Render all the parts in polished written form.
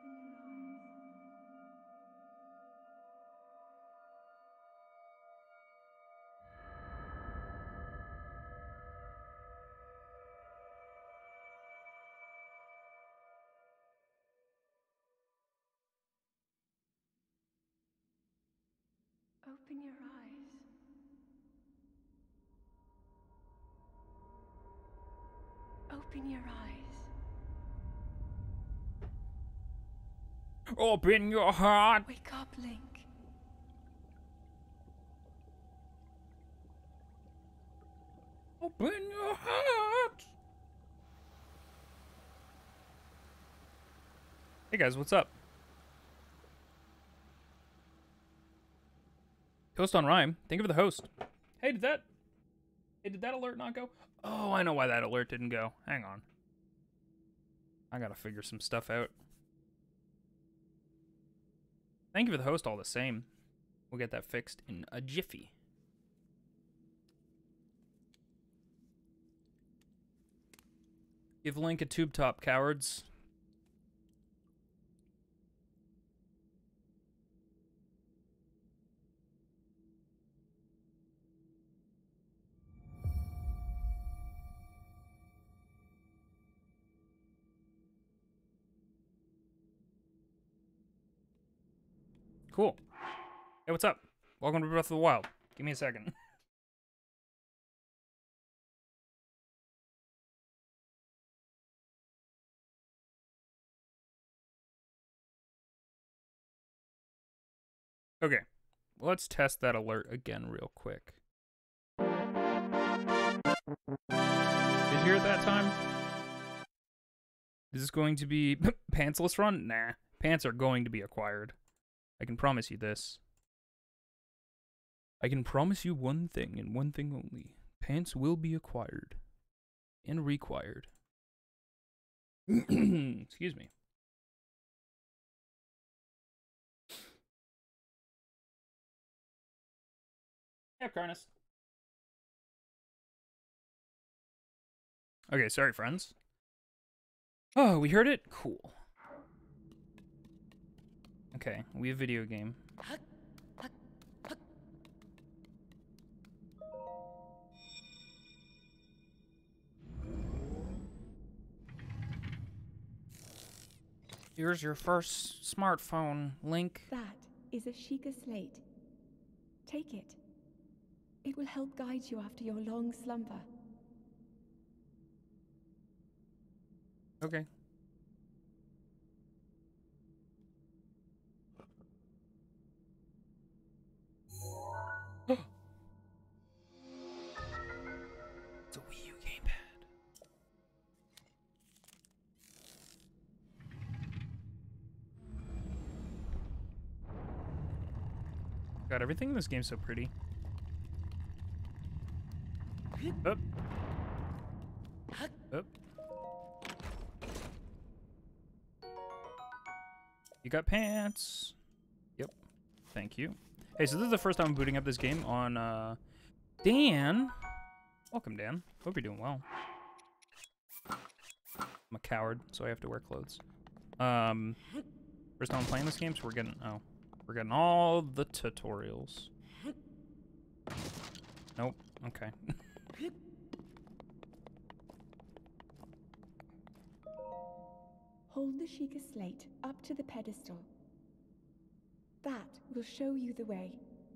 Open your eyes. Open your eyes. Open your heart. Wake up, Link. Open your heart. Hey guys, what's up? Host on Rhyme. Thank you for the host. Hey, did that alert not go? Oh, I know why that alert didn't go. Hang on. I gotta figure some stuff out. Thank you for the host all the same. We'll get that fixed in a jiffy. Give Link a tube top, cowards. Cool. Hey, what's up? Welcome to Breath of the Wild. Give me a second. Okay, let's test that alert again real quick. Did you hear it that time? Is this going to be pantsless run? Nah, pants are going to be acquired. I can promise you this. I can promise you one thing and one thing only. Pants will be acquired. And required. Excuse me. Yeah, Carnus. Okay, sorry, friends. Oh, we heard it? Cool. Okay, we have video game. Here's your first smartphone, Link. That is a Sheikah slate. Take it. It will help guide you after your long slumber. Okay. It's a Wii U gamepad. God, everything in this game's so pretty. Up. Up. You got pants. Yep. Thank you. Hey, so this is the first time I'm booting up this game on, Dan. Welcome, Dan. Hope you're doing well. I'm a coward, so I have to wear clothes. First time I'm playing this game, so we're getting all the tutorials. Nope. Okay. Hold the Sheikah slate up to the pedestal. That will show you the way.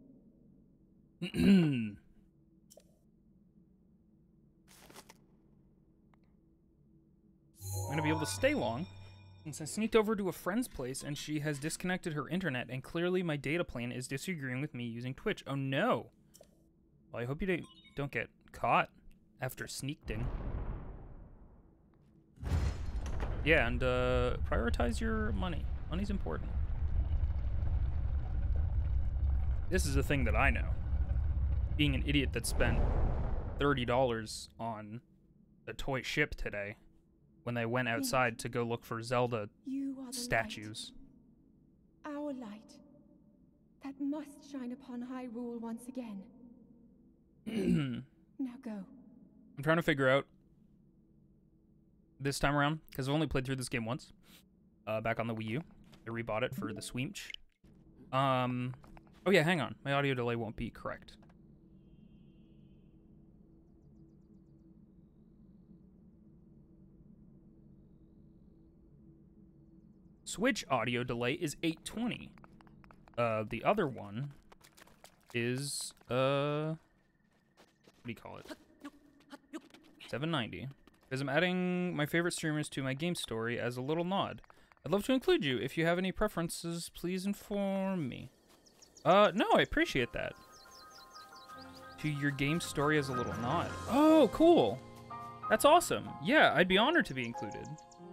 I'm gonna be able to stay long since I sneaked over to a friend's place and she has disconnected her internet and clearly my data plan is disagreeing with me using Twitch. Oh no. Well, I hope you don't get caught after sneakting. Yeah, and prioritize your money. Money's important. This is a thing that I know. Being an idiot that spent $30 on a toy ship today when they went outside to go look for Zelda statues. Light. Our light. That must shine upon Hyrule once again. Now go. I'm trying to figure out this time around, because I've only played through this game once. back on the Wii U. I rebought it for the Switch. Oh yeah, hang on. My audio delay won't be correct. Switch audio delay is 820. The other one is, what do you call it? 790. Because I'm adding my favorite streamers to my game story as a little nod. I'd love to include you. If you have any preferences, please inform me. No, I appreciate that. To your game story as a little nod. Oh, cool. That's awesome. Yeah, I'd be honored to be included.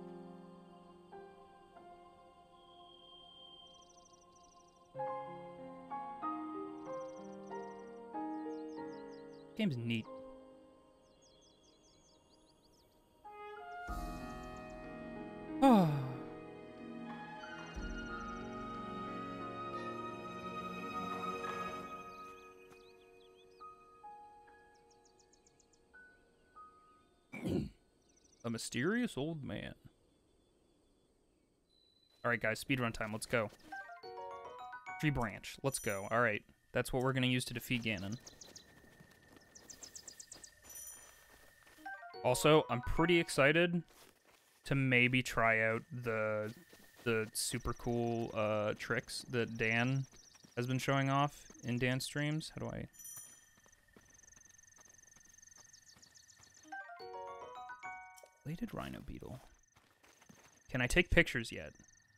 Game's neat. Oh. A mysterious old man. Alright, guys, speedrun time. Let's go. Tree branch. Let's go. Alright. That's what we're going to use to defeat Ganon. Also, I'm pretty excited to maybe try out the super cool tricks that Dan has been showing off in Dan's streams. How do I... Bladed rhino beetle. Can I take pictures yet?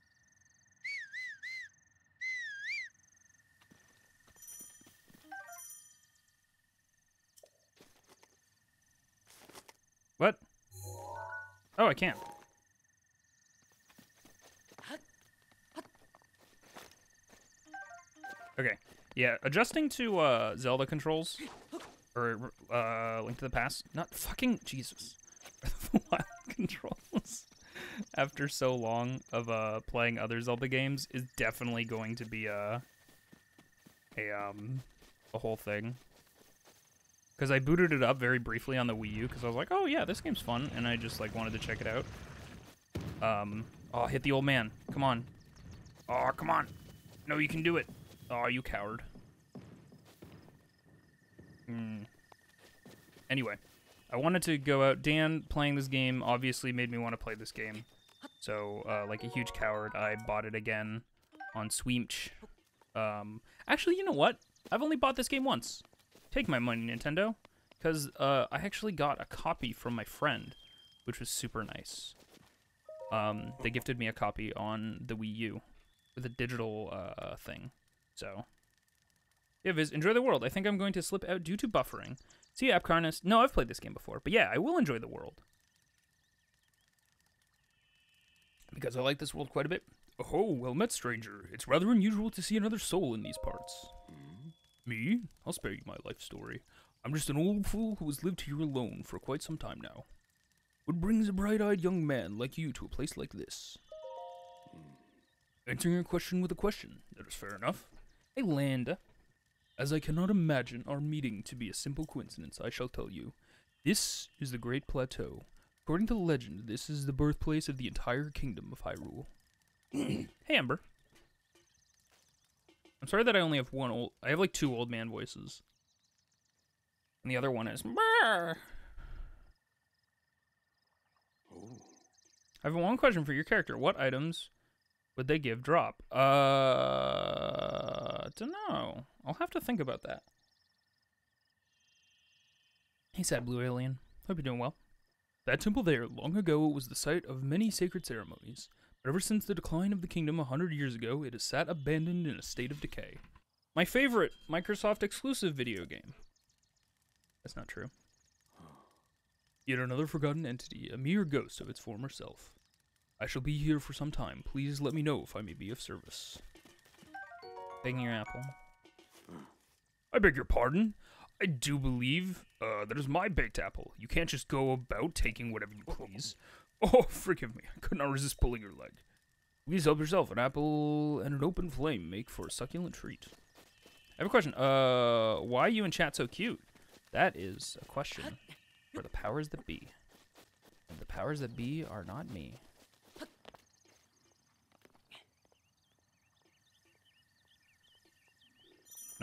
What? Oh, I can't. Okay. Yeah, adjusting to Zelda controls, or Link to the Past. Not fucking Jesus. Wild controls after so long of playing other Zelda games is definitely going to be a whole thing. Because I booted it up very briefly on the Wii U because I was like, oh yeah, this game's fun, and I just like wanted to check it out. Oh, hit the old man. Come on. Oh, come on. No, you can do it. Oh, you coward. Anyway, I wanted to go out. Dan playing this game obviously made me want to play this game. So, like a huge coward, I bought it again on Switch. Actually, you know what? I've only bought this game once. Take my money, Nintendo. Because I actually got a copy from my friend, which was super nice. They gifted me a copy on the Wii U with a digital thing. So, yeah, Viz, enjoy the world. I think I'm going to slip out due to buffering. See you, Apcarnus. No, I've played this game before, but yeah, I will enjoy the world. Because I like this world quite a bit. Oh, well met, stranger. It's rather unusual to see another soul in these parts. Me? I'll spare you my life story. I'm just an old fool who has lived here alone for quite some time now. What brings a bright-eyed young man like you to a place like this? Answering a question with a question. That is fair enough. Hey, Landa. As I cannot imagine our meeting to be a simple coincidence, I shall tell you. This is the Great Plateau. According to legend, this is the birthplace of the entire kingdom of Hyrule. Hey, Amber. I'm sorry that I only have I have like 2 old man voices. And the other one is... Brr. Oh. I have one question for your character. What items would they give drop? Dunno. I'll have to think about that. Hey, sad blue alien. Hope you're doing well. That temple there, long ago, was the site of many sacred ceremonies. But ever since the decline of the kingdom 100 years ago, it has sat abandoned in a state of decay. My favorite Microsoft exclusive video game. That's not true. Yet another forgotten entity, a mere ghost of its former self. I shall be here for some time. Please let me know if I may be of service. Begging your apple. I beg your pardon? I do believe that is my baked apple. You can't just go about taking whatever you please. Oh, forgive me. I could not resist pulling your leg. Please help yourself. An apple and an open flame make for a succulent treat. I have a question. Why are you in chat so cute? That is a question for the powers that be. And the powers that be are not me.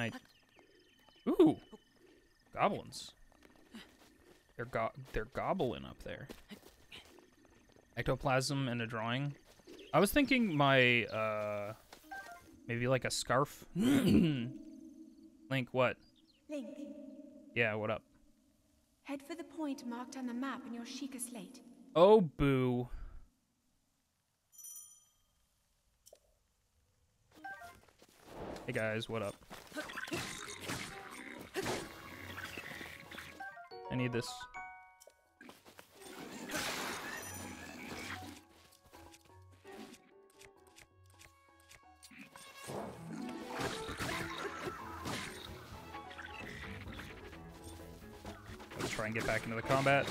Night. Ooh, goblins. They're gobbling up there. Ectoplasm and a drawing. I was thinking my maybe like a scarf. Link, what? Link, Yeah, what up? head for the point marked on the map in your Sheikah slate. Oh, boo. Hey guys, what up? I need this. Let's try and get back into the combat.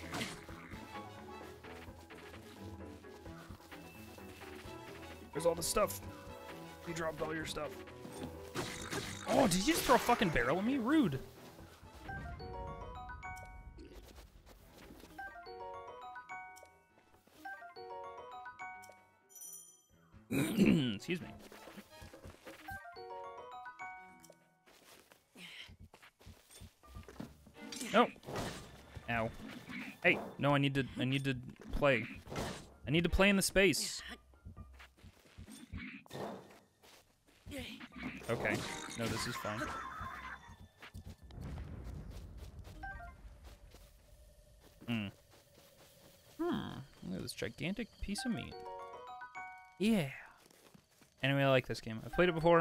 There's all the stuff. You dropped all your stuff. Oh, did you just throw a fucking barrel at me? Rude. Excuse me. No. Ow. Hey, no, I need to play. I need to play in the space. Okay. No, this is fine. Look at this gigantic piece of meat. Yeah. Anyway, I like this game. I've played it before.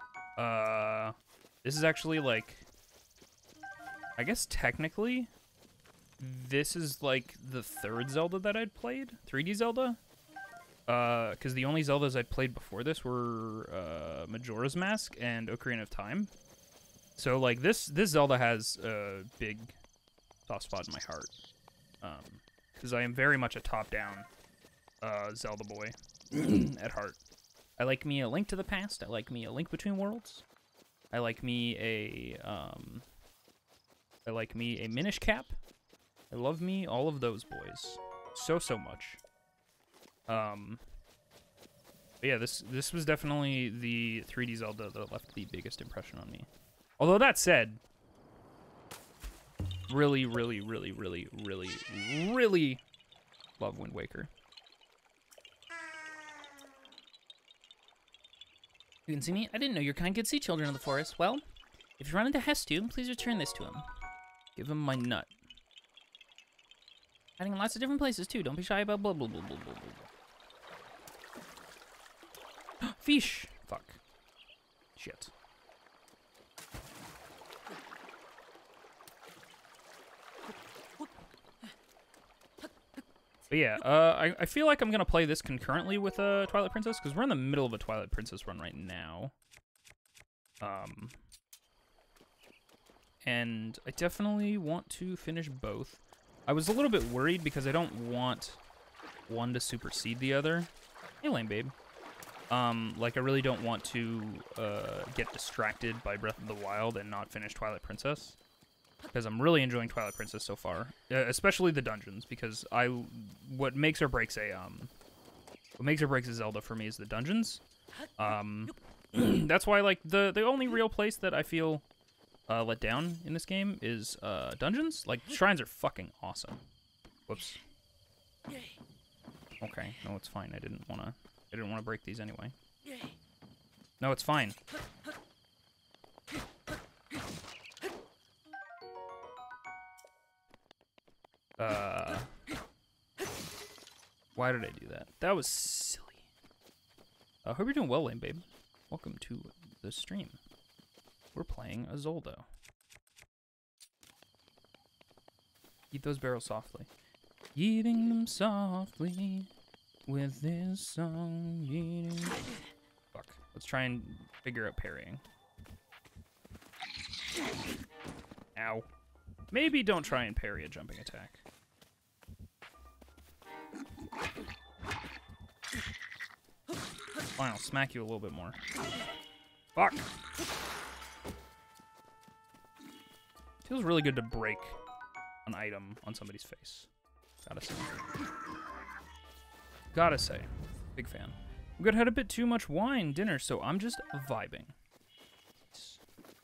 This is actually like, I guess technically, this is like the third Zelda that I'd played. 3D Zelda. Because the only Zeldas I'd played before this were Majora's Mask and Ocarina of Time. So like this Zelda has a big soft spot in my heart. Because I am very much a top-down Zelda boy at heart. I like me a Link to the Past. I like me a Link Between Worlds. I like me a Minish Cap. I love me all of those boys so much. But yeah, this was definitely the 3D Zelda that left the biggest impression on me. Although that said, really love Wind Waker. You can see me? I didn't know your kind could see children of the forest. Well, if you run into Hestu, please return this to him. Give him my nut. Hiding in lots of different places too. Don't be shy about blah blah blah blah blah blah. Fish! Fuck. Shit. But yeah, I feel like I'm gonna play this concurrently with Twilight Princess, because we're in the middle of a Twilight Princess run right now. And I definitely want to finish both. I was a little bit worried because I don't want one to supersede the other. Hey, Lame Babe. Like, I really don't want to get distracted by Breath of the Wild and not finish Twilight Princess, because I'm really enjoying Twilight Princess so far, especially the dungeons. Because what makes or breaks a Zelda for me is the dungeons. That's why, like, the only real place that I feel let down in this game is dungeons. Like, shrines are fucking awesome. Whoops. Okay, no, it's fine. I didn't want to break these anyway. No, it's fine. Why did I do that? That was silly. Hope you're doing well, Lame Babe. Welcome to the stream. We're playing a Zelda. Eat those barrels softly. Eating them softly. With this song, eating... Fuck. Let's try and figure out parrying. Ow. Maybe don't try and parry a jumping attack. Fine, I'll smack you a little bit more. Fuck! Feels really good to break an item on somebody's face. Gotta say. Big fan. We had a bit too much wine dinner, so I'm just vibing.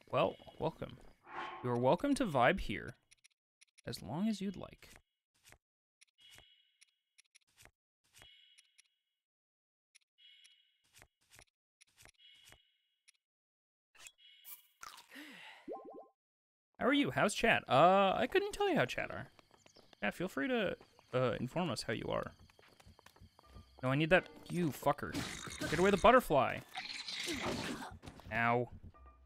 Well, welcome. You are welcome to vibe here, as long as you'd like. How are you? How's chat? I couldn't tell you how chat are. Yeah, feel free to inform us how you are. No, I need that. You fucker. Get away the butterfly. Ow.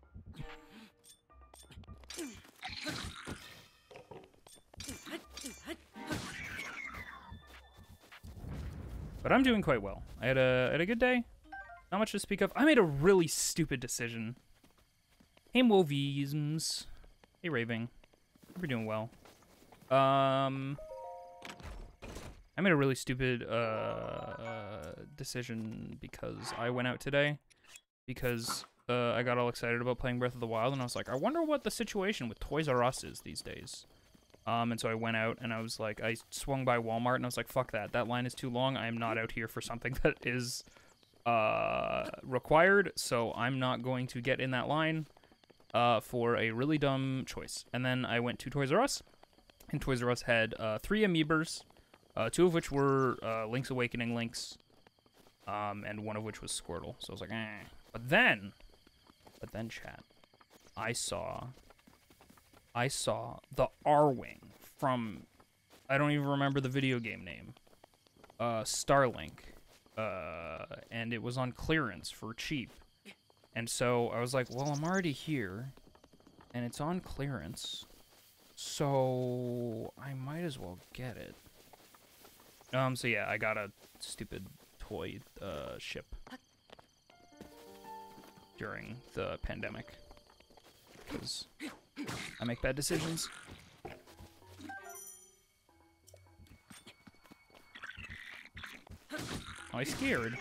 But I'm doing quite well. I had a good day. Not much to speak of. I made a really stupid decision. Hey, Movisms. Hey, Raving. Hope you're doing well. I made a really stupid decision because I went out today. Because I got all excited about playing Breath of the Wild, and I was like, I wonder what the situation with Toys R Us is these days. And so I went out, and I was like, I swung by Walmart, and I was like, fuck that. That line is too long. I am not out here for something that is required, so I'm not going to get in that line for a really dumb choice. And then I went to Toys R Us, and Toys R Us had 3 Amiibers, 2 of which were Link's Awakening Links, and 1 of which was Squirtle. So I was like, eh. But then, chat, I saw the R-Wing from, I don't even remember the video game name, Starlink, and it was on clearance for cheap. And so I was like, well, I'm already here, and it's on clearance, so I might as well get it. So yeah, I got a stupid toy ship during the pandemic, because I make bad decisions. Oh, I scared.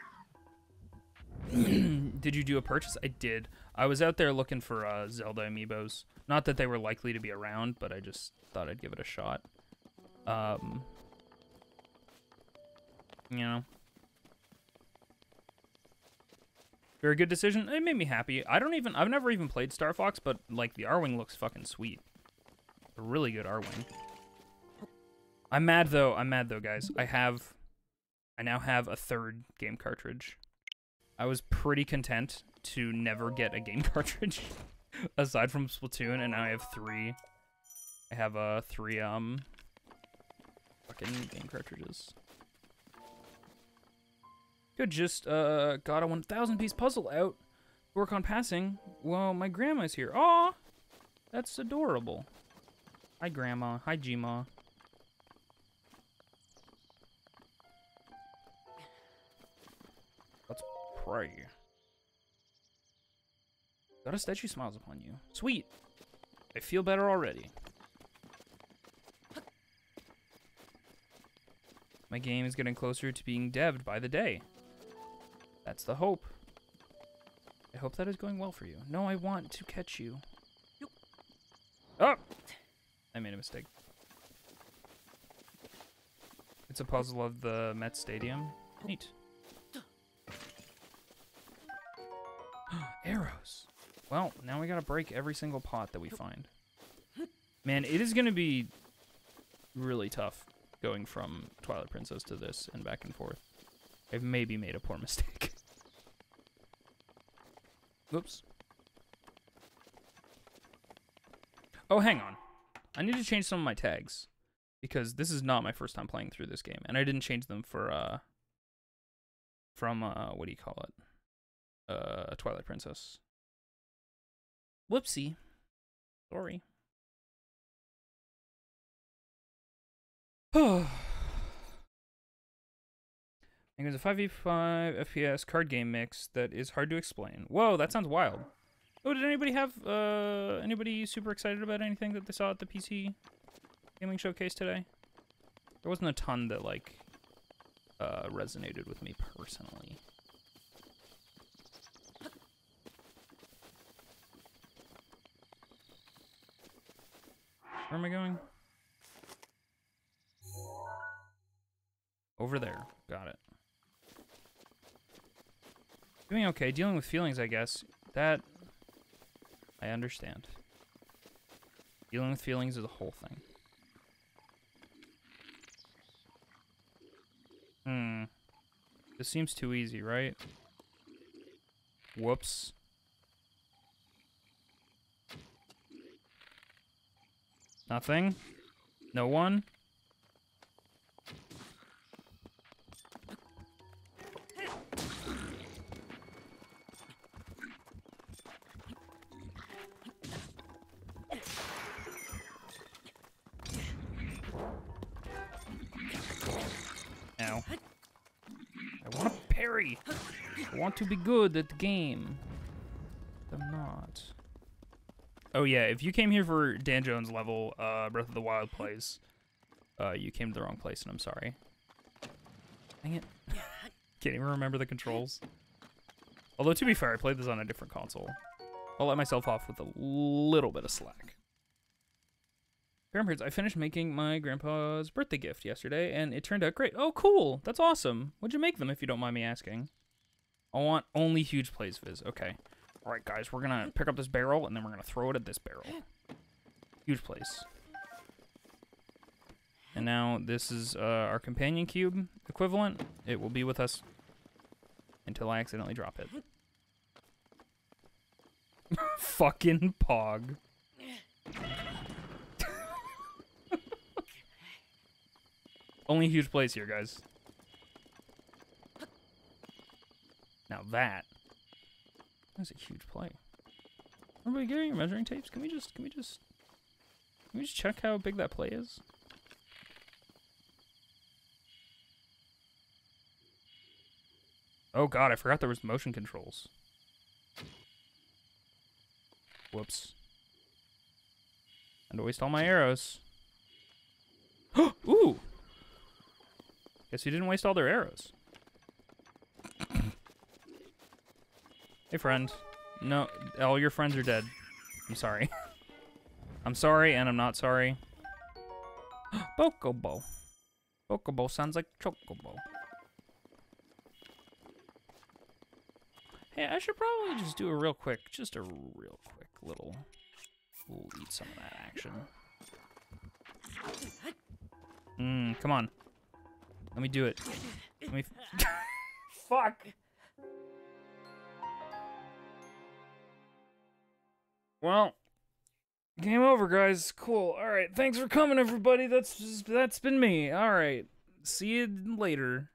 Did you do a purchase? I did. I was out there looking for Zelda amiibos. Not that they were likely to be around, but I just thought I'd give it a shot. You know. Very good decision. It made me happy. I've never even played Star Fox, but like the R-Wing looks fucking sweet. A really good R-Wing. I'm mad though, guys. I now have a 3rd game cartridge. I was pretty content to never get a game cartridge aside from Splatoon, and now I have 3. I have 3 fucking game cartridges. Could just got a 1,000-piece puzzle out. Work on passing. Well, my grandma's here. Aw, that's adorable. Hi, Grandma. Hi, G-Ma. Let's pray. Got a statue smiles upon you. Sweet. I feel better already. My game is getting closer to being devved by the day. That's the hope. I hope that is going well for you. No, I want to catch you. Oh! I made a mistake. It's a puzzle of the Met Stadium. Neat. Arrows. Well, now we gotta break every single pot that we find. Man, it is gonna be really tough going from Twilight Princess to this and back and forth. I've maybe made a poor mistake. Whoops. Oh, hang on. I need to change some of my tags, because this is not my first time playing through this game, and I didn't change them for, from, what do you call it? Twilight Princess. Whoopsie. Sorry. Oh. I think it's a 5v5 FPS card game mix that is hard to explain. Whoa, that sounds wild. Oh, did anybody have, anybody super excited about anything that they saw at the PC gaming showcase today? There wasn't a ton that, like, resonated with me personally. Where am I going? Over there. Got it. Doing okay. Dealing with feelings, I guess. That I understand. Dealing with feelings is a whole thing. This seems too easy, right? Whoops. Nothing? No one? Ow. I want to parry. I want to be good at the game. I'm not. Oh yeah, if you came here for Dan Jones level Breath of the Wild plays, you came to the wrong place, and I'm sorry. Dang it. Can't even remember the controls. Although, to be fair, I played this on a different console. I'll let myself off with a little bit of slack. Grandparents, I finished making my grandpa's birthday gift yesterday, and it turned out great. Oh, cool. That's awesome. What'd you make them, if you don't mind me asking? I want only huge plays, Viz. Okay. All right, guys, we're going to pick up this barrel, and then we're going to throw it at this barrel. Huge plays. And now this is our companion cube equivalent. It will be with us until I accidentally drop it. Fucking Pog. Only huge plays here, guys. Now that is a huge play. Everybody getting your measuring tapes? Can we just check how big that play is? Oh god, I forgot there was motion controls. Whoops. And to waste all my arrows. Ooh! Guess you didn't waste all their arrows. Hey, friend. No, all your friends are dead. I'm sorry. I'm sorry, and I'm not sorry. Bokobo. Bokobo sounds like Chocobo. Hey, I should probably just do a real quick little... We'll eat some of that action. Come on. Let me do it. Let me... Fuck! Well, game over, guys. Cool. All right, thanks for coming, everybody. That's been me. All right, see you later.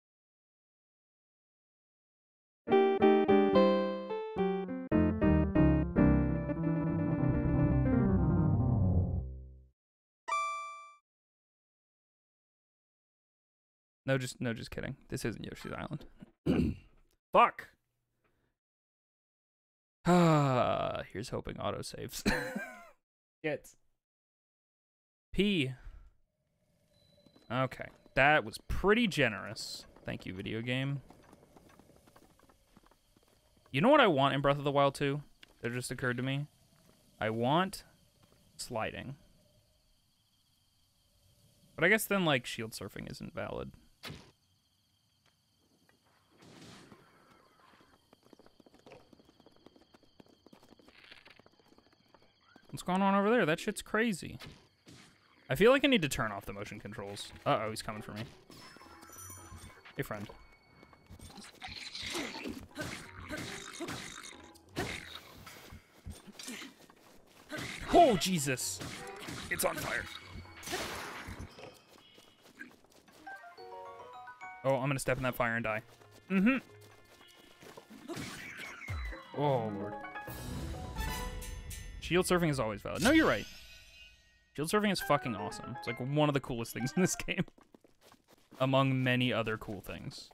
No, just kidding. This isn't Yoshi's Island. Fuck. Here's hoping autosaves. Get. P. Okay, that was pretty generous. Thank you, video game. You know what I want in Breath of the Wild 2? That just occurred to me. I want sliding. But I guess then, like, shield surfing isn't valid. What's going on over there? That shit's crazy. I feel like I need to turn off the motion controls. Uh-oh, he's coming for me. Hey, friend. Oh, Jesus. It's on fire. Oh, I'm gonna step in that fire and die. Mm-hmm. Oh, Lord. Shield surfing is always valid. No, you're right. Shield surfing is fucking awesome. It's like one of the coolest things in this game. Among many other cool things.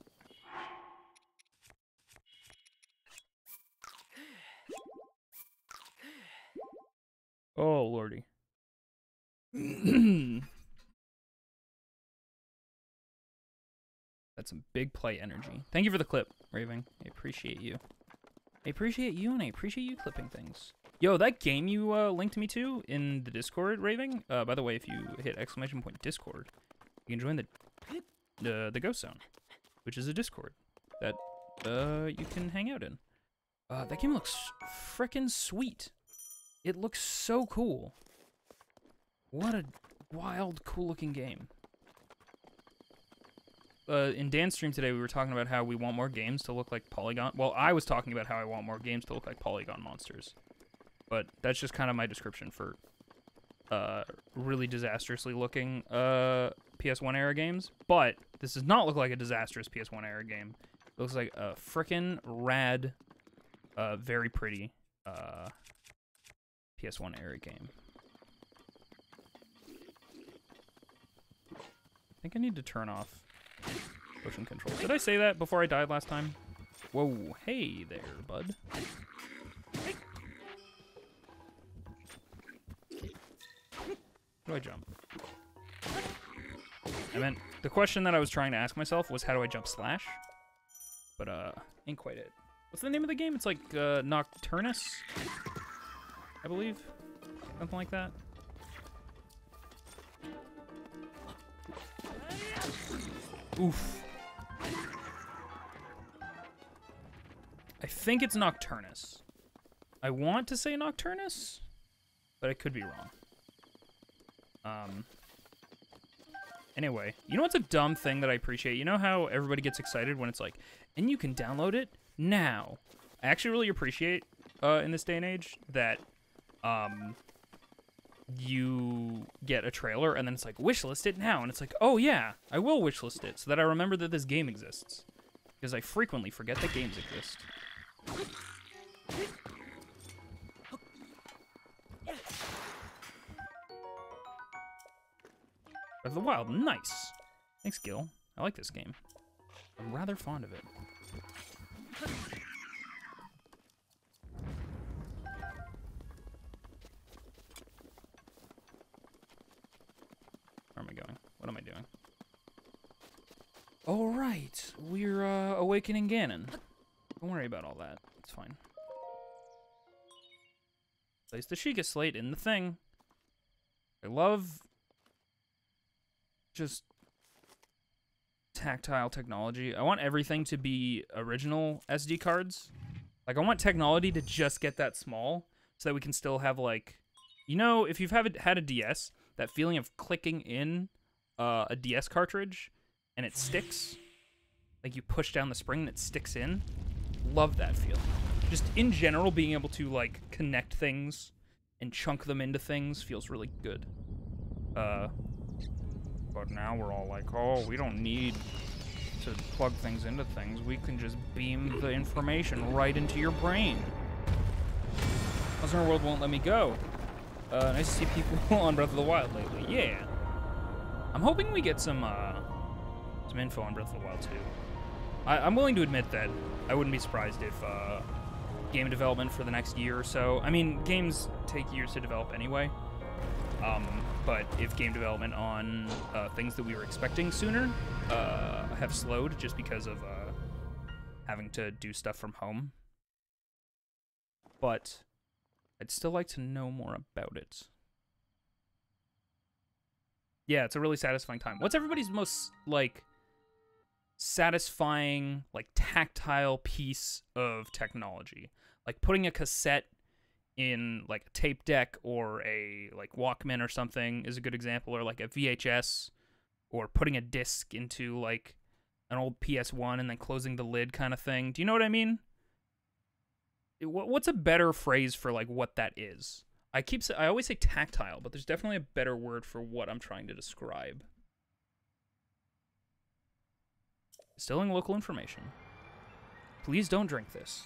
Oh, Lordy. That's some big play energy. Thank you for the clip, Raving. I appreciate you. I appreciate you, and I appreciate you clipping things. Yo, that game you linked me to in the Discord, Raving. By the way, if you hit !Discord, you can join the Ghost Zone, which is a Discord that you can hang out in. That game looks frickin' sweet. It looks so cool. What a wild, cool-looking game. In Dan's stream today, we were talking about how we want more games to look like Polygon. Well, I was talking about how I want more games to look like Polygon monsters. But that's just kind of my description for really disastrously looking PS1 era games. But this does not look like a disastrous PS1 era game. It looks like a frickin' rad, very pretty PS1 era game. I think I need to turn off motion control. Did I say that before I died last time? Whoa, hey there, bud. How do I jump? I meant, the question that I was trying to ask myself was how do I jump slash? But, ain't quite it. What's the name of the game? It's like, Nocturnus? I believe? Something like that. Oof. I think it's Nocturnus. I want to say Nocturnus, but I could be wrong. Anyway, you know what's a dumb thing that I appreciate? You know how everybody gets excited when it's like, and you can download it now. I actually really appreciate, in this day and age, that, you get a trailer and then it's like, wishlist it now. And it's like, oh yeah, I will wishlist it so that I remember that this game exists. Because I frequently forget that games exist. Breath of the Wild, nice. Thanks, Gil. I like this game. I'm rather fond of it. Where am I going? What am I doing? All right, we're awakening Ganon. Don't worry about all that. It's fine. Place the Sheikah Slate in the thing. I love just tactile technology. I want everything to be original SD cards. Like, I want technology to just get that small so that we can still have, like, you know, if you've had a DS, that feeling of clicking in a DS cartridge and it sticks, like you push down the spring and it sticks in. Love that feeling. Just in general, being able to, like, connect things and chunk them into things feels really good. But now we're all like, oh, we don't need to plug things into things. We can just beam the information right into your brain. Our World won't let me go. Nice to see people on Breath of the Wild lately. Yeah. I'm hoping we get some info on Breath of the Wild, too. I'm willing to admit that I wouldn't be surprised if game development for the next year or so. I mean, games take years to develop anyway. But if game development on things that we were expecting sooner have slowed just because of having to do stuff from home. But I'd still like to know more about it. Yeah, it's a really satisfying time. What's everybody's most, like, satisfying, like, tactile piece of technology? Like, putting a cassette in, like, a tape deck or a, like, Walkman or something is a good example, or, like, a VHS, or putting a disc into, like, an old PS1 and then closing the lid kind of thing. Do you know what I mean? What's a better phrase for, like, what that is? I always say tactile, but there's definitely a better word for what I'm trying to describe. Distilling local information. Please don't drink this.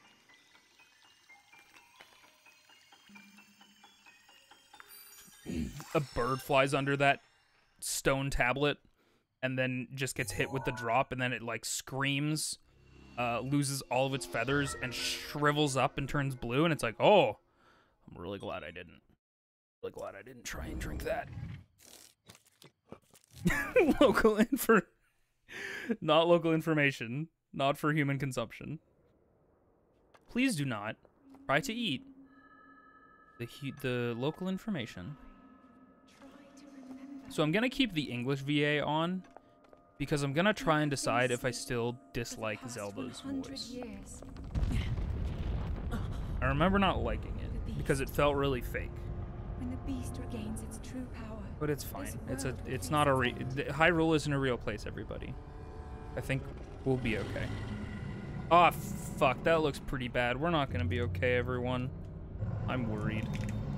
A bird flies under that stone tablet and then just gets hit with the drop, and then it, like, screams, loses all of its feathers and shrivels up and turns blue, and it's like, oh, I'm really glad I didn't. Really glad I didn't try and drink that. Not local information. Not for human consumption. Please do not try to eat the local information. So I'm gonna keep the English VA on because I'm gonna try and decide if I still dislike Zelda's voice. I remember not liking it. because it felt really fake. When the beast regains its true power. But it's fine. This world will It's face not a its end. Hyrule isn't a real place, everybody. I think we'll be okay. Oh fuck, that looks pretty bad. We're not gonna be okay, everyone. I'm worried.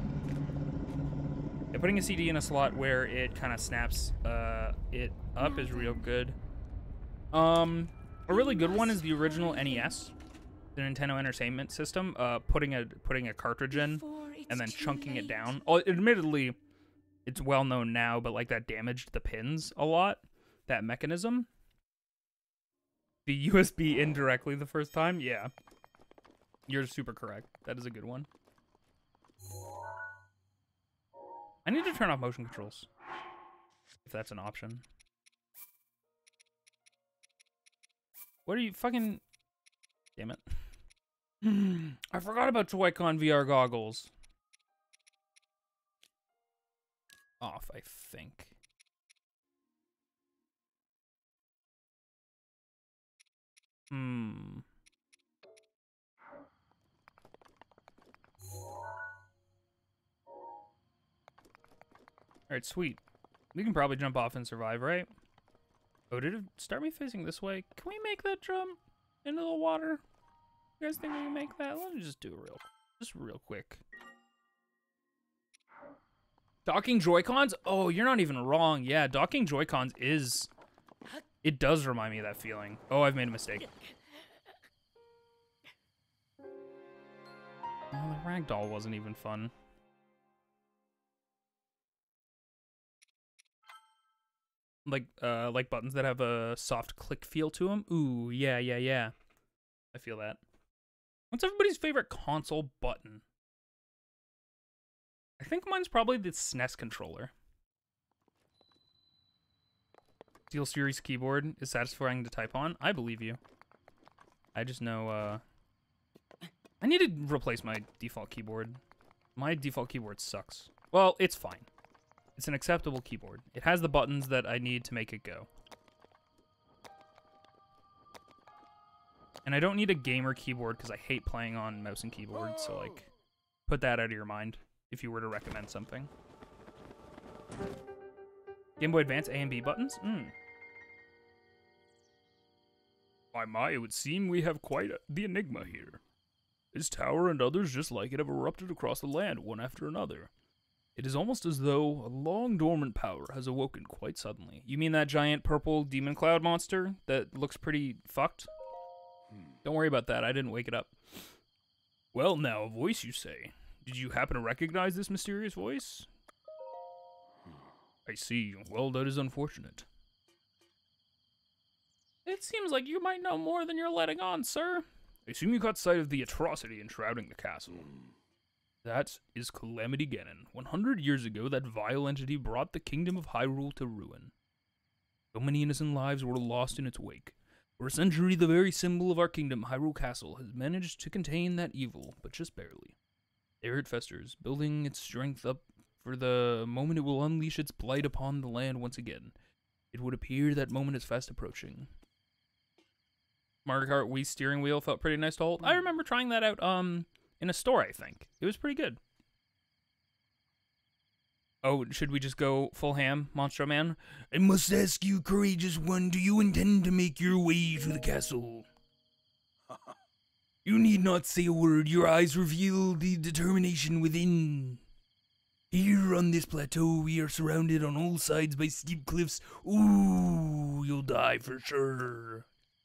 Yeah, putting a CD in a slot where it kind of snaps it up is real good. A really good one is the original NES, the Nintendo Entertainment System. Putting a cartridge in and then chunking it down. Oh, admittedly, it's well known now, but like that damaged the pins a lot. That mechanism. The USB indirectly the first time, yeah. You're super correct. That is a good one. I need to turn off motion controls, if that's an option. What are you fucking... Damn it. I forgot about Joy-Con VR goggles. Off, I think. Alright, sweet. We can probably jump off and survive, right? Oh, did it start me facing this way? Can we make that jump into the water? You guys think we can make that? Let me just do it real quick. Docking Joy-Cons? Oh, you're not even wrong. Yeah, docking Joy-Cons is... It does remind me of that feeling. Oh, I've made a mistake. Oh, the ragdoll wasn't even fun. Like buttons that have a soft click feel to them. Ooh, yeah. I feel that. What's everybody's favorite console button? I think mine's probably the SNES controller. SteelSeries keyboard is satisfying to type on. I believe you. I just know, I need to replace my default keyboard. My default keyboard sucks. Well, it's fine. It's an acceptable keyboard. It has the buttons that I need to make it go. And I don't need a gamer keyboard because I hate playing on mouse and keyboard, so like, put that out of your mind if you were to recommend something. Game Boy Advance A and B buttons? My, it would seem we have quite the enigma here. This tower and others just like it have erupted across the land, one after another. It is almost as though a long-dormant power has awoken quite suddenly. You mean that giant purple demon cloud monster that looks pretty fucked? Don't worry about that, I didn't wake it up. Well now, a voice you say. Did you happen to recognize this mysterious voice? I see. Well, that is unfortunate. It seems like you might know more than you're letting on, sir. I assume you caught sight of the atrocity enshrouding the castle. That is Calamity Ganon. 100 years ago, that vile entity brought the kingdom of Hyrule to ruin. So many innocent lives were lost in its wake. For a century, the very symbol of our kingdom, Hyrule Castle, has managed to contain that evil, but just barely. There it festers, building its strength up for the moment it will unleash its blight upon the land once again. It would appear that moment is fast approaching. Mario Kart Wii steering wheel felt pretty nice to hold. I remember trying that out, in a store, I think. It was pretty good. Oh, should we just go full ham, Monstro Man? I must ask you, courageous one, do you intend to make your way to the castle? You need not say a word, your eyes reveal the determination within. Here on this plateau, we are surrounded on all sides by steep cliffs. Ooh, you'll die for sure.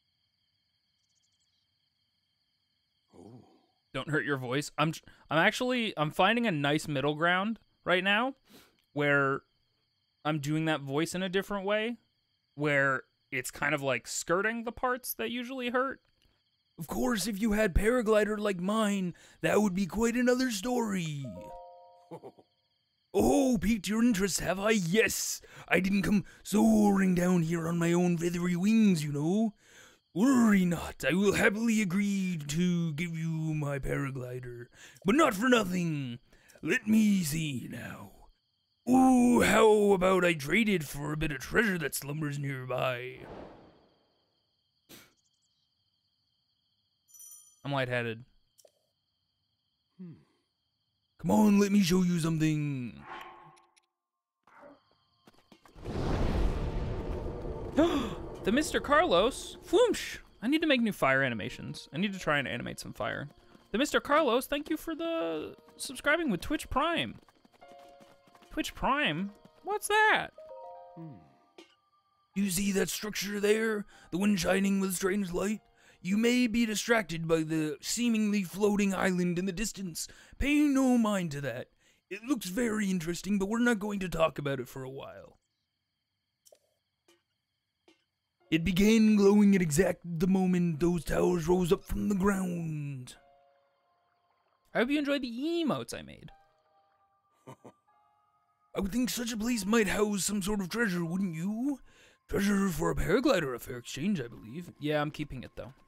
Don't hurt your voice. I'm finding a nice middle ground right now where I'm doing that voice in a different way, where it's kind of like skirting the parts that usually hurt. Of course, if you had paraglider like mine, that would be quite another story. Oh, piqued your interest, have I? Yes! I didn't come soaring down here on my own feathery wings, you know. Worry not, I will happily agree to give you my paraglider, but not for nothing. Let me see now. Ooh, how about I trade it for a bit of treasure that slumbers nearby? I'm lightheaded. Come on, let me show you something. The Mr. Carlos. Floomsh. I need to make new fire animations. I need to try and animate some fire. The Mr. Carlos, thank you for the subscribing with Twitch Prime. Twitch Prime? What's that? You see that structure there? The one shining with strange light? You may be distracted by the seemingly floating island in the distance. Pay no mind to that. It looks very interesting, but we're not going to talk about it for a while. It began glowing at exactly the moment those towers rose up from the ground. I hope you enjoyed the emotes I made. I would think such a place might house some sort of treasure, wouldn't you? Treasure for a paraglider, a fair exchange, I believe. Yeah, I'm keeping it, though.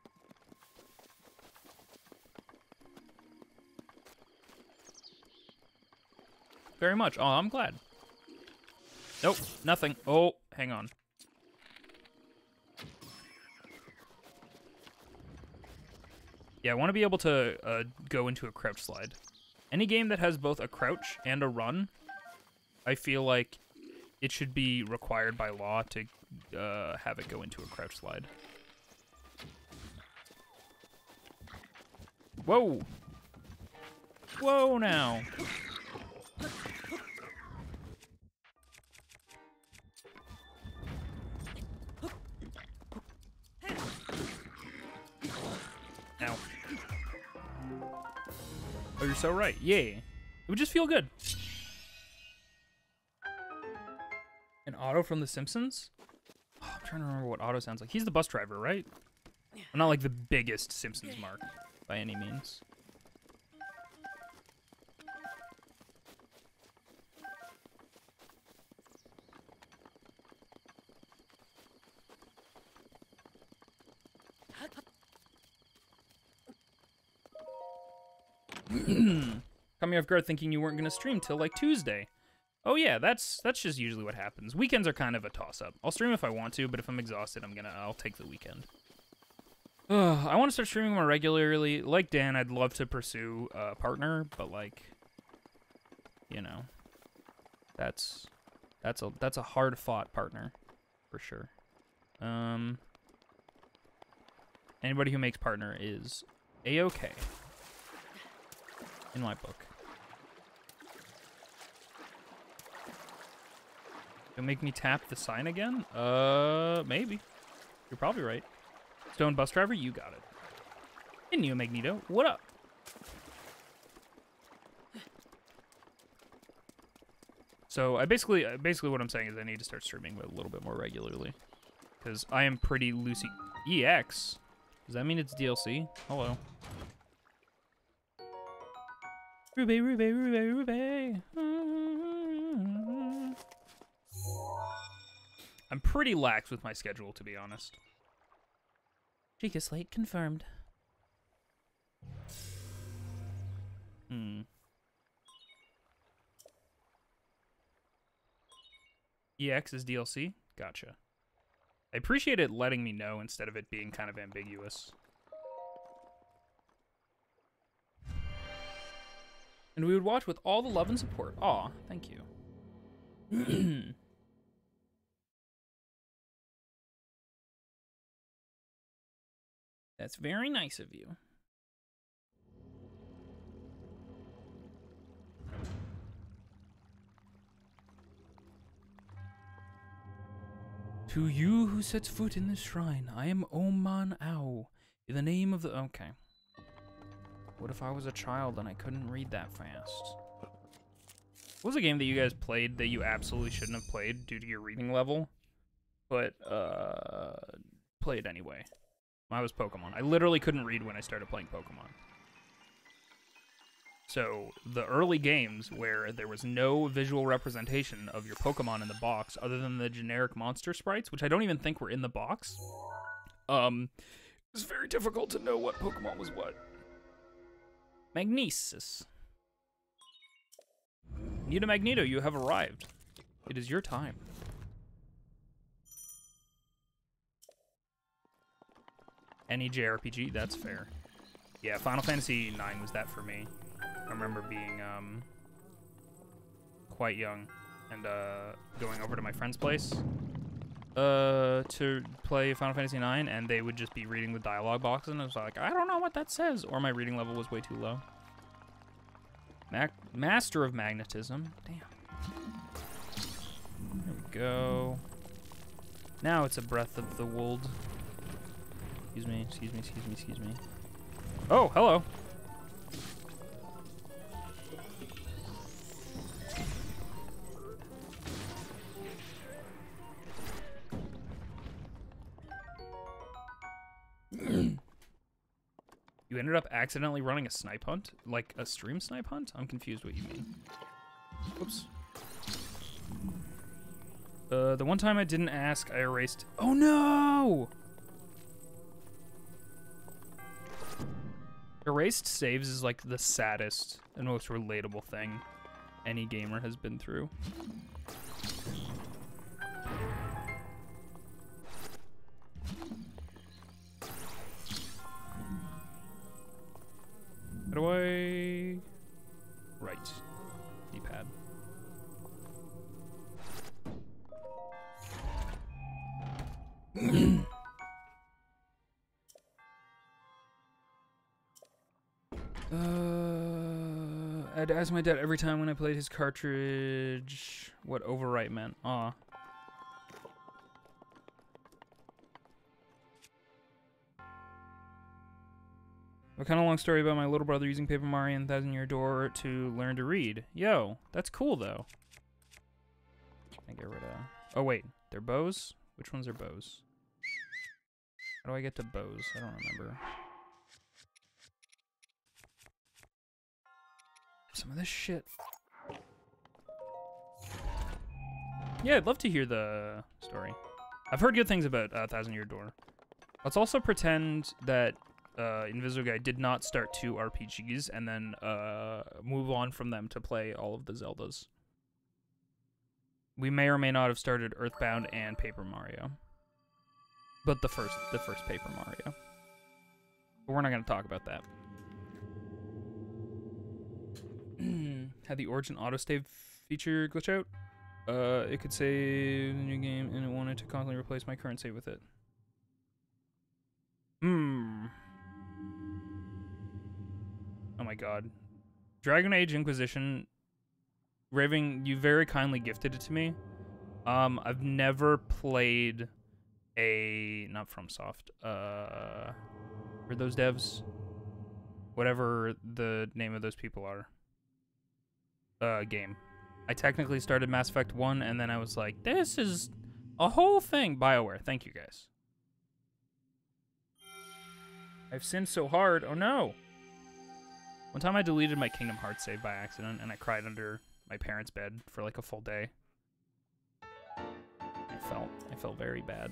Very much. Oh, I'm glad. Nope, nothing. Oh, hang on. Yeah, I want to be able to go into a crouch slide. Any game that has both a crouch and a run, I feel like it should be required by law to have it go into a crouch slide. Whoa! Whoa now! Ow. Oh, you're so right. Yay. It would just feel good. An Otto from The Simpsons? Oh, I'm trying to remember what Otto sounds like. He's the bus driver, right? Well, not like the biggest Simpsons mark by any means. Caught me off guard thinking you weren't going to stream till like Tuesday. Oh yeah, that's just usually what happens. Weekends are kind of a toss-up. I'll stream if I want to, but if I'm exhausted, I'll take the weekend. I want to start streaming more regularly. Like Dan, I'd love to pursue a partner, but like, you know, that's a hard-fought partner for sure. Anybody who makes partner is A-okay in my book. You'll make me tap the sign again? Maybe. You're probably right. Stone bus driver, you got it. And Neo Magneto, what up? So I basically what I'm saying is I need to start streaming a little bit more regularly, because I am pretty loosey. EX? Does that mean it's DLC? Hello. Ruby, Ruby, Ruby, Ruby. I'm pretty lax with my schedule, to be honest. Chica Slate confirmed. EX is DLC? Gotcha. I appreciate it letting me know instead of it being kind of ambiguous. And we would watch with all the love and support. Aw, thank you. That's very nice of you. To you who sets foot in this shrine, I am Oman Ao. In the name of the... Okay. What if I was a child and I couldn't read that fast? What was a game that you guys played that you absolutely shouldn't have played due to your reading level? But, played anyway. I was Pokemon. I literally couldn't read when I started playing Pokemon. So, the early games where there was no visual representation of your Pokemon in the box other than the generic monster sprites, which I don't even think were in the box, it was very difficult to know what Pokemon was what. Magnesis. Nita Magneto, you have arrived. It is your time. Any JRPG, that's fair. Yeah, Final Fantasy IX was that for me. I remember being quite young and going over to my friend's place to play Final Fantasy IX, and they would just be reading the dialogue boxes, and I was like, I don't know what that says, or my reading level was way too low. Master of Magnetism. Damn. There we go. Now it's a Breath of the Wild. Excuse me, excuse me, excuse me, excuse me. Oh, hello. You ended up accidentally running a snipe hunt? Like a stream snipe hunt? I'm confused what you mean. Oops. The one time I didn't ask, I erased. Oh no! Erased saves is like the saddest and most relatable thing any gamer has been through. How do I... Right. D-pad. I'd ask my dad every time when I played his cartridge what overwrite meant. Aw. A kind of long story about my little brother using Paper Mario and Thousand Year Door to learn to read. Yo, that's cool though. I get rid of... Oh wait, they're bows? Which ones are bows? How do I get to bows? I don't remember. Some of this shit. Yeah, I'd love to hear the story. I've heard good things about Thousand Year Door. Let's also pretend that Invisible Guy did not start 2 RPGs and then move on from them to play all of the Zeldas. We may or may not have started Earthbound and Paper Mario. But the first Paper Mario. But we're not going to talk about that. Had the Origin autosave feature glitch out? It could save the new game and it wanted to constantly replace my current save with it. Oh my god. Dragon Age Inquisition. Raving, you very kindly gifted it to me. I've never played a... Not FromSoft. Were those devs? Whatever the name of those people are. Game. I technically started Mass Effect 1, and then I was like, this is a whole thing. BioWare, thank you guys. I've sinned so hard. Oh no! One time I deleted my Kingdom Hearts save by accident, and I cried under my parents' bed for like a full day. I felt very bad.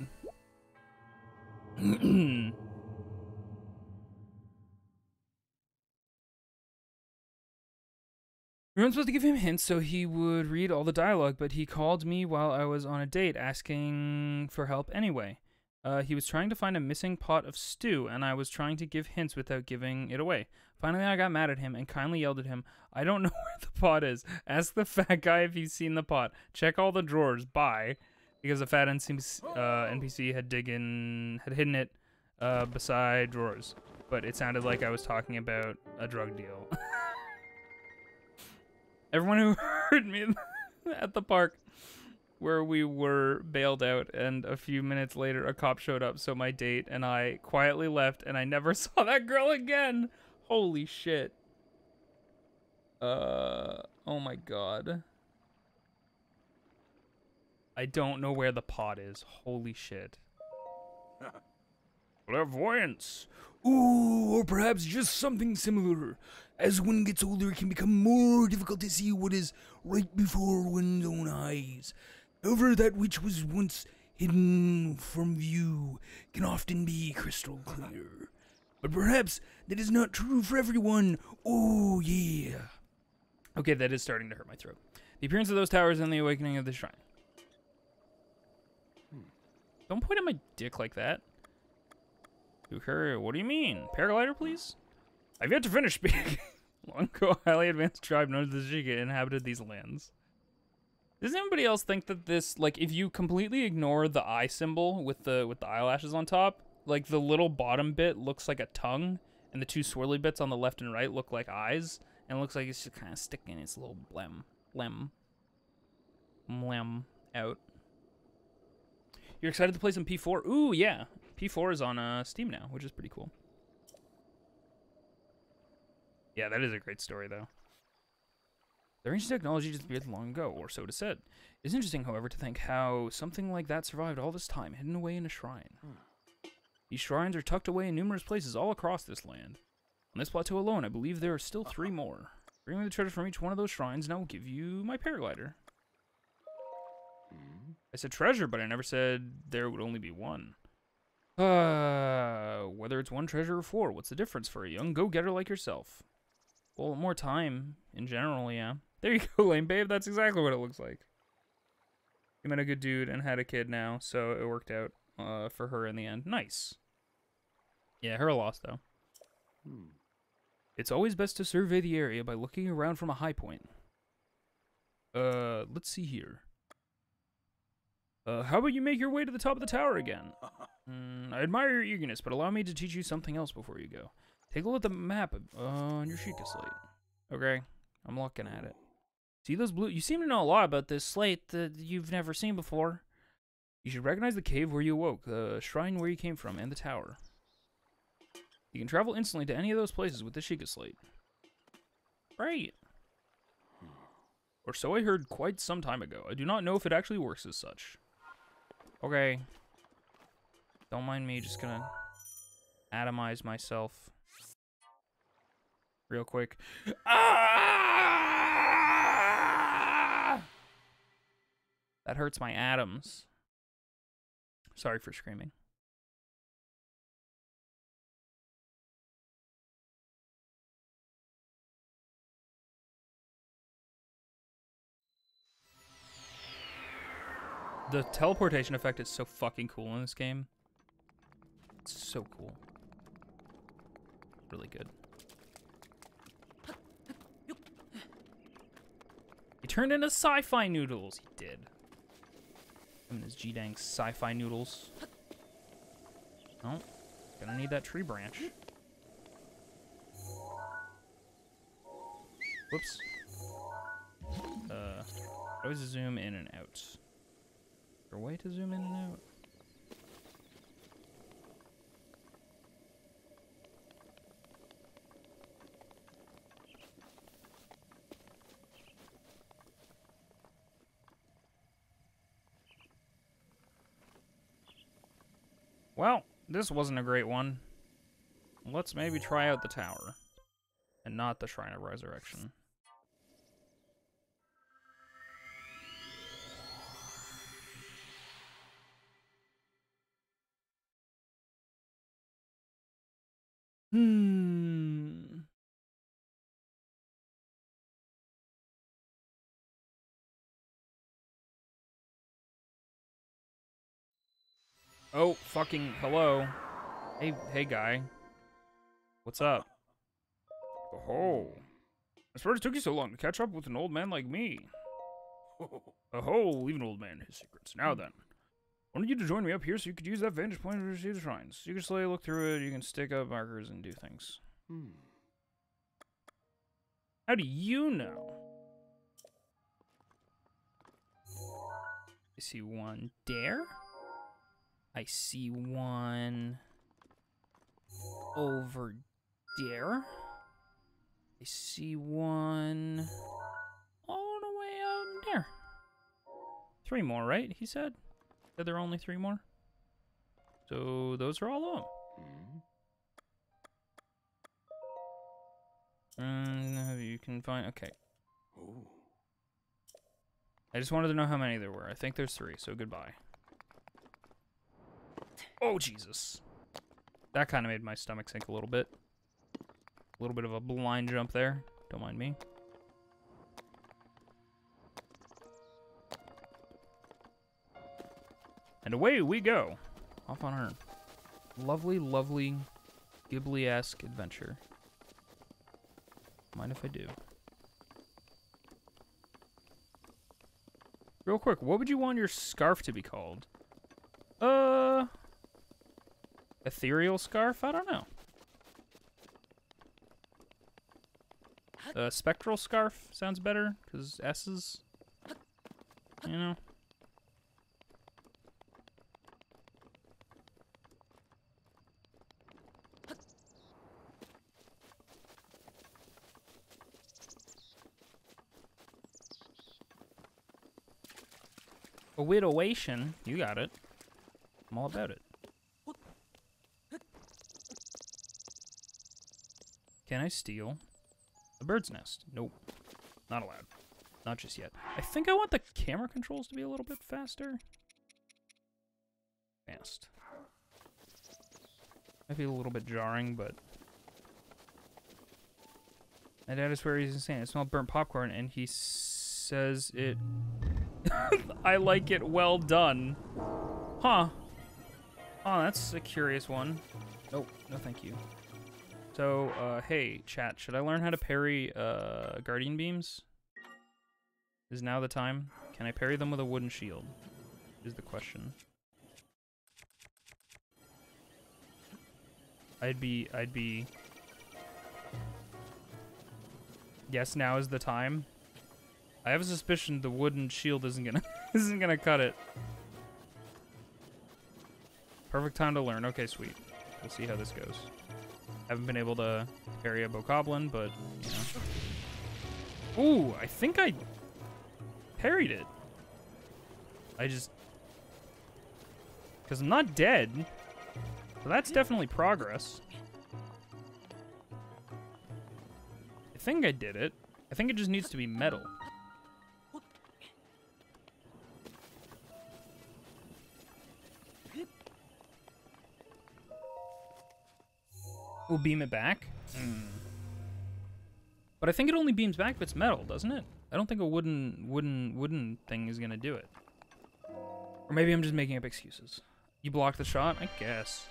We weren't supposed to give him hints so he would read all the dialogue, but he called me while I was on a date asking for help anyway. He was trying to find a missing pot of stew, and I was trying to give hints without giving it away. Finally, I got mad at him and kindly yelled at him, I don't know where the pot is. Ask the fat guy if he's seen the pot. Check all the drawers. Bye. Because the fat NPC had hidden it beside drawers. But it sounded like I was talking about a drug deal. Everyone who heard me at the park where we were bailed out, and a few minutes later a cop showed up, so my date and I quietly left, and I never saw that girl again. Holy shit. Oh my god. I don't know where the pot is. Holy shit. Clairvoyance. Ooh, or perhaps just something similar. As one gets older, it can become more difficult to see what is right before one's own eyes. However, that which was once hidden from view can often be crystal clear. But perhaps that is not true for everyone. Oh, yeah. Okay, that is starting to hurt my throat. The appearance of those towers and the awakening of the shrine. Don't point at my dick like that. What do you mean? Paraglider, please? I've yet to finish speaking. Long ago, a highly advanced tribe known as the Shiga inhabited these lands. Does anybody else think that this, like, if you completely ignore the eye symbol with the eyelashes on top, like the little bottom bit looks like a tongue, and the two swirly bits on the left and right look like eyes, and it looks like it's just kind of sticking its little blem out. You're excited to play some P4? Ooh, yeah. P4 is on Steam now, which is pretty cool. Yeah, that is a great story, though. The ancient technology disappeared long ago, or so it is said. It's interesting, however, to think how something like that survived all this time, hidden away in a shrine. These shrines are tucked away in numerous places all across this land. On this plateau alone, I believe there are still 3 more. Bring me the treasure from each one of those shrines, and I will give you my paraglider. I said treasure, but I never said there would only be one. Whether it's 1 treasure or 4, what's the difference for a young go-getter like yourself? Well, more time, in general, yeah. There you go, Lame Babe, that's exactly what it looks like. You met a good dude and had a kid now, so it worked out for her in the end. Nice. Yeah, her loss, though. It's always best to survey the area by looking around from a high point. Let's see here. How about you make your way to the top of the tower again? I admire your eagerness, but allow me to teach you something else before you go. Take a look at the map on your Sheikah slate. Okay, I'm looking at it. See those blue... You seem to know a lot about this slate that you've never seen before. You should recognize the cave where you awoke, the shrine where you came from, and the tower. You can travel instantly to any of those places with the Sheikah slate. Right. Or so I heard quite some time ago. I do not know if it actually works as such. Okay. Don't mind me, just gonna atomize myself real quick. Ah! That hurts my atoms. Sorry for screaming. The teleportation effect is so fucking cool in this game. It's so cool. Really good. He turned into sci-fi noodles. He did. Him and his G-dang sci-fi noodles. Oh, gonna need that tree branch. Whoops. Always zoom in and out. Is there a way to zoom in and out? Well, this wasn't a great one. Let's maybe try out the tower. And not the Shrine of Resurrection. Oh, fucking hello. Hey guy. What's up? Oh. I suppose it took you so long to catch up with an old man like me. Oh, leave an old man his secrets. Now then. I wanted you to join me up here so you could use that vantage point to see the shrines. You can slowly look through it, you can stick up markers and do things. How do you know? I see one there. I see one over there. I see one all the way out there. 3 more, right? He said? Said there are only 3 more? So those are all of them. You can find... Okay. I just wanted to know how many there were. I think there's 3, so goodbye. Oh, Jesus. That kind of made my stomach sink a little bit. A little bit of a blind jump there. Don't mind me. And away we go. Off on our lovely, lovely Ghibli-esque adventure. Mind if I do? Real quick, what would you want your scarf to be called? Ethereal scarf? I don't know. Spectral scarf sounds better, because S's, you know. A widowation, you got it. I'm all about it. Can I steal a bird's nest? Nope. Not allowed. Not just yet. I think I want the camera controls to be a little bit faster. Fast. Might be a little bit jarring, but... My dad is where he's insane. I smell burnt popcorn, and he says it... I like it well done. Huh. Oh, that's a curious one. Nope, no thank you. So, hey, chat, should I learn how to parry, guardian beams? Is now the time? Can I parry them with a wooden shield? Is the question. I'd be... Yes, now is the time. I have a suspicion the wooden shield isn't gonna cut it. Perfect time to learn. Okay, sweet. We'll see how this goes. Haven't been able to parry a bokoblin, but you know. Ooh, I think I parried it. I just... Because I'm not dead. So that's definitely progress. I think I did it. I think it just needs to be metal. We'll beam it back. But I think it only beams back if it's metal, doesn't it? I don't think a wooden thing is gonna do it. Or maybe I'm just making up excuses. You blocked the shot? I guess.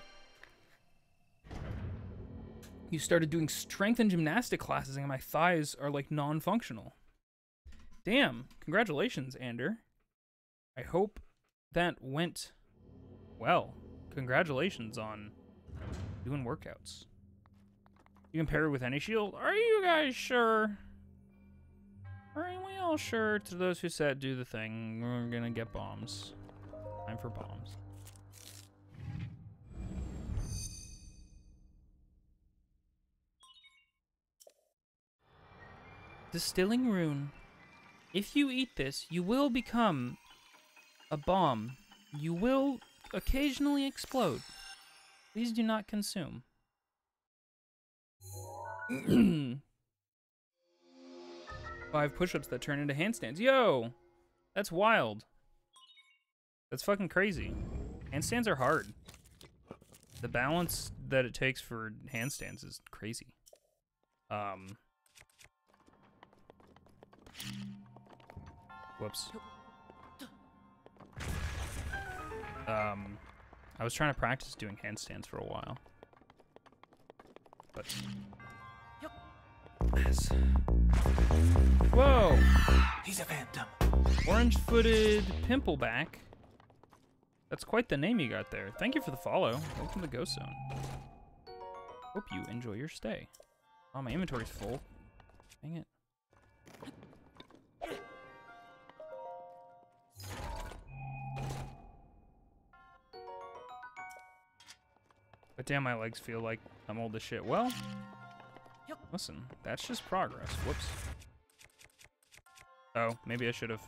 You started doing strength and gymnastic classes and my thighs are like non-functional. Damn, congratulations, Ander. I hope that went well. Congratulations on doing workouts. You can pair it with any shield. Are you guys sure? Are we all sure? To those who said do the thing, we're gonna get bombs. Time for bombs. Distilling rune. If you eat this, you will become a bomb. You will occasionally explode. Please do not consume. 5 push-ups that turn into handstands. Yo! That's wild. That's fucking crazy. Handstands are hard. The balance that it takes for handstands is crazy. Whoops. I was trying to practice doing handstands for a while. But... Whoa! He's a phantom. Orange-footed pimpleback. That's quite the name you got there. Thank you for the follow. Welcome to Ghost Zone. Hope you enjoy your stay. Oh, my inventory's full. Dang it. But damn, my legs feel like I'm old as shit. Well, listen, that's just progress. Whoops. Oh, maybe I should have.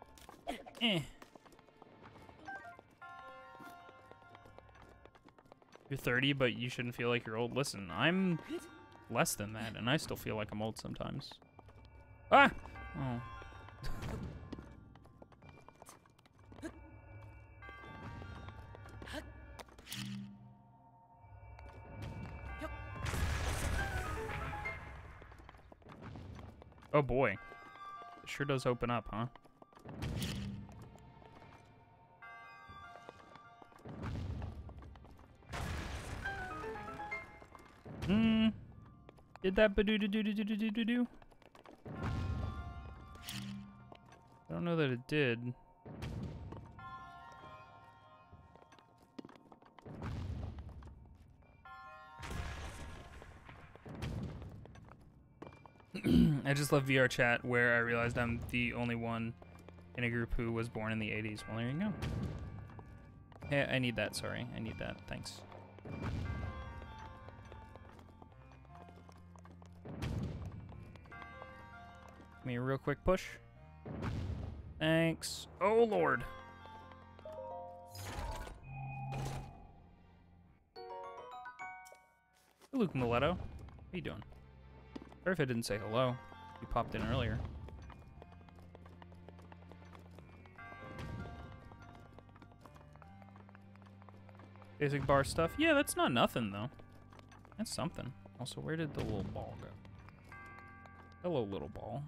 You're 30, but you shouldn't feel like you're old. Listen, I'm less than that, and I still feel like I'm old sometimes. Ah! Oh. Oh boy. It sure does open up, huh? Did that ba-do-do-do-do-do-do-do-do? I don't know that it did. I just love VR chat where I realized I'm the only one in a group who was born in the 80s. Well, there you go. Hey, I need that, sorry. I need that, thanks. Give me a real quick push. Thanks. Oh, Lord. Hey, Luke Miletto. How you doing? Sorry if I didn't say hello. You popped in earlier. Basic bar stuff. Yeah, that's not nothing, though. That's something. Also, where did the little ball go? Hello, little ball.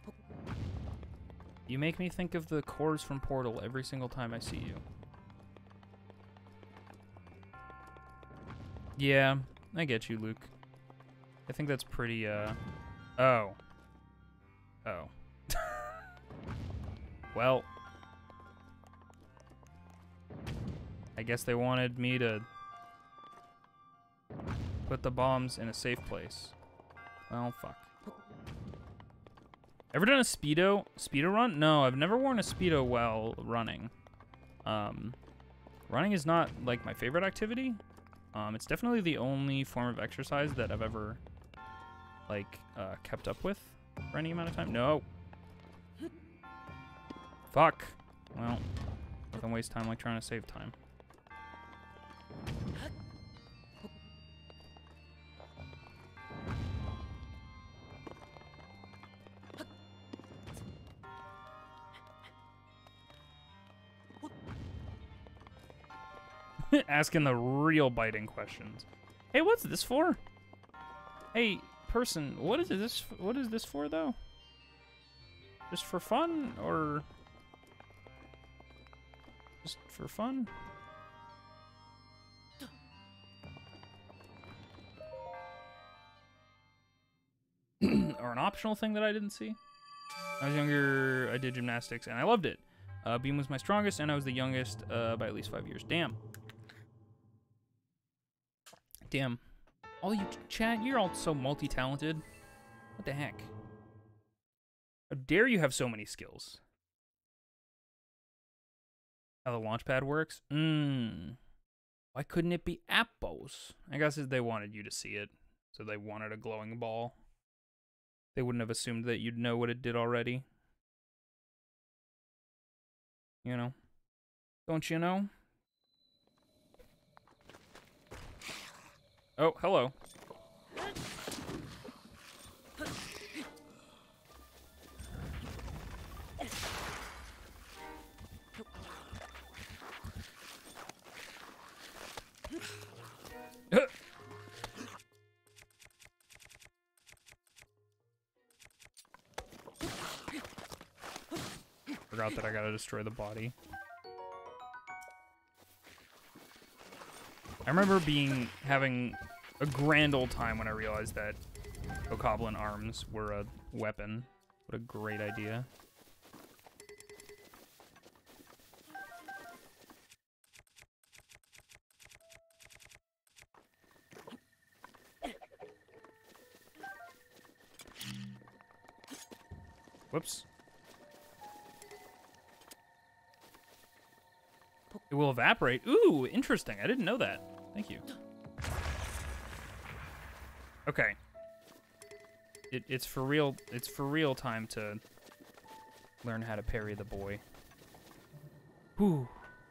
You make me think of the cores from Portal every single time I see you. Yeah, I get you, Luke. I think that's pretty, Oh. Oh. Well. I guess they wanted me to put the bombs in a safe place. Well, fuck. Ever done a speedo run? No, I've never worn a speedo while running. Running is not like my favorite activity. It's definitely the only form of exercise that I've ever like kept up with for any amount of time. No. Fuck. Well, nothing waste time like trying to save time. Asking the real biting questions. Hey, what's this for? Hey, person, what is this? What is this for, though? Just for fun, or just for fun? Or an optional thing that I didn't see? When I was younger, I did gymnastics, and I loved it. Beam was my strongest, and I was the youngest by at least 5 years. Damn. Damn. All you chat, you're all so multi-talented. What the heck? How dare you have so many skills? How the launchpad works? Why couldn't it be apples? I guess they wanted you to see it, so they wanted a glowing ball. They wouldn't have assumed that you'd know what it did already. You know? Don't you know? Oh, hello. Forgot that I gotta destroy the body. I remember having a grand old time when I realized that Bokoblin arms were a weapon. What a great idea. Whoops. It will evaporate. Ooh, interesting. I didn't know that. Thank you. Okay. It's for real. It's for real time to learn how to parry the boy. Whew.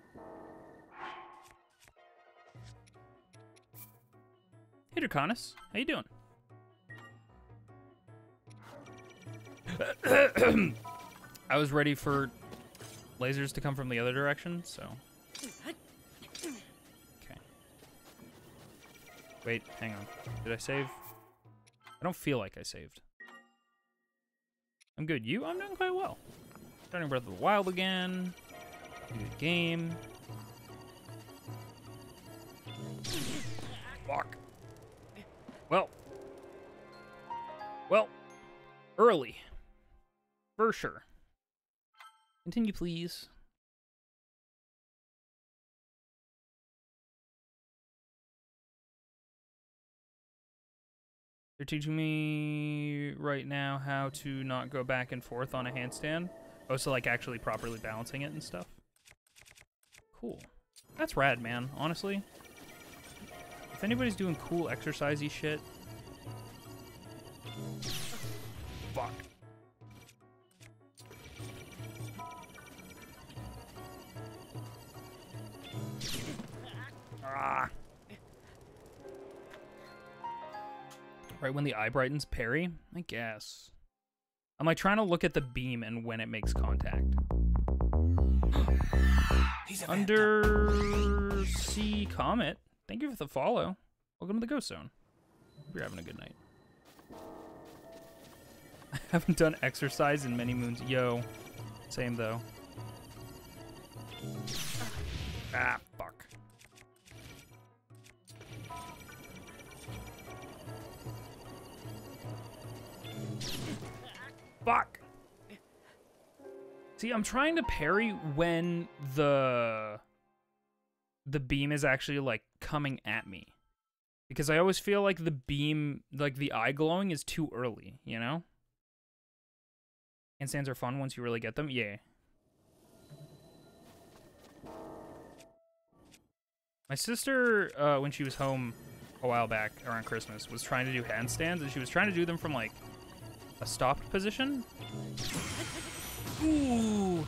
Hey, Draconis. How you doing? I was ready for lasers to come from the other direction, so. Okay. Wait, hang on. Did I save? I don't feel like I saved. I'm good. You? I'm doing quite well. Starting Breath of the Wild again. Good game. Fuck. Well. Well, early. For sure. Continue, please. They're teaching me right now how to not go back and forth on a handstand. Oh, so like actually properly balancing it and stuff. Cool. That's rad, man, honestly. If anybody's doing cool exercisey shit. Fuck. Ah. Right when the eye brightens, parry? I guess. I'm like trying to look at the beam and when it makes contact. Undersea Comet. Thank you for the follow. Welcome to the Ghost Zone. Hope you're having a good night. I haven't done exercise in many moons. Yo. Same though. Ah, fuck. Fuck. See, I'm trying to parry when the beam is actually like coming at me. Because I always feel like the beam, like the eye glowing is too early, you know? Handstands are fun once you really get them. Yeah. My sister, when she was home a while back around Christmas, was trying to do handstands, and she was trying to do them from like a stopped position. Ooh,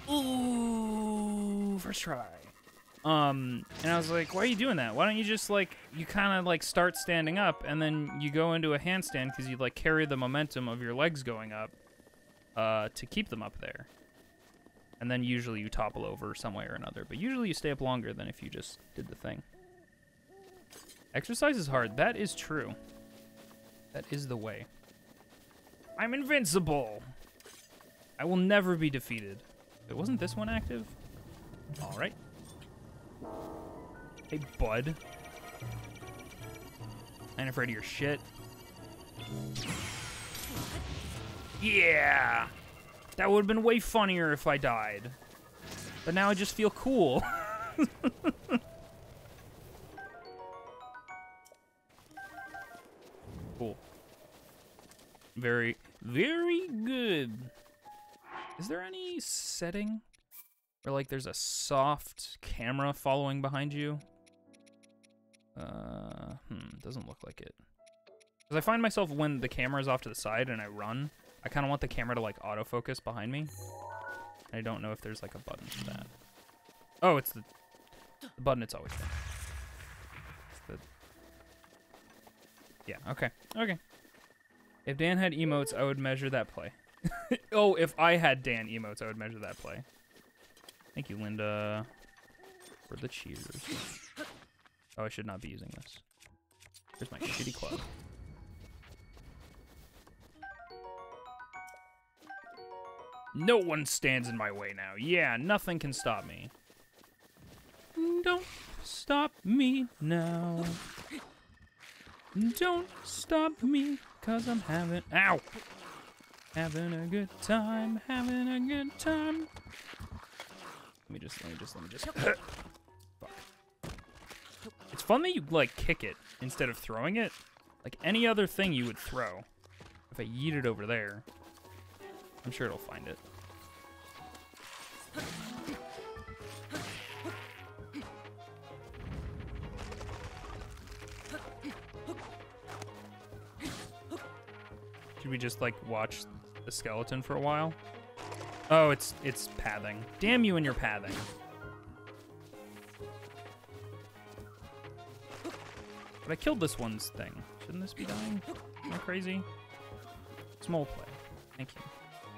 ooh, first try. And I was like, why are you doing that? Why don't you just like, you kind of like start standing up and then you go into a handstand because you like carry the momentum of your legs going up, to keep them up there. And then usually you topple over some way or another, but usually you stay up longer than if you just did the thing. Exercise is hard. That is true. That is the way. I'm invincible. I will never be defeated. Wait, wasn't this one active? All right. Hey, bud. I ain't afraid of your shit. Yeah! That would have been way funnier if I died. But now I just feel cool. Cool. Very, very good. Is there any setting where, like, there's a soft camera following behind you? Doesn't look like it. Because I find myself when the camera is off to the side and I run, I kind of want the camera to, like, autofocus behind me. I don't know if there's, like, a button for that. Oh, it's the button it's always been. It's the... Yeah, okay. Okay. If Dan had emotes, I would measure that play. Oh, if I had Dan emotes, I would measure that play. Thank you, Linda, for the cheers. Oh, I should not be using this. Here's my shitty club. No one stands in my way now. Yeah, nothing can stop me. Don't stop me now. Don't stop me, 'cause I'm having... Ow! Having a good time, having a good time. Let me just... Fuck. It's fun that you, like, kick it instead of throwing it. Like any other thing you would throw. If I yeet it over there, I'm sure it'll find it. Should we just, like, watch the skeleton for a while? Oh, it's pathing. Damn you and your pathing. But I killed this one's thing. Shouldn't this be dying? Am I crazy? Small play. Thank you.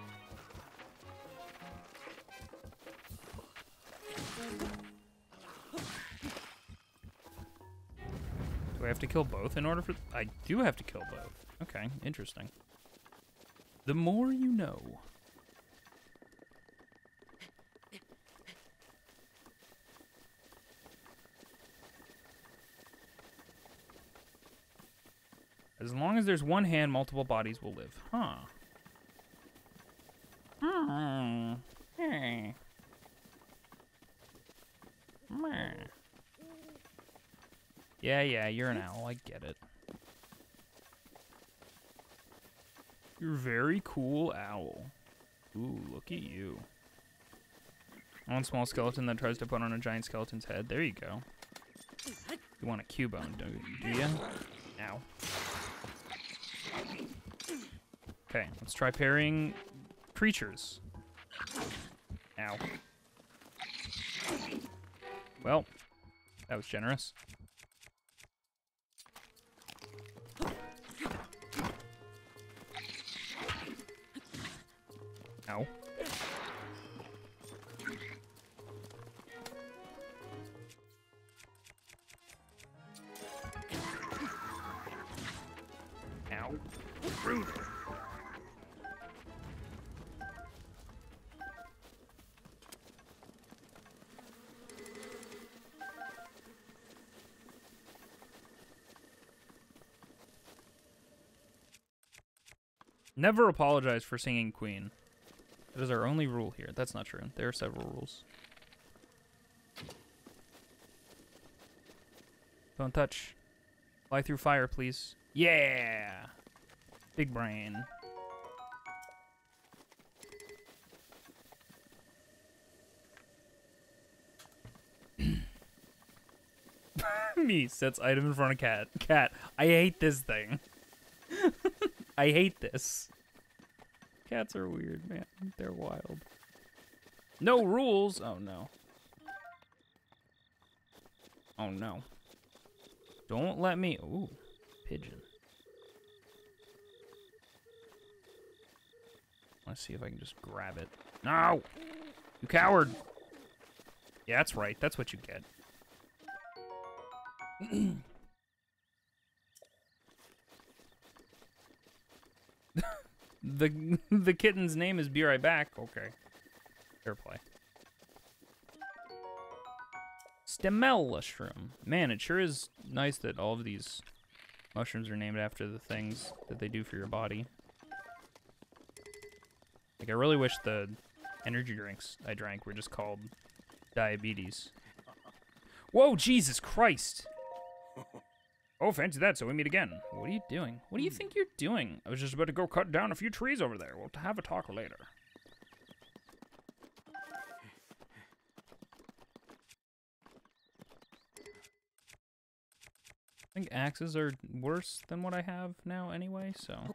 Do I have to kill both in order for... I do have to kill both. Okay, interesting. The more you know. As long as there's one hand, multiple bodies will live. Huh. Hey. Yeah, you're an owl. I get it. You're a very cool owl. Ooh, look at you. One small skeleton that tries to put on a giant skeleton's head. There you go. You want a Cubone, do you? Ow. Okay, let's try parrying creatures. Ow. Well, that was generous. Ow. Ow. Rude. Never apologize for singing Queen. That is our only rule here. That's not true. There are several rules. Don't touch. Fly through fire, please. Yeah! Big brain. Me sets item in front of cat. Cat, I hate this thing. I hate this. Cats are weird, man. They're wild. No rules. Oh, no. Oh, no. Don't let me... Ooh, pigeon. Let's see if I can just grab it. No! You coward! Yeah, that's right. That's what you get. The kitten's name is Be Right Back. Okay. Fair play. Stemel mushroom. Man, it sure is nice that all of these mushrooms are named after the things that they do for your body. Like, I really wish the energy drinks I drank were just called diabetes. Whoa, Jesus Christ! Oh, fancy that, so we meet again. What are you doing? What do you think you're doing? I was just about to go cut down a few trees over there. We'll have a talk later. I think axes are worse than what I have now anyway, so...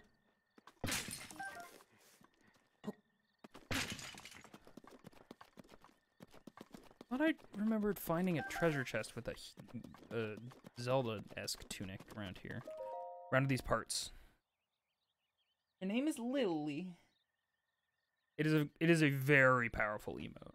I thought I remembered finding a treasure chest with a Zelda-esque tunic around here. Around these parts. Her name is Lily. It is a very powerful emote.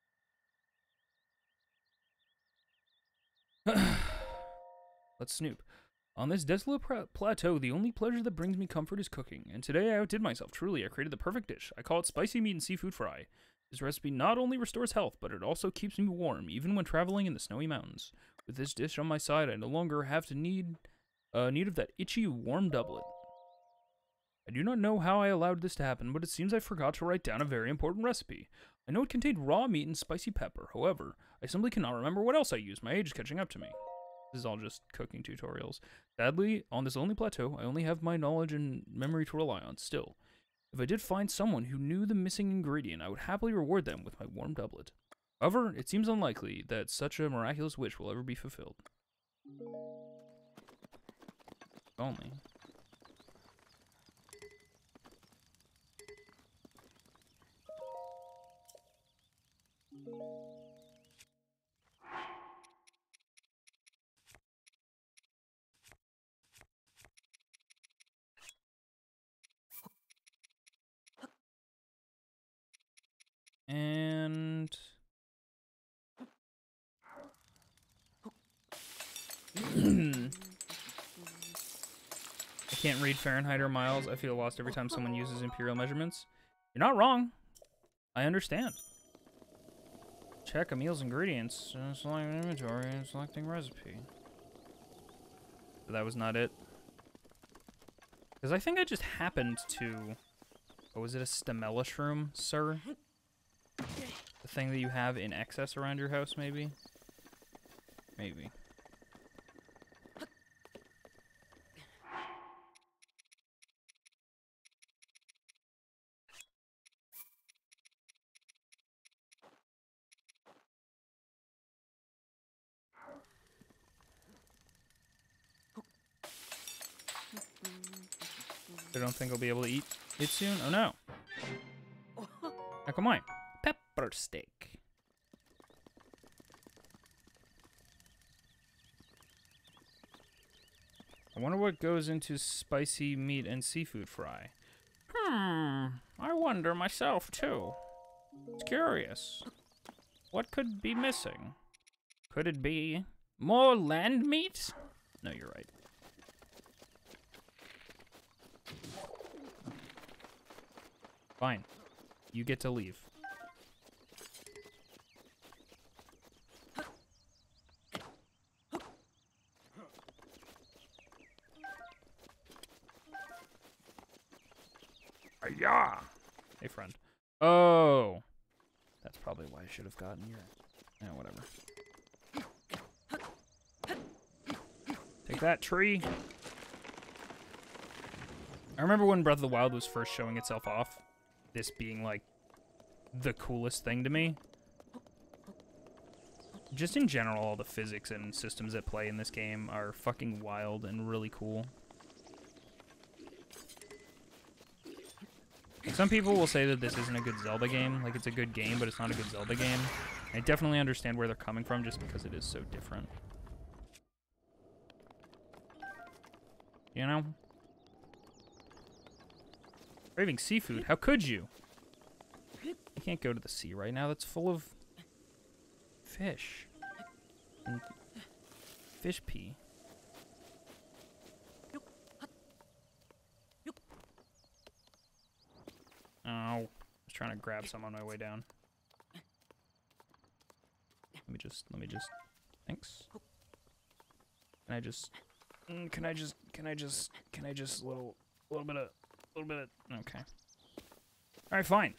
Let's snoop. On this desolate plateau, the only pleasure that brings me comfort is cooking, and today I outdid myself. Truly, I created the perfect dish. I call it spicy meat and seafood fry. This recipe not only restores health, but it also keeps me warm, even when traveling in the snowy mountains. With this dish on my side, I no longer have to need of that itchy, warm doublet. I do not know how I allowed this to happen, but it seems I forgot to write down a very important recipe. I know it contained raw meat and spicy pepper. However, I simply cannot remember what else I used. My age is catching up to me. This is all just cooking tutorials. Sadly, on this lonely plateau, I only have my knowledge and memory to rely on. Still, if I did find someone who knew the missing ingredient, I would happily reward them with my warm doublet. However, it seems unlikely that such a miraculous wish will ever be fulfilled. If only. And I can't read Fahrenheit or miles. I feel lost every time someone uses imperial measurements. You're not wrong. I understand. Check a meal's ingredients. Selecting inventory and selecting recipe. But that was not it. Because I think I just happened to... Oh, was it a stamella shroom, sir? The thing that you have in excess around your house, maybe? Maybe. I don't think I'll be able to eat it soon. Oh no. How come I? Pepper steak. I wonder what goes into spicy meat and seafood fry. I wonder myself too. It's curious. What could be missing? Could it be more land meat? No, you're right. Fine. You get to leave. Yeah. Hey, friend. Oh. That's probably why I should have gotten your... Yeah, whatever. Take that, tree. I remember when Breath of the Wild was first showing itself off. This being, like, the coolest thing to me. Just in general, all the physics and systems at play in this game are fucking wild and really cool. Like, some people will say that this isn't a good Zelda game. Like, it's a good game, but it's not a good Zelda game. I definitely understand where they're coming from just because it is so different. You know? Craving seafood. How could you? You can't go to the sea right now. That's full of fish. And fish pee. Oh, I was trying to grab some on my way down. Let me just, thanks. Can I just, little bit of, okay. Alright, fine.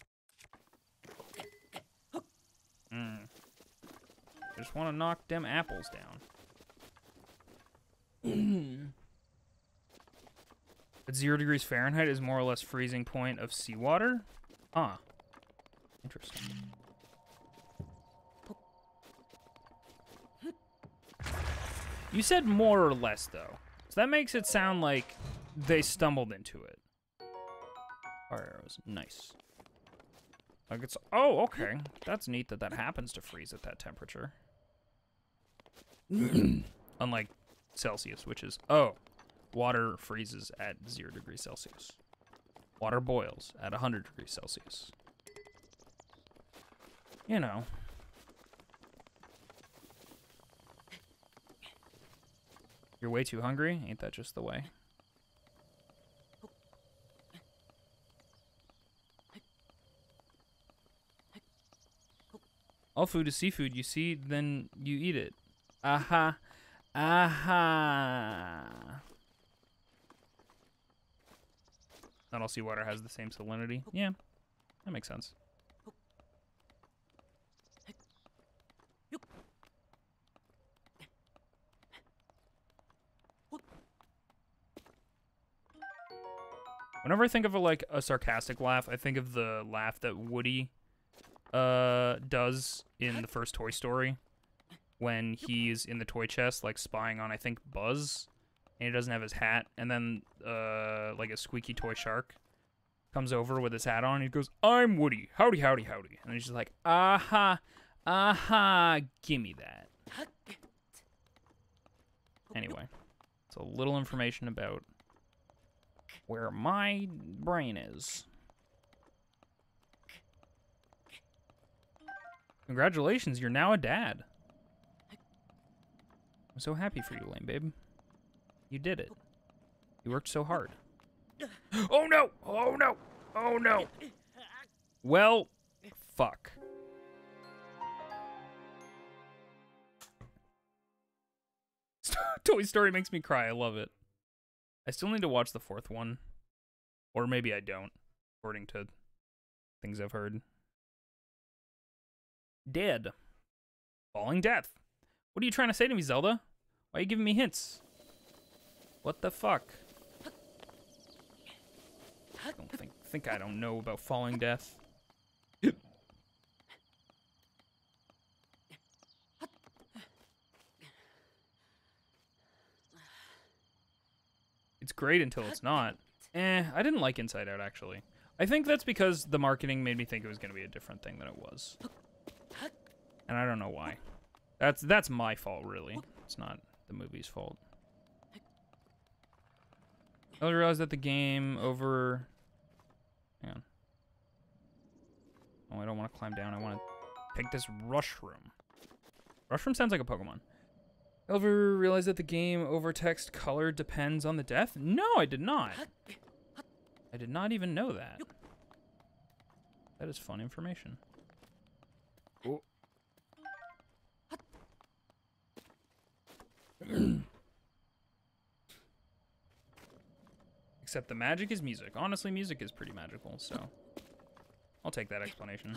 I just want to knock them apples down. At 0 degrees Fahrenheit is more or less freezing point of seawater? Huh. Interesting. You said more or less, though. So that makes it sound like they stumbled into it. Fire arrows. Nice. Like it's... Oh, okay. That's neat that that happens to freeze at that temperature. Unlike Celsius, which is... Oh. Water freezes at 0 degrees Celsius. Water boils at 100 degrees Celsius. You know. You're way too hungry? Ain't that just the way? All food is seafood. You see, then you eat it. Aha. Aha. Not all seawater has the same salinity. Yeah, that makes sense. Whenever I think of a sarcastic laugh, I think of the laugh that Woody does in the first Toy Story when he's in the toy chest, like spying on, I think, Buzz, and he doesn't have his hat, and then like a squeaky toy shark comes over with his hat on, and he goes, "I'm Woody, howdy, howdy, howdy," and he's just like, "Aha, aha, gimme that." Anyway, it's a little information about where my brain is. Congratulations, you're now a dad. I'm so happy for you, Lame Babe. You did it. You worked so hard. Oh no! Oh no! Oh no! Well, fuck. Toy Story makes me cry. I love it. I still need to watch the 4th one. Or maybe I don't, according to things I've heard. Dead. Falling death. What are you trying to say to me, Zelda? Why are you giving me hints? What the fuck? I don't think I don't know about falling death. It's great until it's not. I didn't like Inside Out, actually. I think that's because the marketing made me think it was going to be a different thing than it was. And I don't know why. That's my fault, really. It's not the movie's fault. I realized that the game over... Hang on. Oh, I don't want to climb down. I want to pick this Rushroom. Rushroom sounds like a Pokemon. Ever realized that the game over text color depends on the death? No, I did not. I did not even know that. That is fun information. Oh. Except the magic is music. Honestly, music is pretty magical, so I'll take that explanation.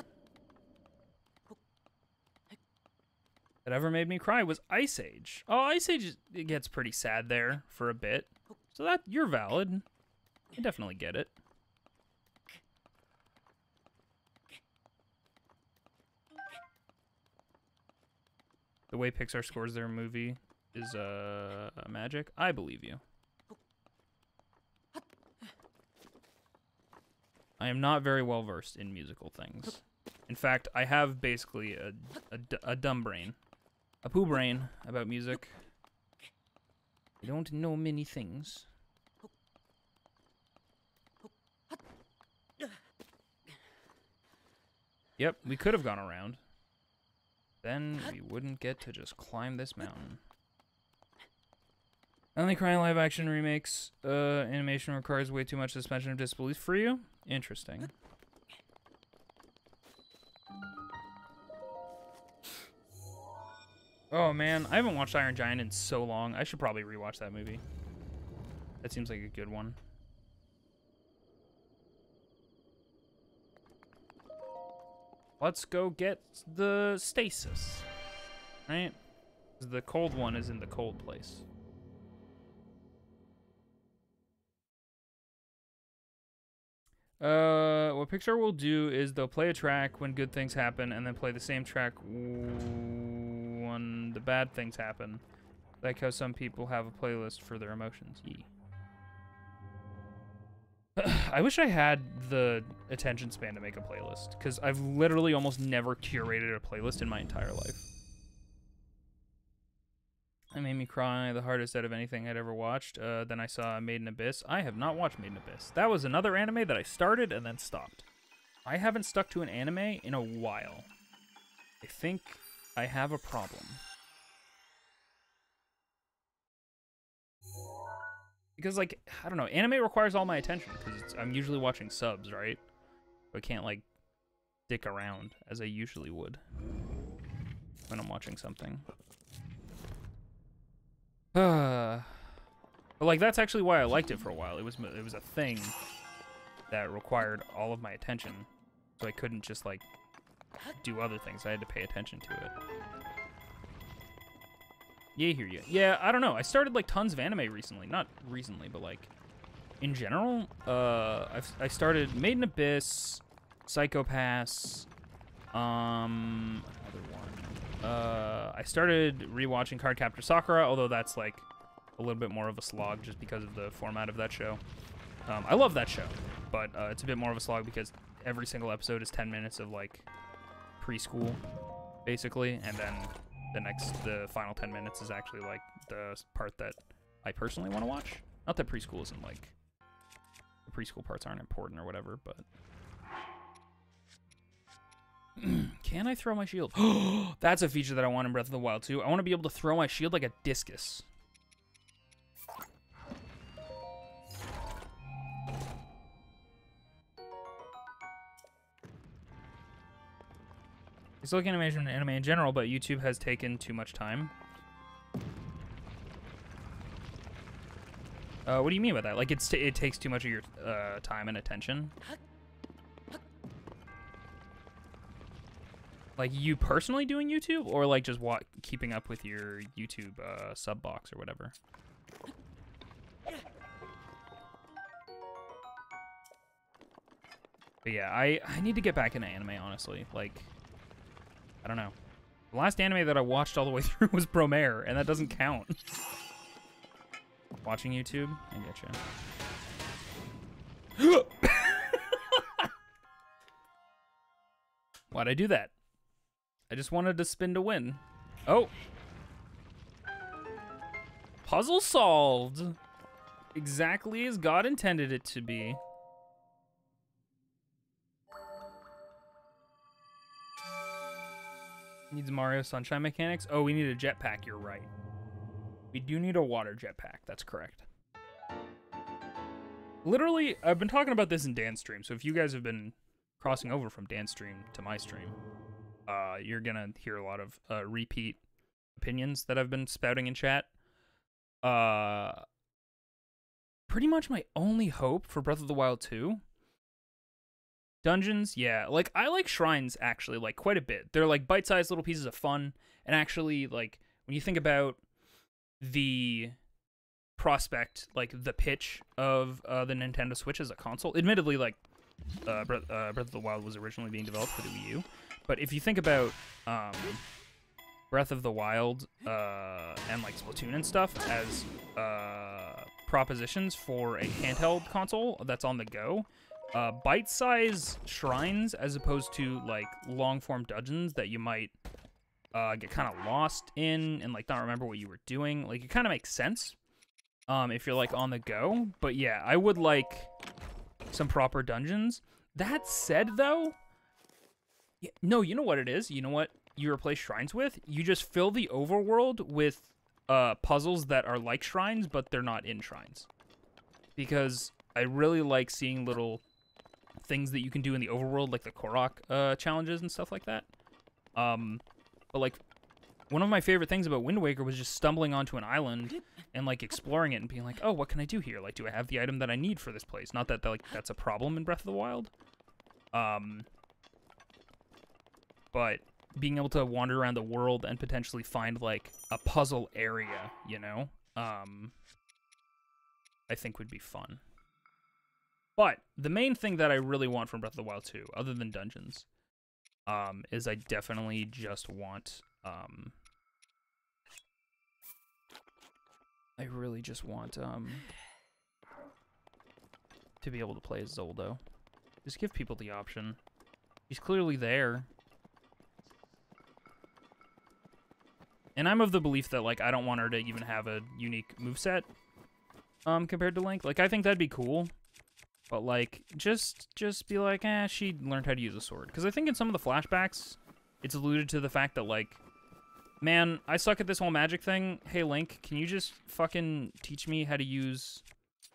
That ever made me cry was Ice Age. Oh, Ice Age, it gets pretty sad there for a bit. So that, you're valid. I definitely get it. The way Pixar scores their movie is magic. I believe you. I am not very well versed in musical things. In fact, I have basically a dumb brain. A poo brain about music. I don't know many things. Yep, we could have gone around. Then we wouldn't get to just climb this mountain. Only crying live action remakes. Animation requires way too much suspension of disbelief for you? Interesting. Oh man, I haven't watched Iron Giant in so long. I should probably rewatch that movie. That seems like a good one. Let's go get the stasis. Right? 'Cause the cold one is in the cold place. What Pixar will do is they'll play a track when good things happen and then play the same track when the bad things happen. Like how some people have a playlist for their emotions. Yee. I wish I had the attention span to make a playlist, because I've literally almost never curated a playlist in my entire life. It made me cry the hardest out of anything I'd ever watched. Then I saw Made in Abyss. I have not watched Made in Abyss. That was another anime that I started and then stopped. I haven't stuck to an anime in a while. I think I have a problem. Because, like, I don't know, anime requires all my attention, because I'm usually watching subs, right? So I can't, like, dick around as I usually would when I'm watching something. But, like, that's actually why I liked it for a while. It was a thing that required all of my attention, so I couldn't just, like, do other things. I had to pay attention to it. Yeah, hear you. Yeah, I don't know. I started, like, tons of anime recently. Not recently, but, like, in general. I started Made in Abyss, Psycho-Pass, another one. I started rewatching Cardcaptor Sakura, although that's, like, a little bit more of a slog just because of the format of that show. I love that show, but it's a bit more of a slog because every single episode is 10 minutes of, like, preschool, basically, and then the final 10 minutes is actually, like, the part that I personally want to watch. Not that preschool isn't, like, the preschool parts aren't important or whatever, but... Can I throw my shield? That's a feature that I want in Breath of the Wild, too. I want to be able to throw my shield like a discus. I still like animation and anime in general, but YouTube has taken too much time. What do you mean by that? Like, it takes too much of your time and attention? Like, you personally doing YouTube? Or, like, just keeping up with your YouTube sub box or whatever? But yeah, I need to get back into anime, honestly. Like, I don't know. The last anime that I watched all the way through was Promare, and that doesn't count. Watching YouTube? I getcha. Why'd I do that? I just wanted to spin to win. Oh. Puzzle solved. Exactly as God intended it to be. Needs Mario Sunshine mechanics. Oh, we need a jetpack. You're right. We do need a water jetpack. That's correct. Literally, I've been talking about this in Dan's stream. So if you guys have been crossing over from Dan's stream to my stream, you're gonna hear a lot of repeat opinions that I've been spouting in chat. Pretty much my only hope for Breath of the Wild 2. Dungeons, yeah. Like, I like shrines, actually, like, quite a bit. They're, like, bite-sized little pieces of fun. And actually, like, when you think about the prospect, like, the pitch of the Nintendo Switch as a console, admittedly, like, Breath of the Wild was originally being developed for the Wii U. But if you think about Breath of the Wild and, like, Splatoon and stuff as propositions for a handheld console that's on the go, bite-sized shrines as opposed to like long-form dungeons that you might get kind of lost in and like not remember what you were doing, like it kind of makes sense if you're like on the go. But yeah, I would like some proper dungeons. That said, though, no, you know what it is? You know what you replace shrines with? You just fill the overworld with puzzles that are like shrines, but they're not in shrines. Because I really like seeing little things that you can do in the overworld, like the Korok challenges and stuff like that. But like, one of my favorite things about Wind Waker was just stumbling onto an island and like exploring it and being like, oh, what can I do here? Like, do I have the item that I need for this place? Not that like that's a problem in Breath of the Wild. But being able to wander around the world and potentially find like a puzzle area, you know, I think would be fun. But the main thing that I really want from Breath of the Wild 2, other than dungeons, is I definitely just want, I really just want, to be able to play as Zelda. Just give people the option. He's clearly there. And I'm of the belief that, like, I don't want her to even have a unique moveset, compared to Link. Like, I think that'd be cool. But, like, just be like, she learned how to use a sword. Because I think in some of the flashbacks, it's alluded to the fact that, like, man, I suck at this whole magic thing. Hey, Link, can you just fucking teach me how to use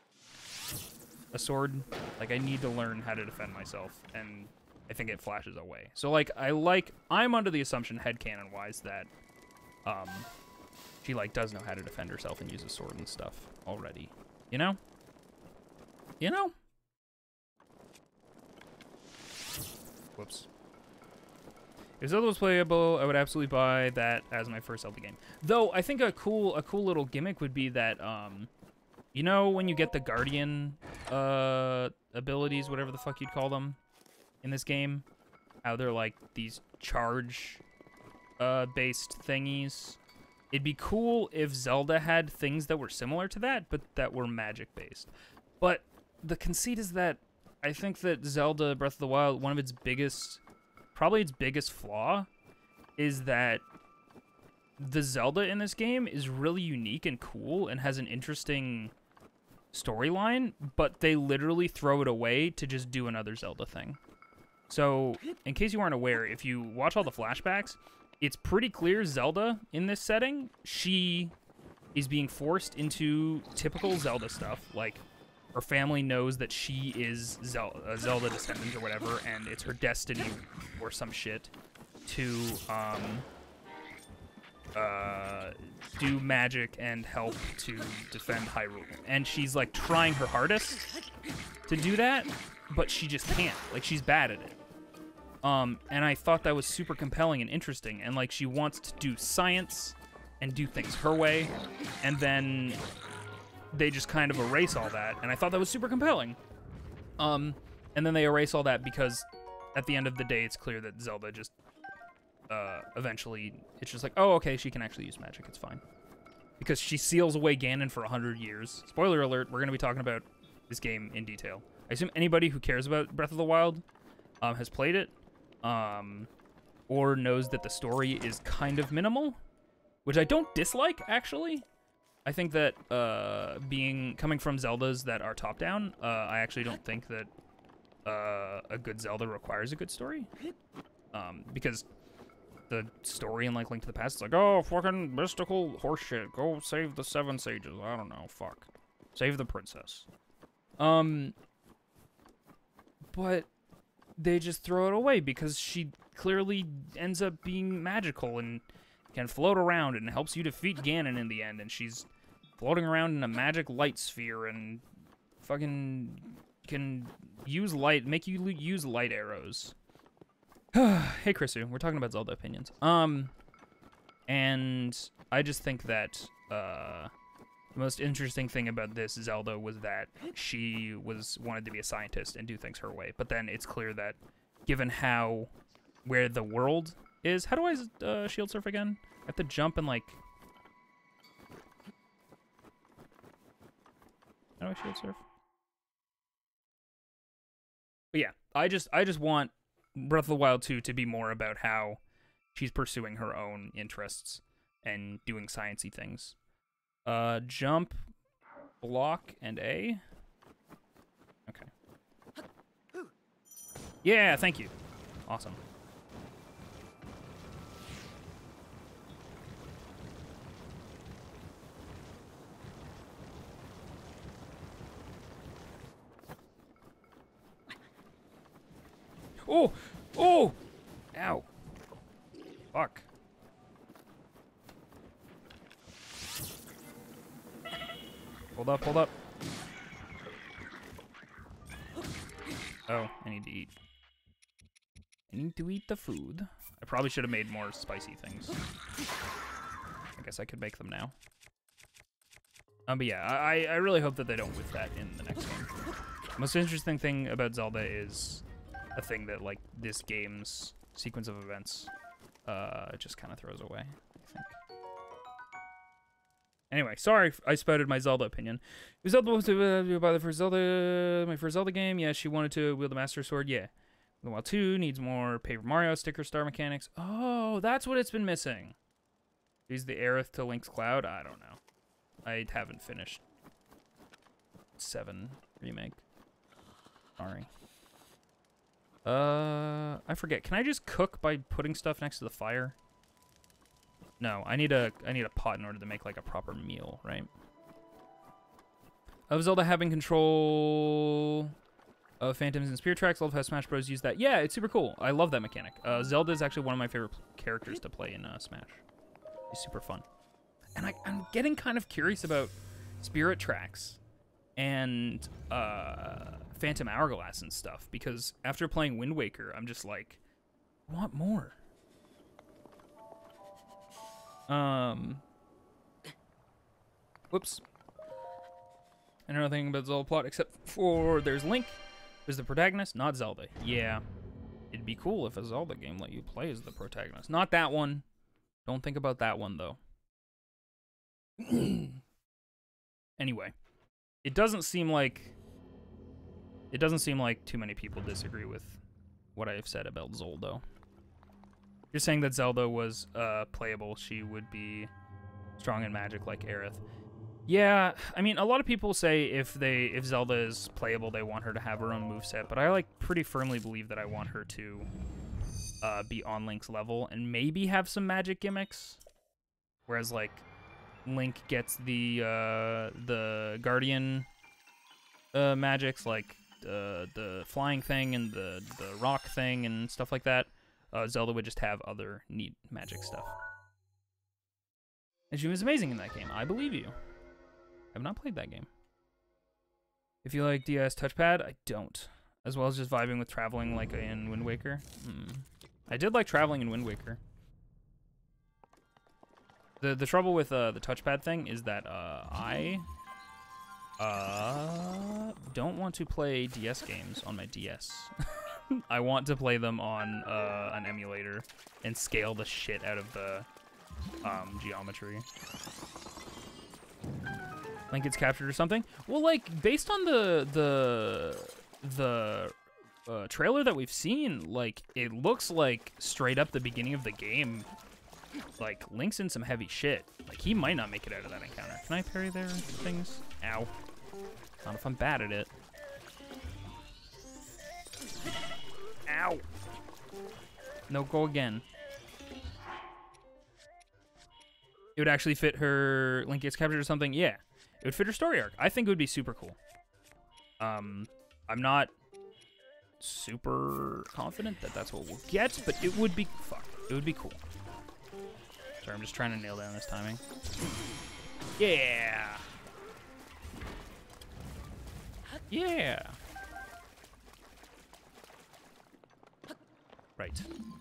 a sword? Like, I need to learn how to defend myself. And I think it flashes away. So, like, I'm under the assumption, headcanon-wise, that, she, like, does know how to defend herself and use a sword and stuff already. You know? You know? Whoops. If Zelda was playable, I would absolutely buy that as my first Zelda game. Though, I think a cool little gimmick would be that, you know when you get the Guardian abilities, whatever the fuck you'd call them, in this game? How they're like these charge based thingies. It'd be cool if Zelda had things that were similar to that, but that were magic based. But the conceit is that I think that Zelda Breath of the Wild, one of its biggest, probably its biggest flaw, is that the Zelda in this game is really unique and cool and has an interesting storyline, but they literally throw it away to just do another Zelda thing. So, in case you aren't aware, if you watch all the flashbacks, it's pretty clear Zelda in this setting, she is being forced into typical Zelda stuff, like her family knows that she is a Zelda descendant or whatever, and it's her destiny or some shit to do magic and help to defend Hyrule. And she's like trying her hardest to do that, but she just can't. Like, she's bad at it. And I thought that was super compelling and interesting. And like, she wants to do science and do things her way, and then they just kind of erase all that. And I thought that was super compelling. And then they erase all that because at the end of the day, it's clear that Zelda just eventually, it's just like, oh, okay, she can actually use magic. It's fine. Because she seals away Ganon for 100 years. Spoiler alert, we're going to be talking about this game in detail. I assume anybody who cares about Breath of the Wild has played it, or knows that the story is kind of minimal, which I don't dislike, actually. I think that coming from Zeldas that are top-down, I actually don't think that a good Zelda requires a good story. Because the story in like Link to the Past is like, oh, fucking mystical horseshit. Go save the 7 sages. I don't know, fuck. Save the princess. But they just throw it away because she clearly ends up being magical and can float around and helps you defeat Ganon in the end. And she's floating around in a magic light sphere and fucking can use light, make you use light arrows. Hey, Chrisu, we're talking about Zelda opinions. And I just think that, the most interesting thing about this Zelda was that she wanted to be a scientist and do things her way. But then it's clear that, given where the world is, how do I shield surf again? I have to jump and like, how do I shield surf? But yeah, I just want Breath of the Wild 2 to be more about how she's pursuing her own interests and doing sciencey things. Jump, block, and A. Okay. Yeah, thank you. Awesome. Oh! Oh! Ow. Fuck. Hold up, hold up. Oh, I need to eat. I need to eat the food. I probably should have made more spicy things. I guess I could make them now. But yeah, I really hope that they don't whiff that in the next one. The most interesting thing about Zelda is a thing that, like, this game's sequence of events just kind of throws away, I think. Anyway, sorry I spouted my Zelda opinion. If Zelda was to buy the first Zelda, my first Zelda game, yeah, she wanted to wield the Master Sword, yeah. The Wild 2 needs more Paper Mario sticker star mechanics. Oh, that's what it's been missing. Use the Aerith to Link's Cloud? I don't know. I haven't finished 7 Remake. Sorry. I forget. Can I just cook by putting stuff next to the fire? No, I need a pot in order to make like a proper meal, right? Of Zelda having control of Phantoms and Spirit Tracks, love how Smash Bros. Use that. Yeah, it's super cool. I love that mechanic. Zelda is actually one of my favorite characters to play in Smash. It's super fun. And I'm getting kind of curious about Spirit Tracks and Phantom Hourglass and stuff, because after playing Wind Waker, I'm just like, I want more. Whoops. I know nothing about Zelda plot except for there's Link, there's the protagonist, not Zelda. Yeah, it'd be cool if a Zelda game let you play as the protagonist. Not that one. Don't think about that one though. Anyway, it doesn't seem like too many people disagree with what I have said about Zelda. You're saying that Zelda was playable. She would be strong in magic like Aerith. Yeah, I mean, a lot of people say if Zelda is playable, they want her to have her own moveset, but I like pretty firmly believe that I want her to be on Link's level and maybe have some magic gimmicks. Whereas like Link gets the Guardian magics, like the flying thing and the rock thing and stuff like that. Zelda would just have other neat magic stuff. And she was amazing in that game. I believe you. I have not played that game. If you like DS touchpad, I don't. As well as just vibing with traveling like in Wind Waker. I did like traveling in Wind Waker. The trouble with the touchpad thing is that I don't want to play DS games on my DS. I want to play them on an emulator and scale the shit out of the geometry. Link gets captured or something. Well, like based on the trailer that we've seen, like it looks like straight up the beginning of the game. Like Link's in some heavy shit. Like he might not make it out of that encounter. Can I parry their things? Ow. Not if I'm bad at it. Ow. No, go again. It would actually fit her Link gets captured or something. Yeah. It would fit her story arc. I think it would be super cool. I'm not super confident that that's what we'll get, but it would be it would be cool. Sorry, I'm just trying to nail down this timing. Yeah. Yeah. Right.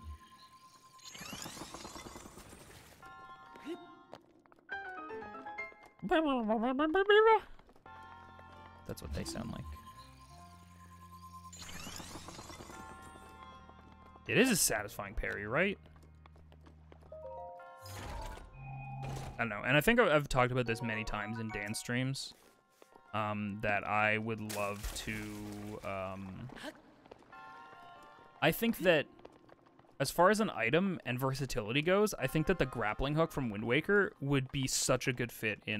That's what they sound like. It is a satisfying parry, right? I don't know, and I think I've talked about this many times in Dan's streams, that I would love to, I think that as far as an item and versatility goes, I think that the grappling hook from Wind Waker would be such a good fit in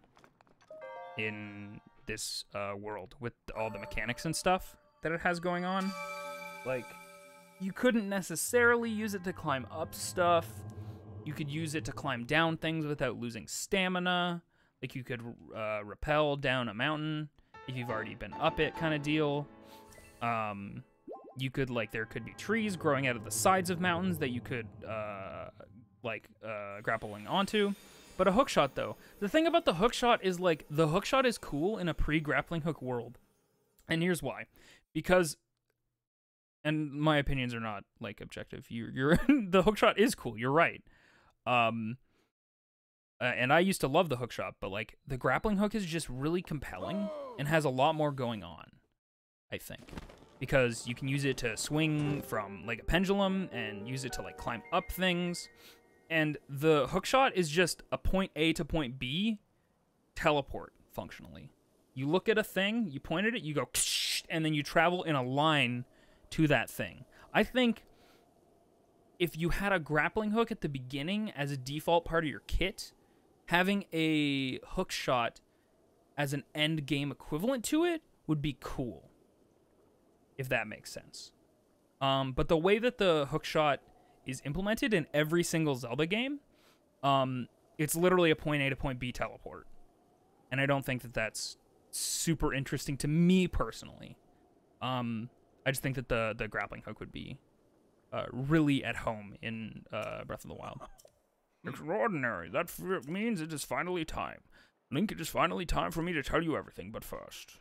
this world with all the mechanics and stuff that it has going on. Like, you couldn't necessarily use it to climb up stuff. You could use it to climb down things without losing stamina. Like you could rappel down a mountain if you've already been up it, kind of deal. You could there could be trees growing out of the sides of mountains that you could grappling onto. But a hookshot though, the thing about the hookshot is the hookshot is cool in a pre-grappling hook world, and here's why: because. And my opinions are not objective. You're the hookshot is cool. You're right. And I used to love the hookshot, but the grappling hook is just really compelling and has a lot more going on, I think, because you can use it to swing from a pendulum and use it to climb up things. And the hookshot is just a point A to point B teleport functionally. You look at a thing, you point at it, you go, and then you travel in a line to that thing. I think if you had a grappling hook at the beginning as a default part of your kit, having a hook shot as an end game equivalent to it would be cool, if that makes sense. But the way that the hook shot is implemented in every single Zelda game, it's literally a point A to point B teleport. And I don't think that that's super interesting to me personally. I just think that the grappling hook would be really at home in Breath of the Wild. Extraordinary. That means it is finally time. Link, it is finally time for me to tell you everything, but first.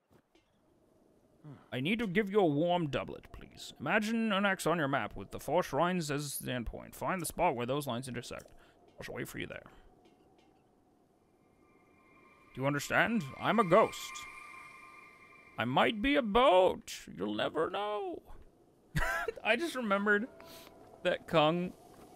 I need to give you a warm doublet, please. Imagine an X on your map with the 4 shrines as the endpoint. Find the spot where those lines intersect. I shall wait for you there. Do you understand? I'm a ghost. I might be a boat. You'll never know. I just remembered that Kung,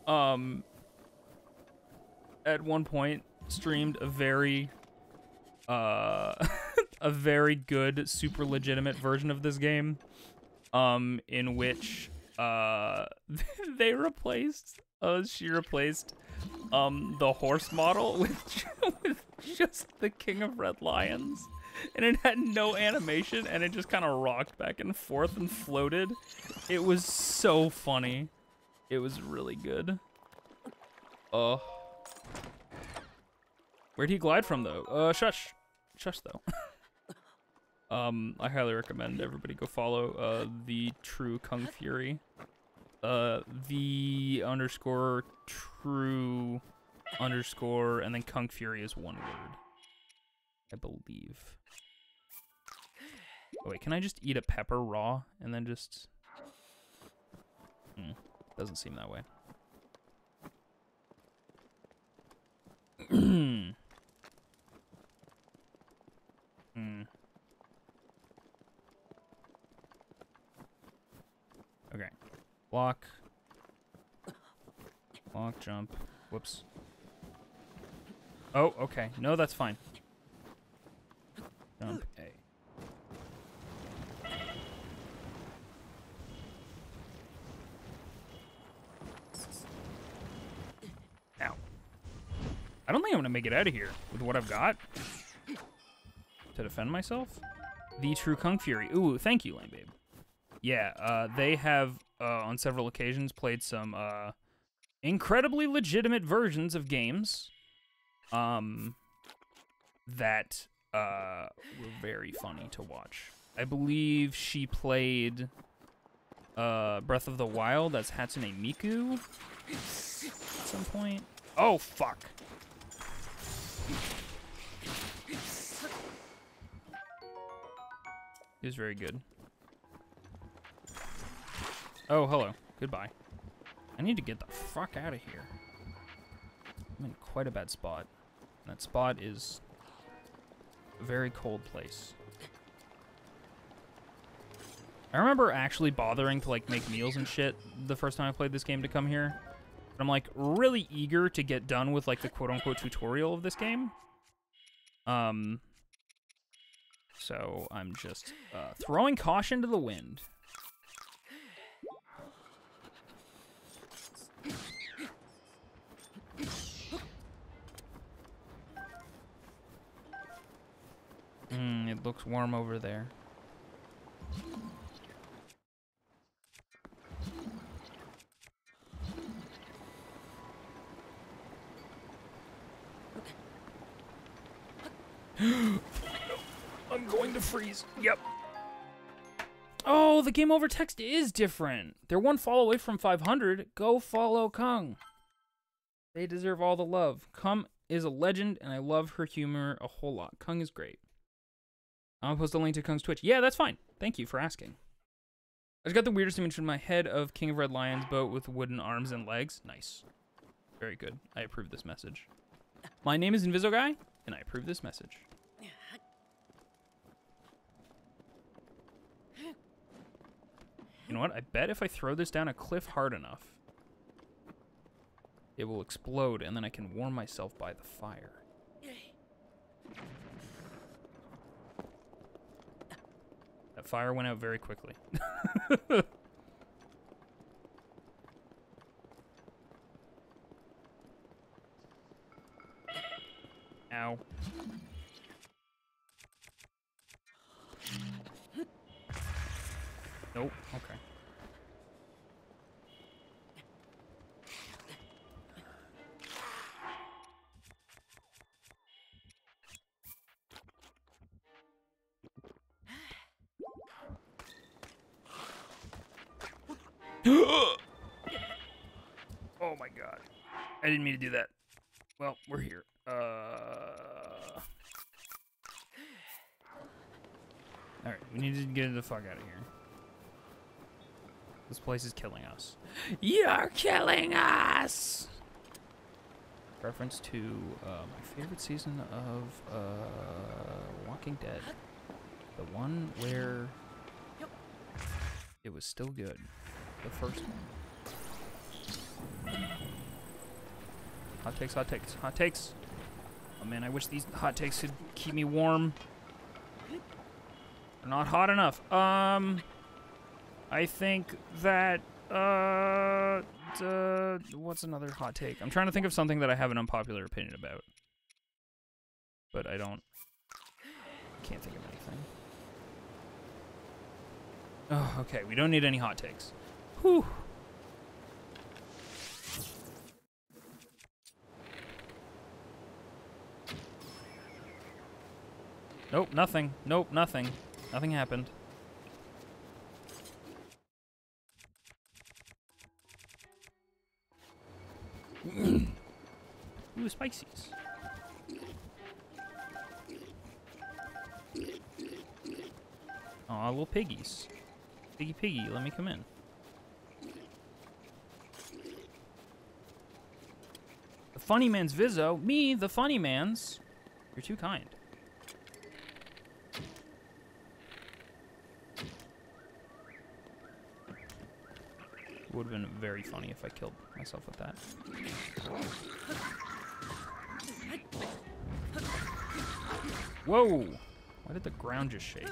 at one point streamed a very, a very good, super legitimate version of this game, in which, she replaced, the horse model with just the King of Red Lions. And it had no animation, and it just kind of rocked back and forth and floated. It was so funny. It was really good. Oh. Where'd he glide from, though? Shush. Shush, though. I highly recommend everybody go follow, the True Kung Fury. The _true underscore, and then Kung Fury is one word, I believe. Oh, wait, can I just eat a pepper raw and then just... doesn't seem that way. Okay. Block. Block, jump. Whoops. Oh, okay. No, that's fine. Jump A. Ow. I don't think I'm gonna make it out of here with what I've got to defend myself. The True Kung Fury. Ooh, thank you, Lame Babe. Yeah, they have on several occasions played some incredibly legitimate versions of games that were very funny to watch. I believe she played Breath of the Wild. That's Hatsune Miku at some point. Oh, fuck. It was very good. Oh, hello. Goodbye. I need to get the fuck out of here. I'm in quite a bad spot. That spot is a very cold place. I remember actually bothering to, like, make meals and shit the first time I played this game to come here. But I'm, like, really eager to get done with, like, the quote-unquote tutorial of this game. So I'm just throwing caution to the wind. It looks warm over there. I'm going to freeze. Yep. Oh, the game over text is different. They're one follow away from 500. Go follow Kung. They deserve all the love. Kung is a legend, and I love her humor a whole lot. Kung is great. I'll post a link to Kung's Twitch. Yeah, that's fine. Thank you for asking. I just got the weirdest image in my head of King of Red Lion's boat with wooden arms and legs. Nice. Very good. I approve this message. My name is Invisoguy, and I approve this message. You know what? I bet if I throw this down a cliff hard enough, it will explode, and then I can warm myself by the fire. That fire went out very quickly. Ow. Nope. Okay. Oh my god. I didn't mean to do that. Well, we're here. Alright, we need to get the fuck out of here. This place is killing us. You're killing us! Reference to my favorite season of Walking Dead. The one where it was still good. The first one. Hot takes, hot takes, hot takes. Oh man, I wish these hot takes could keep me warm. They're not hot enough. I think that, what's another hot take? I'm trying to think of something that I have an unpopular opinion about. But I can't think of anything. Oh, okay, we don't need any hot takes. Whew. Nope, nothing. Nope, nothing. Nothing happened. Ooh, spices. Aw, little piggies. Piggy, let me come in. The funny man's Vizzo. Me, the funny man's. You're too kind. Would have been very funny if I killed myself with that. Whoa! Why did the ground just shake?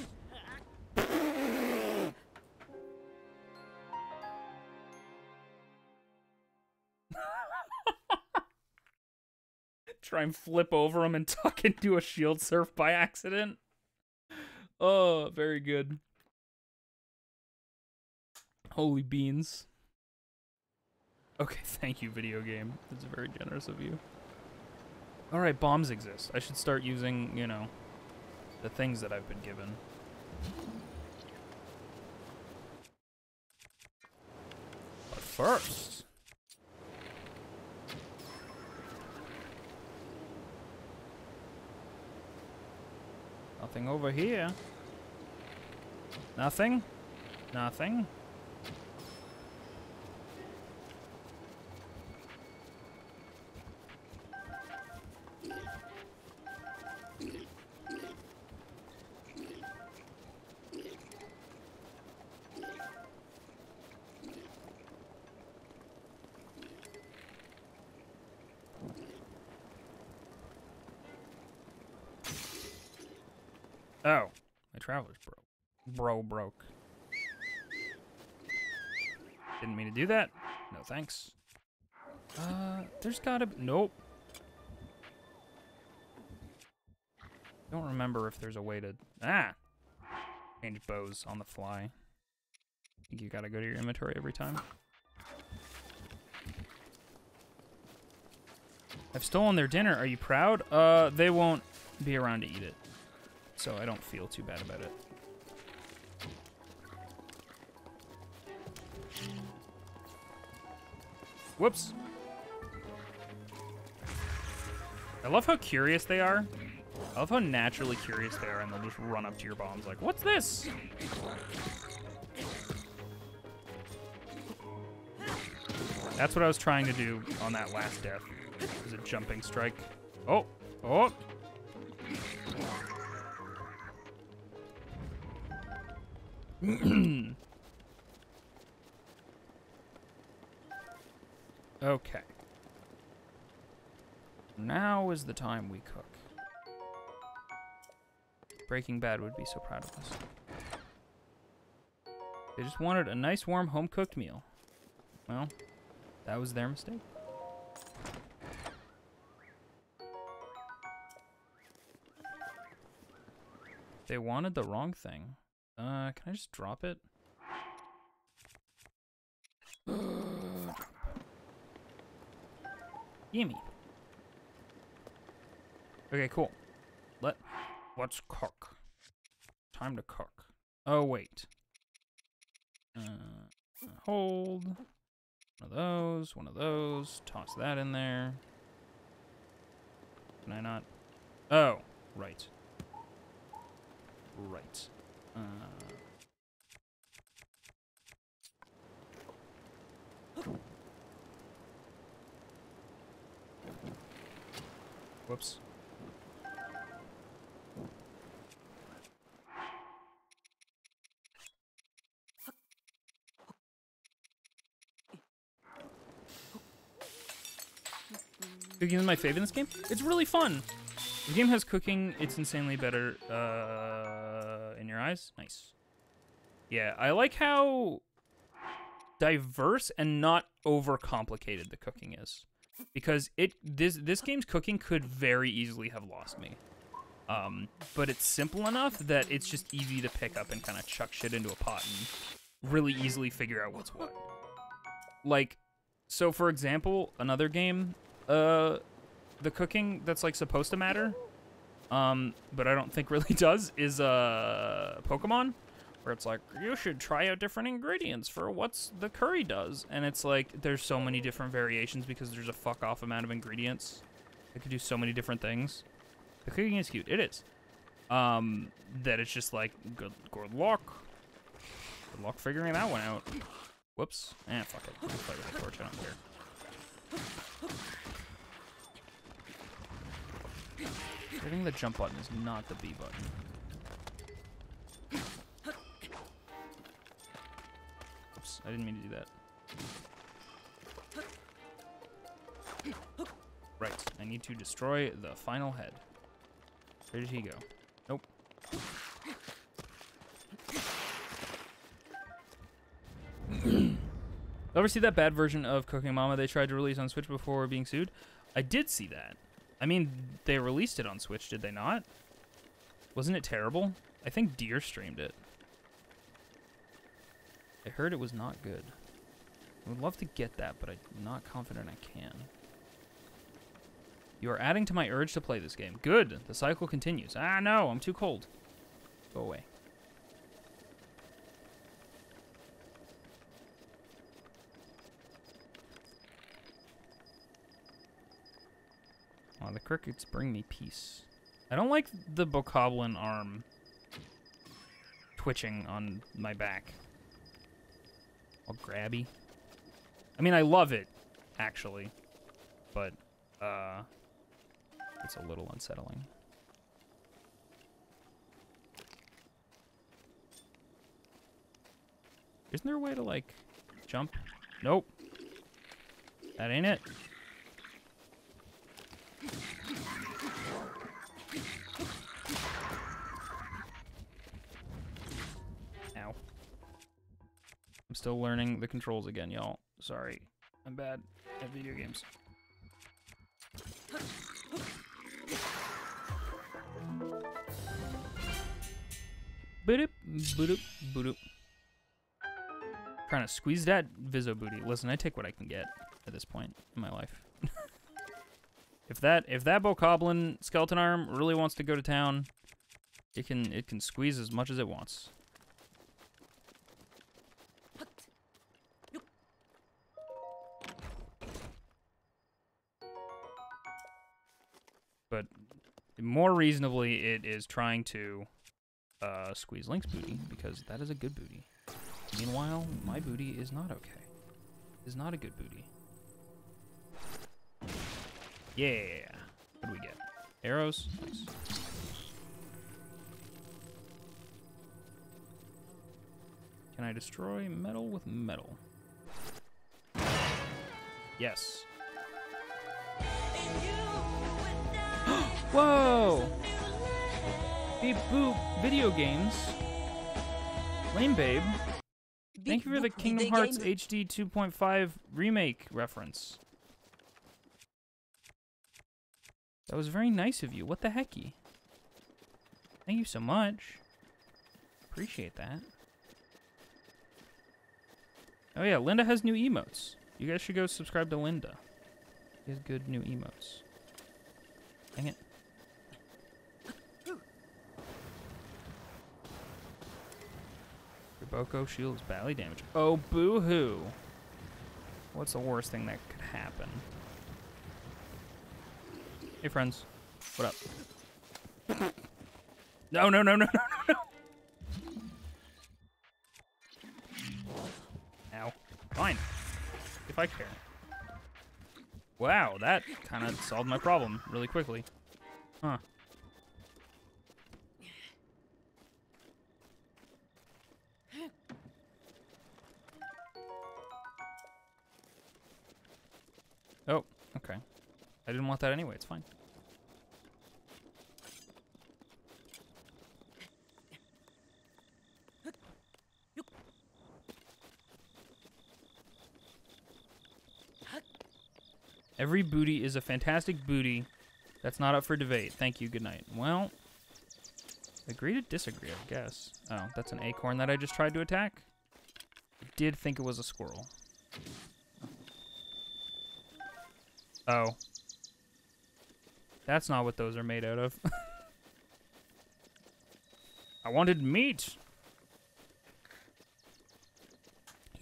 Try and flip over him and tuck into a shield surf by accident. Oh, very good. Holy beans. Okay, thank you, video game. That's very generous of you. Alright, bombs exist. I should start using, you know, the things that I've been given. But first... Nothing over here. Nothing? Nothing? Oh, my traveler's broke. Didn't mean to do that. No thanks. There's gotta be... Nope. Don't remember if there's a way to... Ah! Change bows on the fly. I think you gotta go to your inventory every time. I've stolen their dinner. Are you proud? They won't be around to eat it. So I don't feel too bad about it. Whoops. I love how curious they are. I love how naturally curious they are, and they'll just run up to your bombs like, what's this? That's what I was trying to do on that last death. It was a jumping strike. Oh! Oh! Okay. Now is the time we cook. Breaking Bad would be so proud of us. They just wanted a nice, warm, home-cooked meal. Well, that was their mistake. They wanted the wrong thing. Can I just drop it? Gimme. Okay, cool. Let's cook. Time to cook. Oh, wait. Hold. One of those. Toss that in there. Can I not? Oh, right. Right. Whoops. Cooking is my favorite in this game. It's really fun. The game has cooking. It's insanely better in your eyes. Nice. Yeah, I like how diverse and not overcomplicated the cooking is, because this game's cooking could very easily have lost me. But it's simple enough that it's just easy to pick up and kind of chuck shit into a pot and really easily figure out what's what. Like, so for example, another game, the cooking that's like supposed to matter, but I don't think really does, is Pokemon, where it's like, you should try out different ingredients for what's the curry does. And it's like, there's so many different variations because there's a fuck off amount of ingredients. It could do so many different things. The cooking is cute. It is. That it's just like, good luck. Good luck figuring that one out. Whoops. Fuck it. I'll play with the torch. I don't care. Hitting the jump button is not the B button. Oops, I didn't mean to do that. Right, I need to destroy the final head. Where did he go? Nope. Ever see that bad version of Cooking Mama they tried to release on Switch before being sued? I did see that. I mean, they released it on Switch, did they not? Wasn't it terrible? I think Deer streamed it. I heard it was not good. I would love to get that, but I'm not confident I can. You are adding to my urge to play this game. Good. The cycle continues. Ah, no, I'm too cold. Go away. Oh, the crickets bring me peace. I don't like the bokoblin arm twitching on my back. All grabby. I mean, I love it, actually. But, it's a little unsettling. Isn't there a way to, like, jump? Nope. That ain't it. Ow. I'm still learning the controls again, y'all. Sorry. I'm bad at video games. Boop, boop, boop. Trying to squeeze that Vizzo booty. Listen, I take what I can get at this point in my life. If that bokoblin skeleton arm really wants to go to town, it can squeeze as much as it wants. But more reasonably, it is trying to squeeze Link's booty, because that is a good booty. Meanwhile, my booty is not okay. Is not a good booty. Yeah. What do we get? Arrows? Nice. Can I destroy metal with metal? Yes. Whoa! Beep boop video games. Lame babe. Thank you for the Kingdom Hearts HD 2.5 remake reference. That was very nice of you. What the hecky? Thank you so much. Appreciate that. Oh yeah, Linda has new emotes. You guys should go subscribe to Linda. She has good new emotes. Dang it. Your Boko shield is badly damaged. Oh, boo-hoo. What's the worst thing that could happen? Hey, friends. What up? No, no, no, no, no, no, no. Ow. Fine. If I care. Wow, that kind of solved my problem really quickly. Huh. Oh, okay. I didn't want that anyway, it's fine. Every booty is a fantastic booty. That's not up for debate. Thank you, good night. Well, agree to disagree, I guess. Oh, that's an acorn that I just tried to attack? I did think it was a squirrel. Oh. That's not what those are made out of. I wanted meat.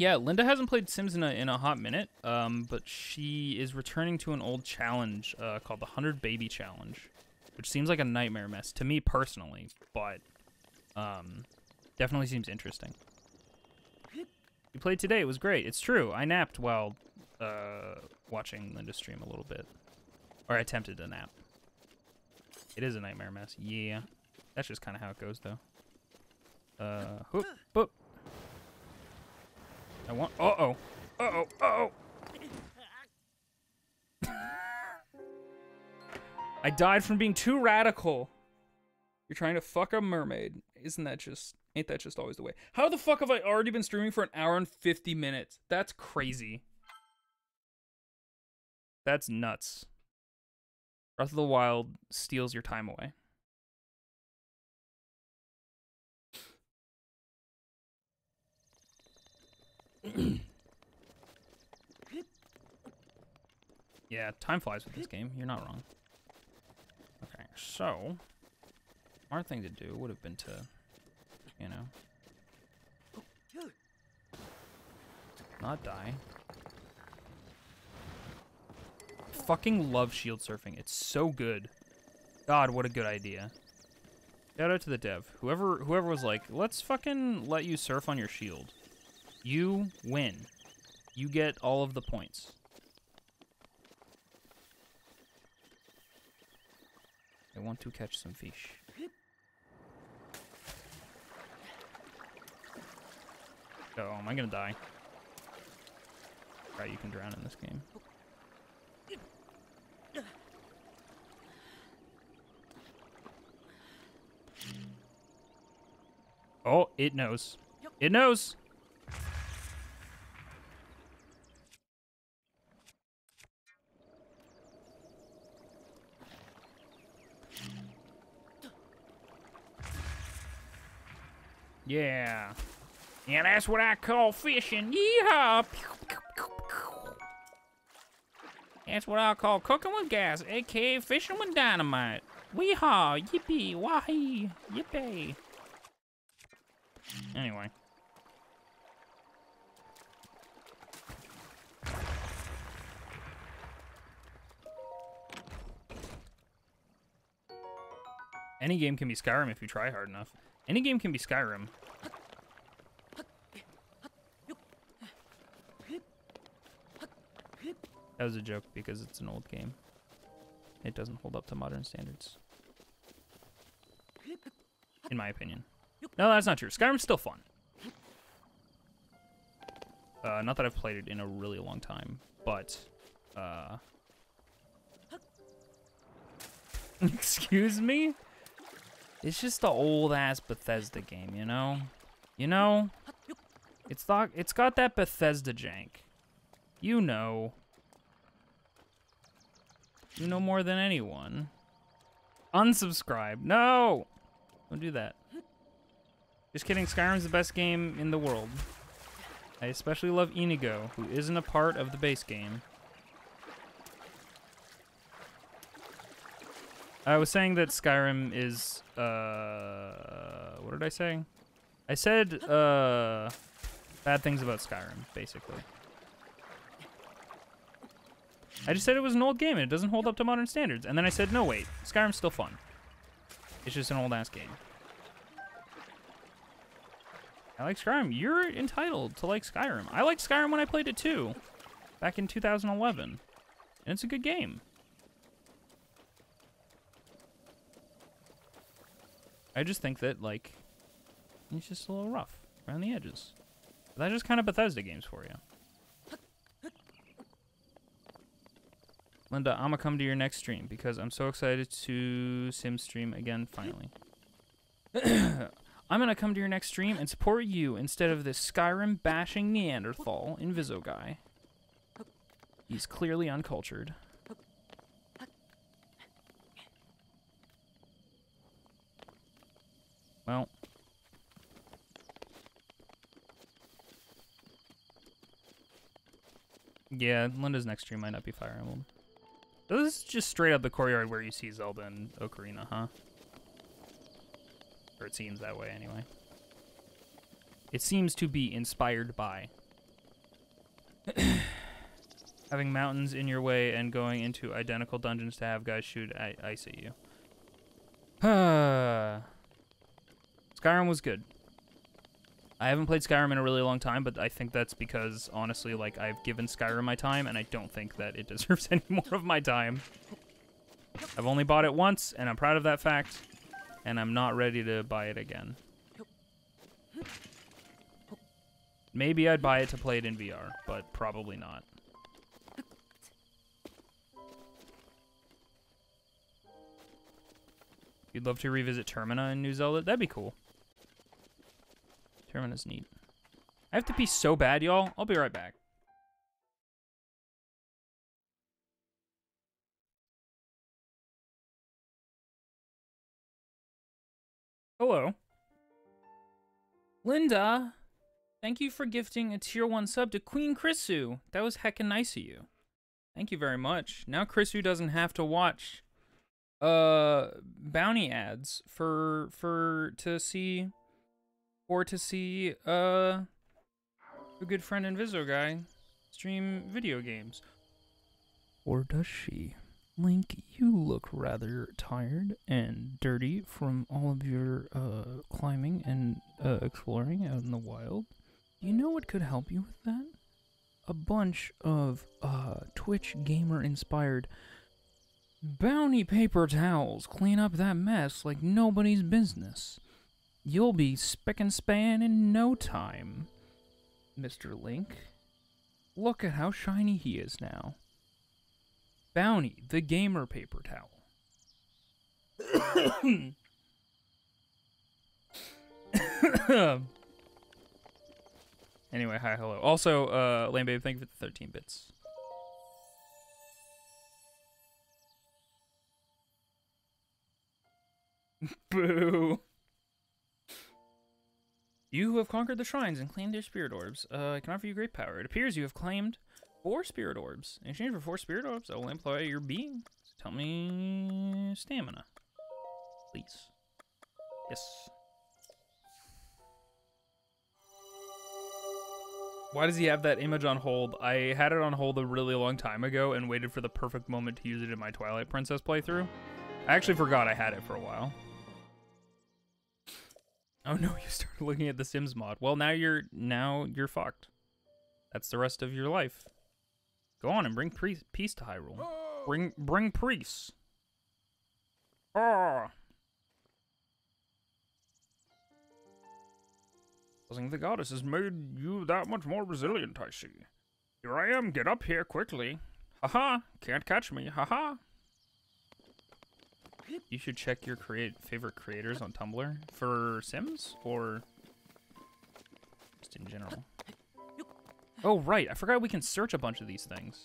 Yeah, Linda hasn't played Sims in a hot minute, but she is returning to an old challenge called the 100 Baby Challenge, which seems like a nightmare mess to me personally, but definitely seems interesting. You played today, it was great. It's true, I napped while watching Linda stream a little bit. Or I attempted to nap. It is a nightmare mess, yeah. That's just kind of how it goes, though. Whoop, whoop. I want. Uh-oh. Uh-oh. Uh-oh. I died from being too radical. You're trying to fuck a mermaid. Isn't that just... Ain't that just always the way? How the fuck have I already been streaming for 1 hour and 50 minutes? That's crazy. That's nuts. Breath of the Wild steals your time away. Yeah, time flies with this game. You're not wrong. Okay, so... Smart thing to do would have been to, you know... not die. Fucking love shield surfing. It's so good. God, what a good idea. Shout out to the dev. Whoever was like, let's fucking let you surf on your shield. You win. You get all of the points. I want to catch some fish. Oh, am I gonna die? Right, you can drown in this game. Oh, it knows. It knows. Yeah. Yeah, that's what I call fishing. Yeehaw! That's what I call cooking with gas, aka fishing with dynamite. Weehaw! Yippee! Wahee! Yippee! Anyway. Any game can be Skyrim if you try hard enough. Any game can be Skyrim. That was a joke because it's an old game. It doesn't hold up to modern standards. In my opinion. No, that's not true. Skyrim's still fun. Not that I've played it in a really long time, but... Excuse me? It's just the old-ass Bethesda game, you know? You know? It's got that Bethesda jank. You know. You know more than anyone. Unsubscribe. No! Don't do that. Just kidding, Skyrim's the best game in the world. I especially love Inigo, who isn't a part of the base game. I was saying that Skyrim is, what did I say? I said, bad things about Skyrim, basically. I just said it was an old game and it doesn't hold up to modern standards. And then I said, no, wait, Skyrim's still fun. It's just an old-ass game. I like Skyrim. You're entitled to like Skyrim. I liked Skyrim when I played it too, back in 2011. And it's a good game. I just think that, like, it's just a little rough around the edges. But that's just kind of Bethesda games for you. Linda, I'm gonna come to your next stream because I'm so excited to sim stream again finally. I'm gonna come to your next stream and support you instead of this Skyrim bashing Neanderthal Inviso guy. He's clearly uncultured. Well. Yeah, Linda's next stream might not be Fire Emblem. So this is just straight up the courtyard where you see Zelda and Ocarina, huh? Or it seems that way, anyway. It seems to be inspired by. Having mountains in your way and going into identical dungeons to have guys shoot, I see you. Skyrim was good. I haven't played Skyrim in a really long time, but I think that's because, honestly, like, I've given Skyrim my time, and I don't think that it deserves any more of my time. I've only bought it once, and I'm proud of that fact, and I'm not ready to buy it again. Maybe I'd buy it to play it in VR, but probably not. You'd love to revisit Termina in New Zelda? That'd be cool. Termina's neat. I have to pee so bad, y'all. I'll be right back. Hello. Linda, thank you for gifting a tier 1 sub to Queen Chrisu. That was heckin' nice of you. Thank you very much. Now Chrisu doesn't have to watch bounty ads to see a good friend Inviso guy stream video games. Or does she? Link, you look rather tired and dirty from all of your climbing and exploring out in the wild. Do you know what could help you with that? A bunch of Twitch gamer inspired bounty paper towels clean up that mess like nobody's business. You'll be spick and span in no time, Mr. Link. Look at how shiny he is now. Bounty, the gamer paper towel. Anyway, hi, hello. Also, Lame Babe, thank you for the 13 bits. Boo. You who have conquered the shrines and claimed their spirit orbs, I can offer you great power. It appears you have claimed 4 spirit orbs. In exchange for 4 spirit orbs, I will employ your being. Tell me stamina. Please. Yes. Why does he have that image on hold? I had it on hold a really long time ago and waited for the perfect moment to use it in my Twilight Princess playthrough. I actually forgot I had it for a while. Oh no, you started looking at the Sims mod. Well, now you're fucked. That's the rest of your life. Go on and bring peace to Hyrule. Bring priests. Ah. Causing the goddess has made you that much more resilient, I see. Here I am, get up here quickly. Haha, can't catch me, haha. You should check your favorite creators on Tumblr for Sims or just in general. Oh, right. I forgot we can search a bunch of these things.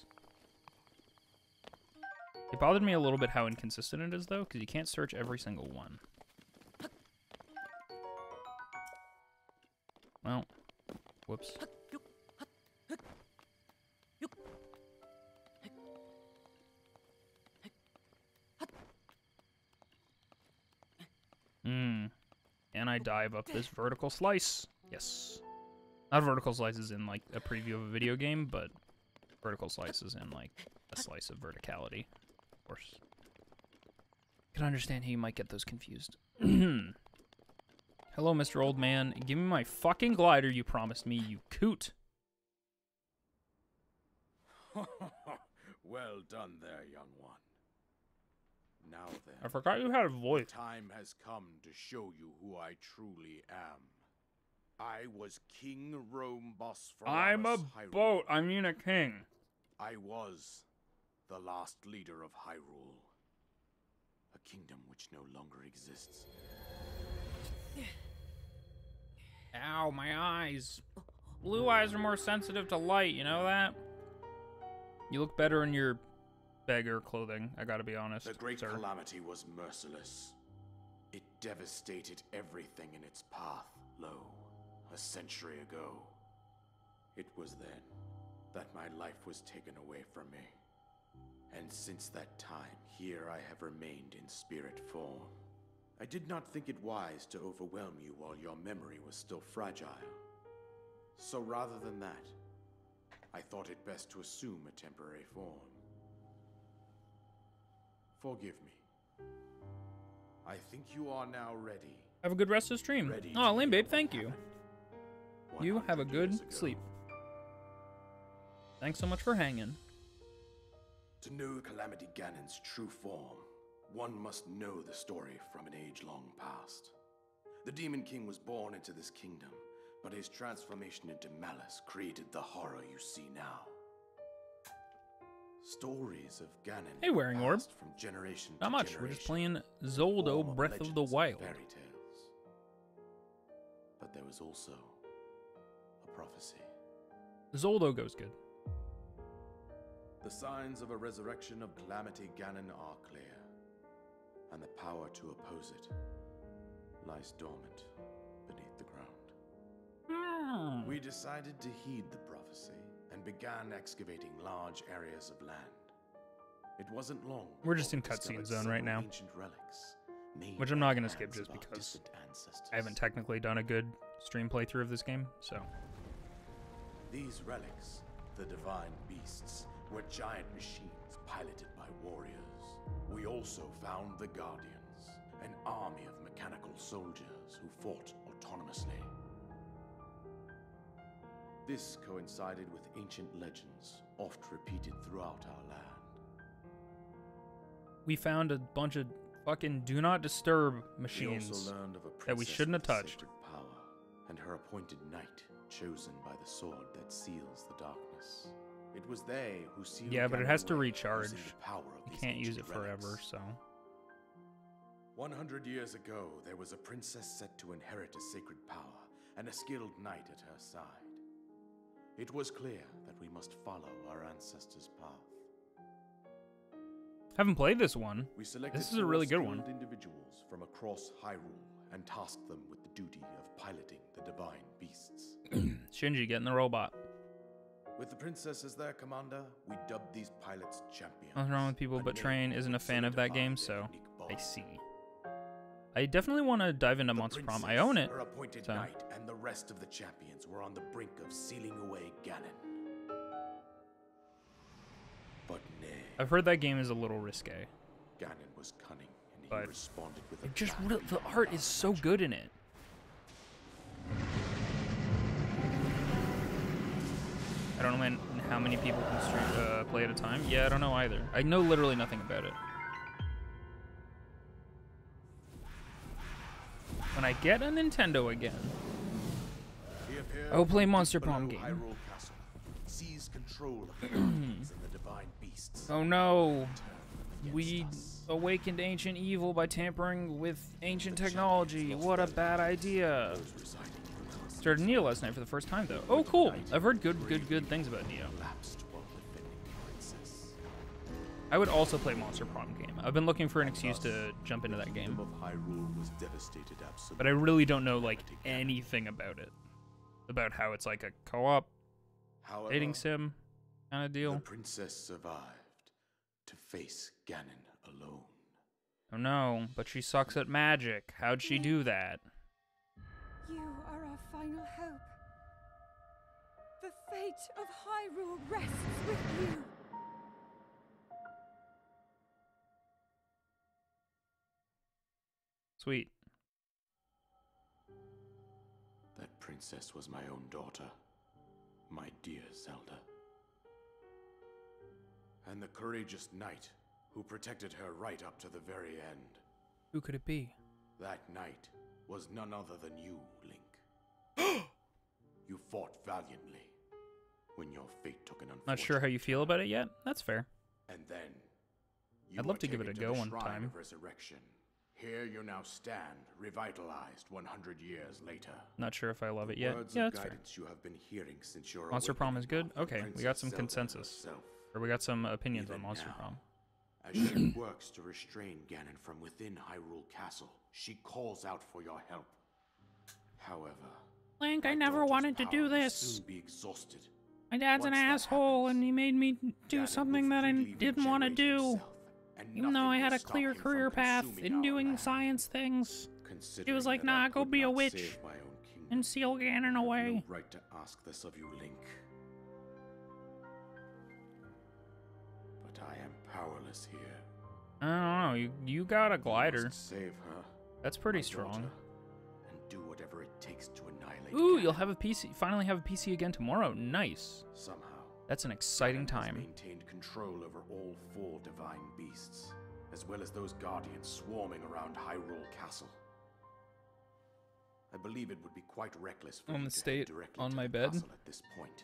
It bothered me a little bit how inconsistent it is, though, because you can't search every single one. Well, whoops. Can I dive up this vertical slice? Yes. Not vertical slices in, like, a preview of a video game, but vertical slices in, like, a slice of verticality. Of course. I can understand how you might get those confused. Hello, Mr. Old Man. Give me my fucking glider you promised me, you coot. Well done there, young one. Now then, I forgot you had a voice. the time has come to show you who I truly am. I was King Rome Boss for I'm a boat. I mean a king. I was the last leader of Hyrule. A kingdom which no longer exists. Ow, my eyes. Blue eyes are more sensitive to light, you know that? You look better in your beggar clothing, I gotta be honest. The great sir. calamity was merciless. It devastated everything in its path, lo, a century ago. It was then that my life was taken away from me. And since that time, here I have remained in spirit form. I did not think it wise to overwhelm you while your memory was still fragile. So rather than that, I thought it best to assume a temporary form. Forgive me. I think you are now ready. Have a good rest of the stream. Ready Oh, to Lane hear Babe, thank what you. happened You have a 100 good years ago. sleep. Thanks so much for hanging. To know Calamity Ganon's true form, one must know the story from an age long past. The Demon King was born into this kingdom, but his transformation into malice created the horror you see now. Stories of Ganon Hey, Wearing Orb. passed from generation Not to much. generation, We're just playing Zelda form of Breath of the legends and Wild. fairy tales. But there was also a prophecy. Zelda goes good. The signs of a resurrection of Calamity Ganon are clear, and the power to oppose it lies dormant beneath the ground. We decided to heed the prophecy and began excavating large areas of land. It wasn't long. We're just in before we cutscene discovered zone right several now, ancient relics made which I'm by not the going to skip hands just of our because distant ancestors. I haven't technically done a good stream playthrough of this game, so. These relics, the divine beasts, were giant machines piloted by warriors. We also found the Guardians, an army of mechanical soldiers who fought autonomously. This coincided with ancient legends, oft repeated throughout our land. We found a bunch of fucking do not disturb We machines also learned of a that we princess shouldn't have with touched. sacred power, and her appointed knight, chosen by the sword that seals the darkness. It was they who sealed Yeah, but it Ganon has to away, recharge. using the power of You these can't use it ancient forever, relics. so. 100 years ago, there was a princess set to inherit a sacred power and a skilled knight at her side. It was clear that we must follow our ancestors' path. Haven't played this one. We selected This is a really good 4 one. skilled individuals from across Hyrule and tasked them with the duty of piloting the divine beasts. Shinji getting the robot. With the princess as their commander, we dubbed these pilots champions. Nothing wrong with people, a but name Train isn't a that fan of that solidified game, their so unique I bond. see. I definitely want to dive into The Monster Prom. I princess, own it. Her appointed so. knight and the rest of the champions were on the brink of sealing away Ganon. But nay, I've heard that game is a little risque. Ganon was cunning, and But he responded with a It just plan the art is so good in it. I don't know how many people can play at a time. Yeah, I don't know either. I know literally nothing about it. When I get a Nintendo again, He appeared I'll play from Monster deep Prom below game. Hyrule Castle, seized control of the Guardians and the divine beasts. oh no, Against we us. awakened ancient evil by tampering with ancient technology. What a bad idea. Those residing in the castle Started Neo last night for the first time though. Oh cool, I've heard good things about Neo. collapsed while defending the princess. I would also play Monster Prom game. I've been looking for an excuse to jump into that game, Kingdom of Hyrule was devastated absolutely. but I really don't know like anything about it. About how it's like a co-op However, dating sim kind of the deal. princess survived to face Ganon alone. Oh no, but she sucks at magic. How'd she do that? You are our final hope. The fate of Hyrule rests with you. Sweet. That princess was my own daughter, my dear Zelda. And the courageous knight who protected her right up to the very end. Who could it be? That knight was none other than you, Link. You fought valiantly when your fate took an unfortunate Not sure how you feel about it yet. That's fair. And then you I'd love were to give it a taken go the one Shrine time. of Resurrection. Here you now stand, revitalized 100 years later. Not sure if I love it The yet. words Yeah, of that's fair. guidance you have been hearing since your Monster Prom awakening is good? are from Okay, we got Princess some Zelda consensus. herself. Or we got some opinions on Even Monster now, Prom. As she works to restrain Ganon from within Hyrule Castle, she calls out for your help. However, Link, I my never daughter's wanted to power do will this. soon be exhausted. My dad's an Once that asshole happens, and he made me do Ganon something will that I freely didn't want to regenerate do. himself, and Even though nothing I had will a stop clear him from career path consuming in our doing land. science things. Considering She was like, that I nah, go could be a not witch save my own kingdom, and seal Ganon I have away. no right to ask this of you, Link. I am powerless here. I don't know. You got a glider. Must save her. That's pretty my strong. daughter, and do whatever it takes to annihilate. Ooh, Ganon. you'll have a PC. Finally have a PC again tomorrow. Nice. Somehow. That's an exciting Ganon has time. maintained control over all 4 divine beasts, as well as those guardians swarming around Hyrule Castle. I believe it would be quite reckless for On you the to state, head directly on to my the bed. castle at this point.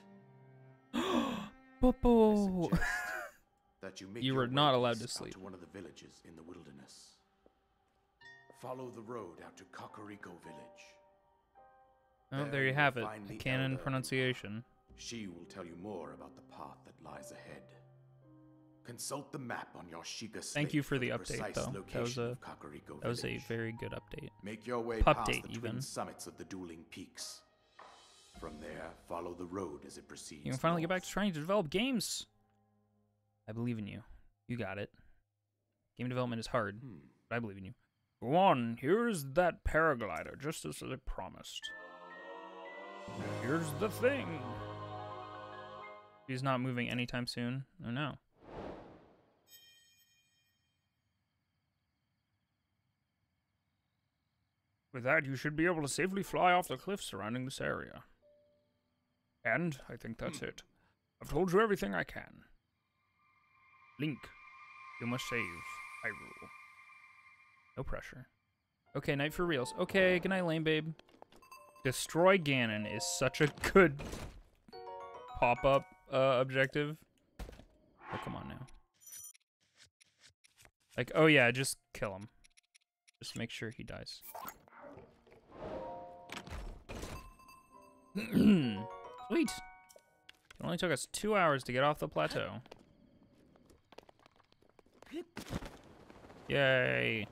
Popo. I suggest that you make You your were way not allowed east to sleep. out to one of the villages in the wilderness. Follow the road out to Kakariko Village. Oh, There there you you'll have it. find A the canon elder. pronunciation. She will tell you more about the path that lies ahead. Consult the map on your Sheikah slate. Thank you for the update, precise though. location of Kakariko That was a Village. very good update. Make your way Pupdate, past the even. twin summits of the dueling peaks. From there, follow the road as it proceeds. You can finally get back to north. trying to develop games. I believe in you. You got it. Game development is hard, but I believe in you. Go on, here's that paraglider, just as I promised. Here's the thing. He's not moving anytime soon. Oh no. With that, you should be able to safely fly off the cliffs surrounding this area. And I think that's it. I've told you everything I can. Link, you must save Hyrule. No pressure. Okay, night for reals. Okay, good night, lame babe. Destroy Ganon is such a good pop-up objective. Oh, come on now. Like, oh yeah, just kill him. Just make sure he dies. Sweet. It only took us 2 hours to get off the plateau. Yay.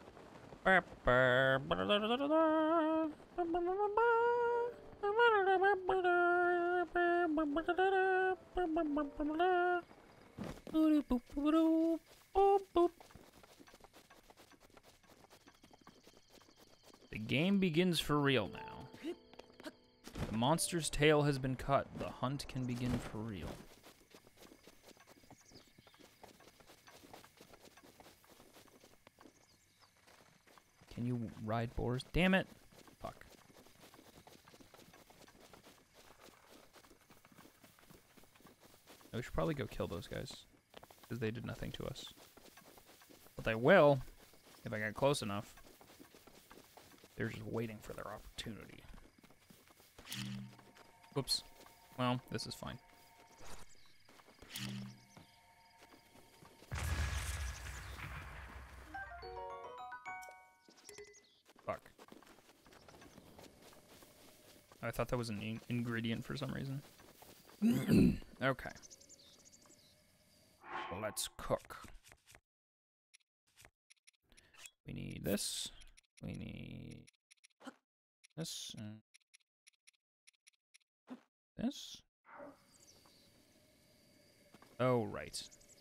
The game begins for real now. The monster's tail has been cut. The hunt can begin for real. Can you ride boars? Damn it. Fuck. We should probably go kill those guys, because they did nothing to us. But they will, if I get close enough. They're just waiting for their opportunity. Whoops. Well, this is fine. Fuck. I thought that was an ingredient for some reason. Okay. Let's cook. We need this. We need this. And this. Oh, right.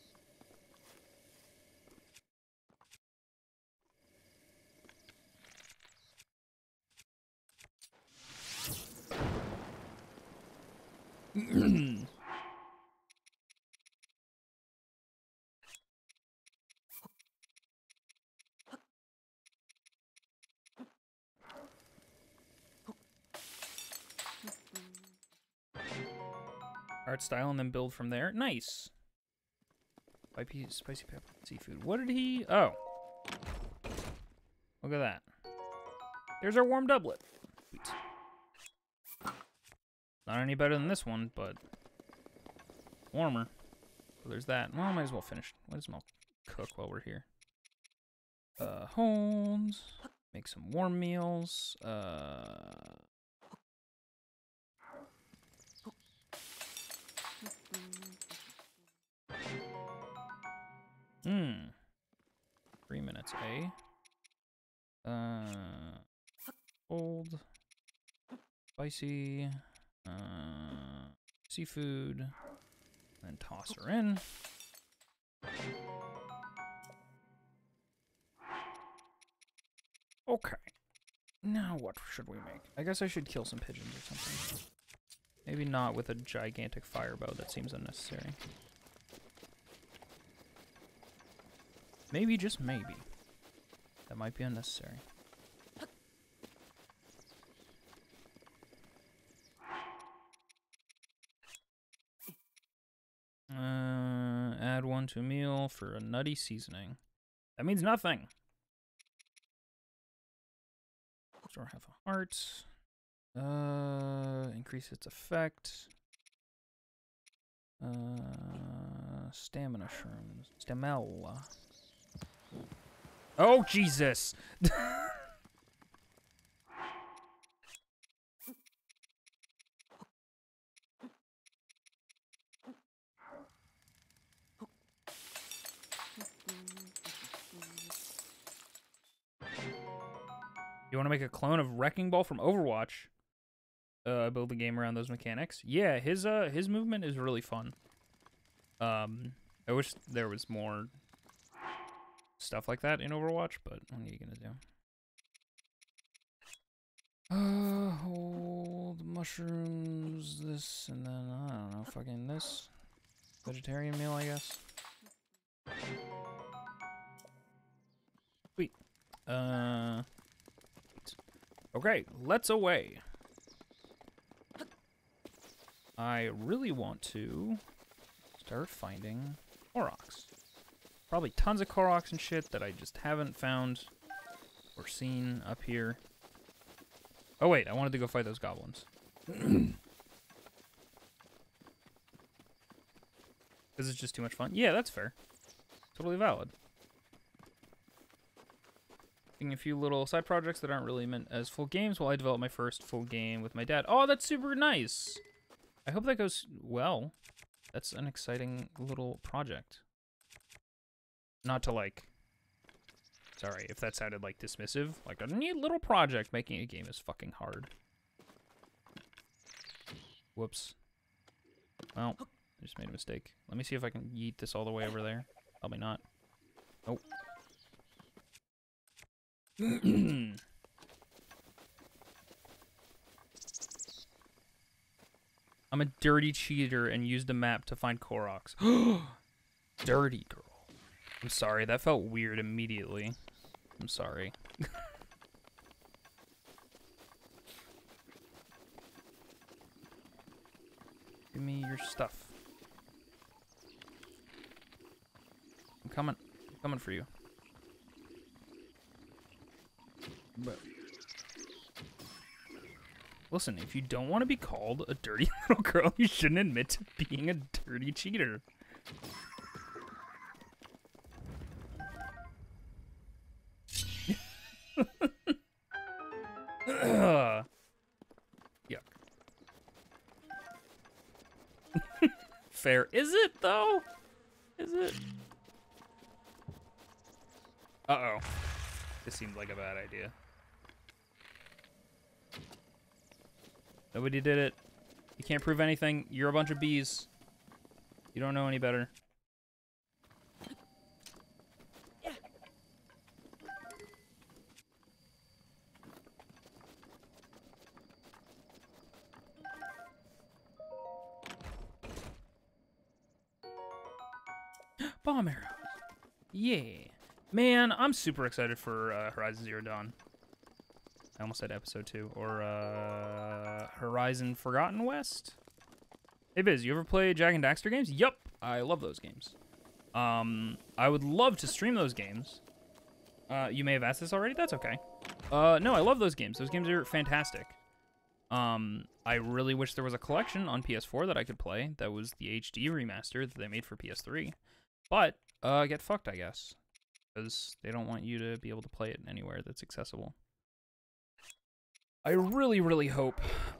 Art style and then build from there. Nice. Spicy pepper seafood. What did he... Oh. Look at that. There's our warm doublet. Sweet. Not any better than this one, but warmer. So there's that. Well, I might as well finish. Might as well cook while we're here. Hold. Make some warm meals. Hmm. 3 minutes, eh? Old. Spicy. Seafood. Then toss her in. Okay. Now what should we make? I guess I should kill some pigeons or something. Maybe not with a gigantic fire bow. That seems unnecessary. Maybe, just maybe. That might be unnecessary. Add 1 to a meal for a nutty seasoning. That means nothing. Restore half a heart. Increase its effect. Stamina shrooms. Stamella. Oh, Jesus! You want to make a clone of Wrecking Ball from Overwatch? Build the game around those mechanics. Yeah, his movement is really fun. I wish there was more stuff like that in Overwatch, but what are you gonna do? Hold mushrooms, this, and then I don't know, fucking this. Vegetarian meal, I guess. Sweet. Okay, let's away. I really want to start finding Koroks. Probably tons of Koroks and shit that I just haven't found or seen up here. Oh wait, I wanted to go fight those goblins. Because it's just too much fun. Yeah, that's fair. Totally valid. A few little side projects that aren't really meant as full games while I develop my first full game with my dad. Oh, that's super nice. I hope that goes well. That's an exciting little project. Not to like... Sorry if that sounded like dismissive. Like a neat little project. Making a game is fucking hard. Whoops. Well, I just made a mistake. Let me see if I can yeet this all the way over there. Probably not. Nope. I'm a dirty cheater and used the map to find Koroks. Dirty girl. I'm sorry, that felt weird immediately. I'm sorry. Give me your stuff. I'm coming. I'm coming for you. But listen, if you don't want to be called a dirty little girl, you shouldn't admit to being a dirty cheater. Yuck. Fair. Is it, though? Is it? Uh-oh. This seemed like a bad idea. Nobody did it. You can't prove anything. You're a bunch of bees. You don't know any better. Bomb arrows. Yeah. Man, I'm super excited for Horizon Zero Dawn. I almost said episode 2. Or Horizon Forgotten West? Hey Biz, you ever play Jak and Daxter games? Yup, I love those games. I would love to stream those games. You may have asked this already, that's okay. No, I love those games. Those games are fantastic. I really wish there was a collection on PS4 that I could play. That was the HD remaster that they made for PS3. But, get fucked, I guess. Because they don't want you to be able to play it anywhere that's accessible. I really, really hope,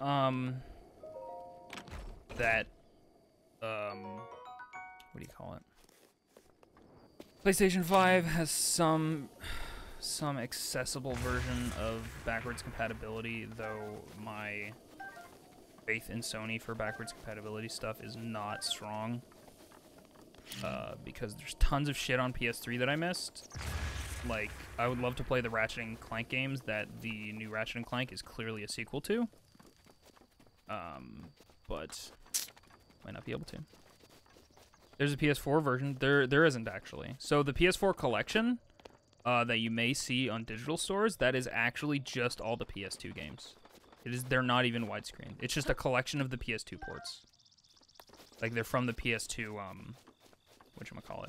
that, what do you call it? PlayStation 5 has some accessible version of backwards compatibility, though my faith in Sony for backwards compatibility stuff is not strong. Because there's tons of shit on PS3 that I missed. Like, I would love to play the Ratchet and Clank games that the new Ratchet and Clank is clearly a sequel to. But might not be able to. There's a PS4 version. There isn't actually. So the PS4 collection that you may see on digital stores, that is actually just all the PS2 games. They're not even widescreen. It's just a collection of the PS2 ports. Like they're from the PS2 whatchamacallit.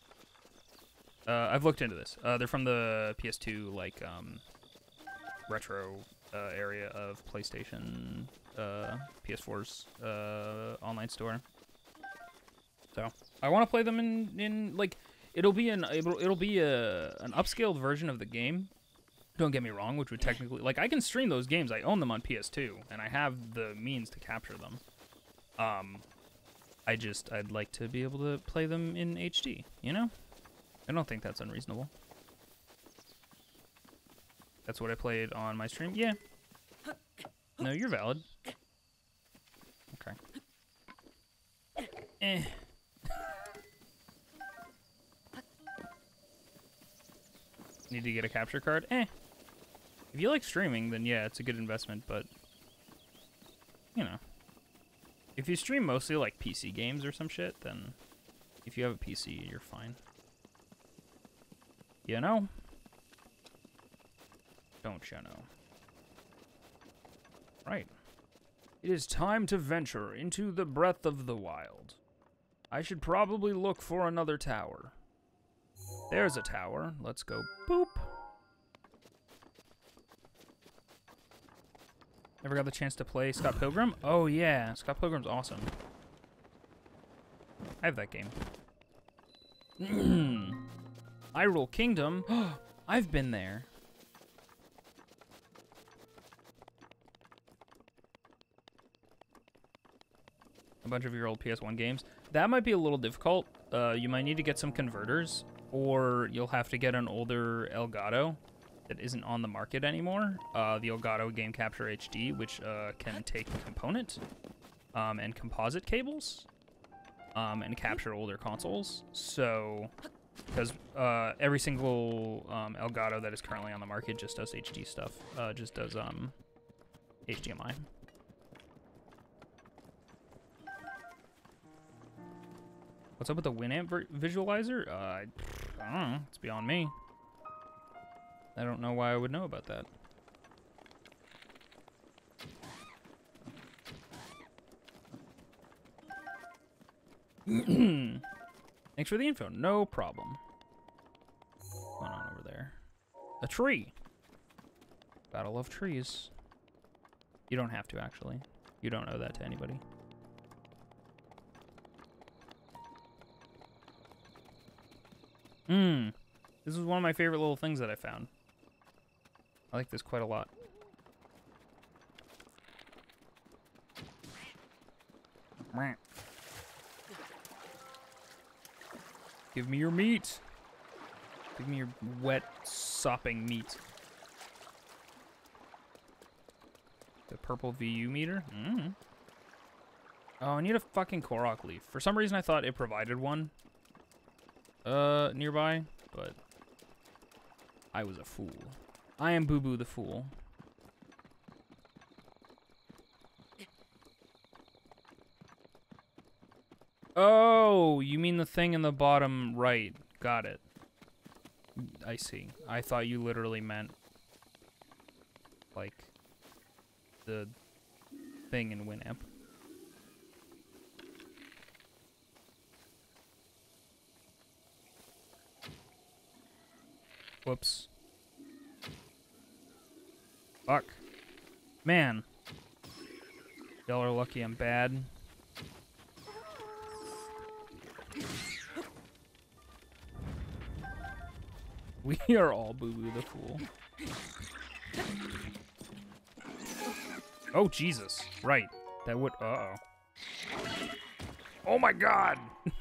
I've looked into this. They're from the PS2 like retro area of PlayStation PS4's online store. So I want to play them in like it'll be an upscaled version of the game. Don't get me wrong, which would technically like I can stream those games. I own them on PS2 and I have the means to capture them. I'd like to be able to play them in HD, you know? I don't think that's unreasonable. That's what I played on my stream? Yeah. No, you're valid. Okay. Eh. Need to get a capture card? Eh. If you like streaming, then yeah, it's a good investment, but... You know. If you stream mostly like PC games or some shit, then... If you have a PC, you're fine. You know? Don't you know? Right. It is time to venture into the breath of the wild. I should probably look for another tower. There's a tower. Let's go boop. Ever got the chance to play Scott Pilgrim? Oh yeah, Scott Pilgrim's awesome. I have that game. Hyrule Kingdom. I've been there. A bunch of your old PS1 games. That might be a little difficult. You might need to get some converters, or you'll have to get an older Elgato that isn't on the market anymore. The Elgato Game Capture HD, which can take a component and composite cables and capture older consoles. So, because every single Elgato that is currently on the market just does HD stuff, just does HDMI. What's up with the Winamp visualizer? I don't know. It's beyond me. I don't know why I would know about that. Thanks for the info. No problem. What's going on over there? A tree. Gotta love trees. You don't have to, actually. You don't owe that to anybody. This is one of my favorite little things that I found. I like this quite a lot. Give me your meat. Give me your wet, sopping meat. The purple VU meter? Oh, I need a fucking Korok leaf. For some reason, I thought it provided one. Nearby, but I was a fool. I am Boo Boo the Fool. Oh, you mean the thing in the bottom right. Got it. I see. I thought you literally meant like the thing in Winamp. Whoops. Fuck. Man. Y'all are lucky I'm bad. We are all Boo Boo the Fool. Oh, Jesus. Right. That would... Uh-oh. Oh, my God!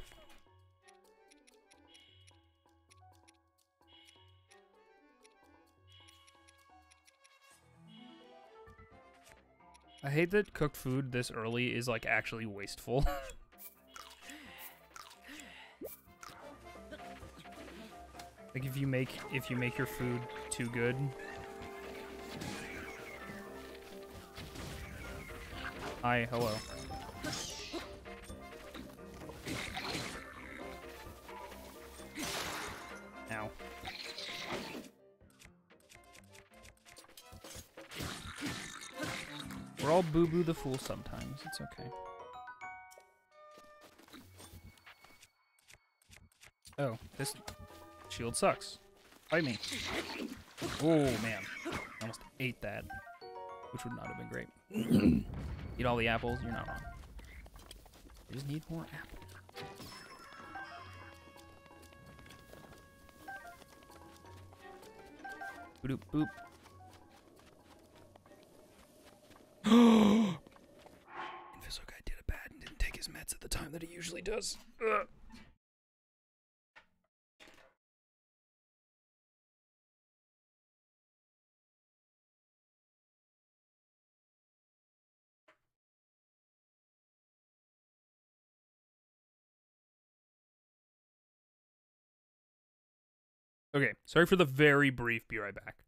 I hate that cooked food this early is, like, actually wasteful. Like, if you make your food too good. Hi, hello. We're all Boo-Boo the Fool sometimes. It's okay. Oh, this shield sucks. Fight me. Oh, man. I almost ate that, which would not have been great. Eat all the apples. You're not wrong. I just need more apples. Boop, boop. Inviso guy did it bad and didn't take his meds at the time that he usually does. Ugh. Okay, sorry for the very brief. Be right back.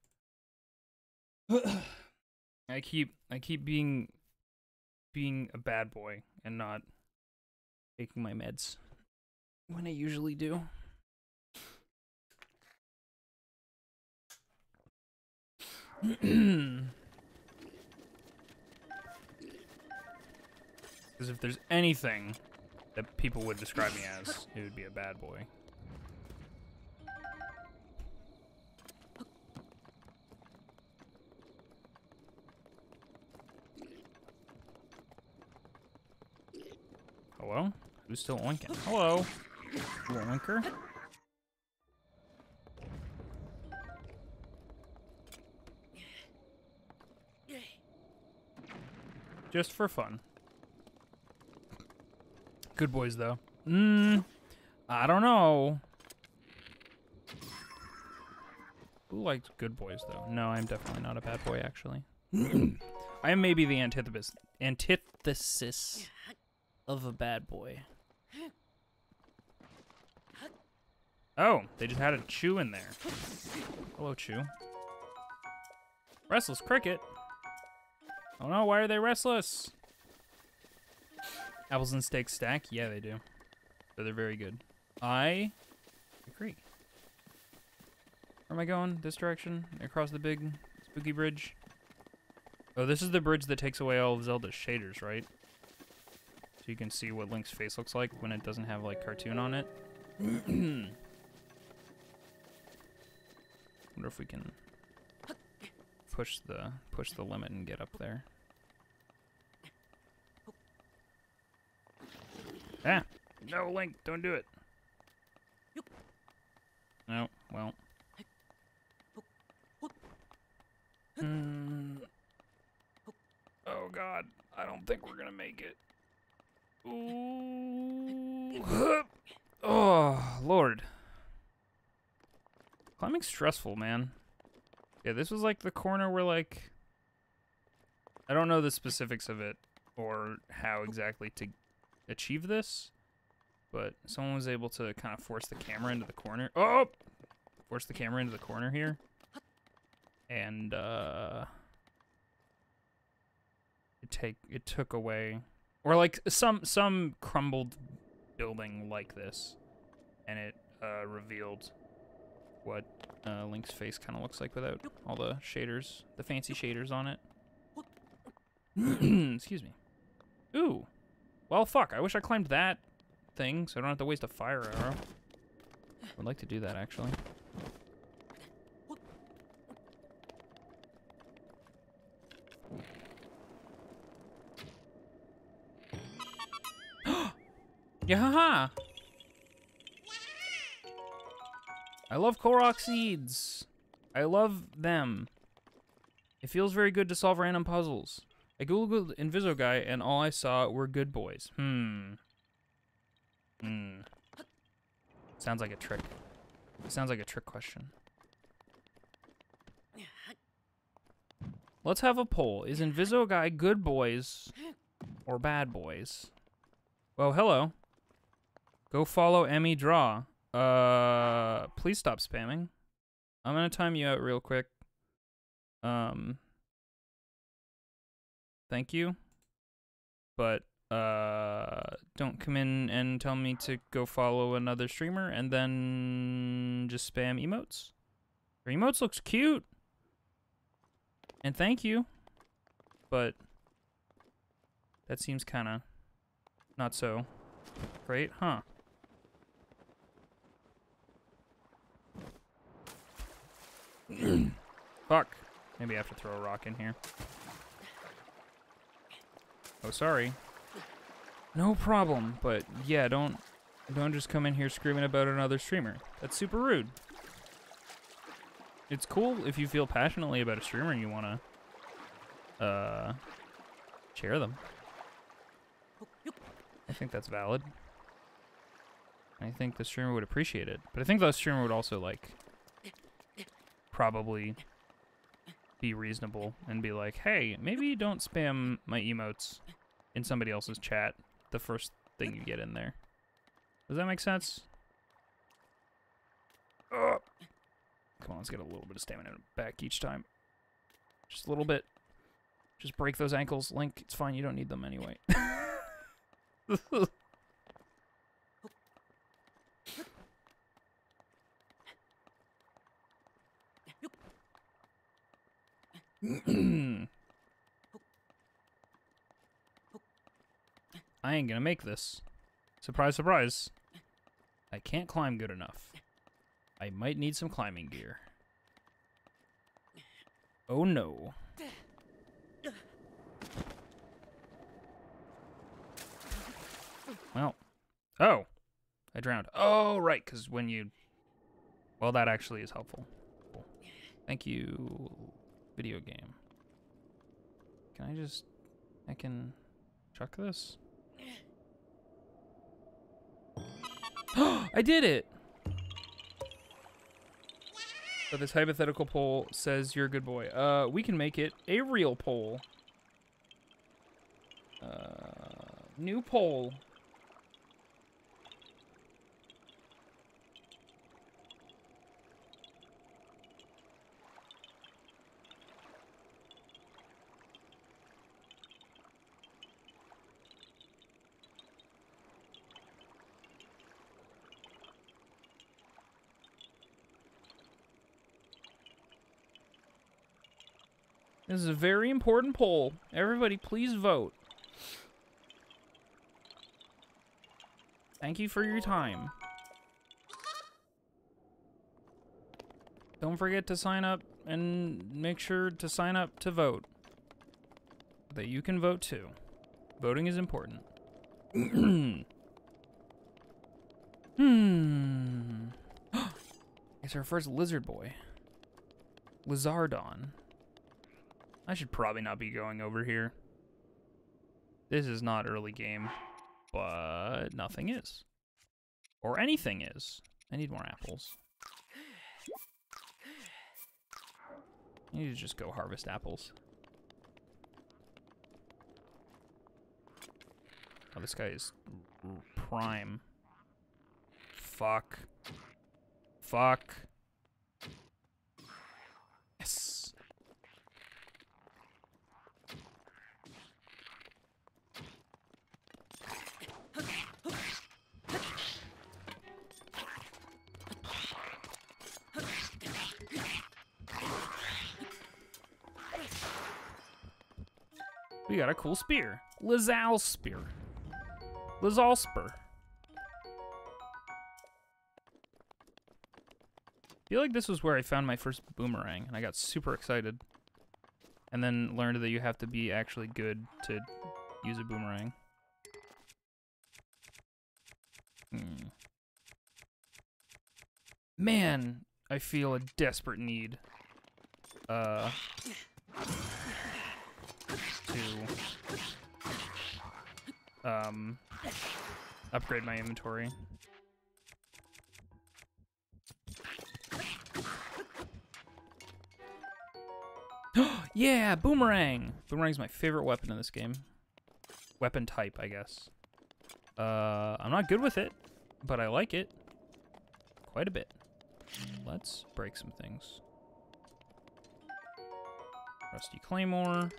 I keep being a bad boy and not taking my meds when I usually do. Because if there's anything that people would describe me as, it would be a bad boy. Hello? Who's still oinking? Hello? You oinker? Just for fun. Good boys, though. I don't know. Who liked good boys, though? No, I'm definitely not a bad boy, actually. I am maybe the antithesis of a bad boy. Oh, they just had a Chew in there. Hello, Chew. Restless cricket? Oh no, why are they restless? Apples and steak stack? Yeah, they do. So they're very good. I agree. Where am I going? This direction? Across the big spooky bridge? Oh, this is the bridge that takes away all of Zelda's shaders, right? So you can see what Link's face looks like when it doesn't have, like, cartoon on it. Wonder if we can push the limit and get up there. Ah! No, Link, don't do it. No, well. Oh god, I don't think we're gonna make it. Ooh. Oh, Lord. Climbing's stressful, man. Yeah, this was like the corner where, like, I don't know the specifics of it or how exactly to achieve this, but someone was able to kind of force the camera into the corner. Oh! Force the camera into the corner here. And, it took away, or like some crumbled building like this, and it revealed what Link's face kind of looks like without all the shaders, the fancy shaders on it. Excuse me. Ooh. Well, fuck. I wish I climbed that thing so I don't have to waste a fire arrow. Would like to do that, actually. Yahaha! I love Korok seeds. I love them. It feels very good to solve random puzzles. I googled Inviso guy and all I saw were good boys. Sounds like a trick. Sounds like a trick question. Let's have a poll. Is Inviso guy good boys or bad boys? Well, hello. Go follow Emmy Draw. Please stop spamming. I'm gonna time you out real quick. Thank you. But, don't come in and tell me to go follow another streamer and then just spam emotes. Your emotes looks cute. And thank you. But That seems kind of not so great, huh? Fuck. Maybe I have to throw a rock in here. Oh, sorry. No problem, but yeah, don't just come in here screaming about another streamer. That's super rude. It's cool if you feel passionately about a streamer and you want to share them. I think that's valid. I think the streamer would appreciate it. But I think the streamer would also, like, probably be reasonable and be like, hey, maybe don't spam my emotes in somebody else's chat the first thing you get in there. Does that make sense? Ugh. Come on, let's get a little bit of stamina back each time. Just a little bit. Just break those ankles, Link. It's fine, you don't need them anyway. I ain't gonna make this. Surprise, surprise. I can't climb good enough. I might need some climbing gear. Oh no. Well. Oh. I drowned. Oh, right, because when you... Well, that actually is helpful. Cool. Thank you, video game. Can I just... I can chuck this? I did it! So this hypothetical poll says you're a good boy. We can make it a real poll. New poll. This is a very important poll. Everybody, please vote. Thank you for your time. Don't forget to sign up and make sure to sign up to vote. That you can vote too. Voting is important. It's our first lizard boy. Lizardon. I should probably not be going over here. This is not early game, but nothing is. Or anything is. I need more apples. I need to just go harvest apples. Oh, this guy is prime. Fuck. Fuck. Yes. We got a cool spear. Lizal spear. Lizal spur. I feel like this was where I found my first boomerang, and I got super excited. And then learned that you have to be actually good to use a boomerang. Man, I feel a desperate need. To upgrade my inventory. Yeah, boomerang! Boomerang's my favorite weapon in this game. Weapon type, I guess. I'm not good with it, but I like it quite a bit. Let's break some things. Rusty Claymore.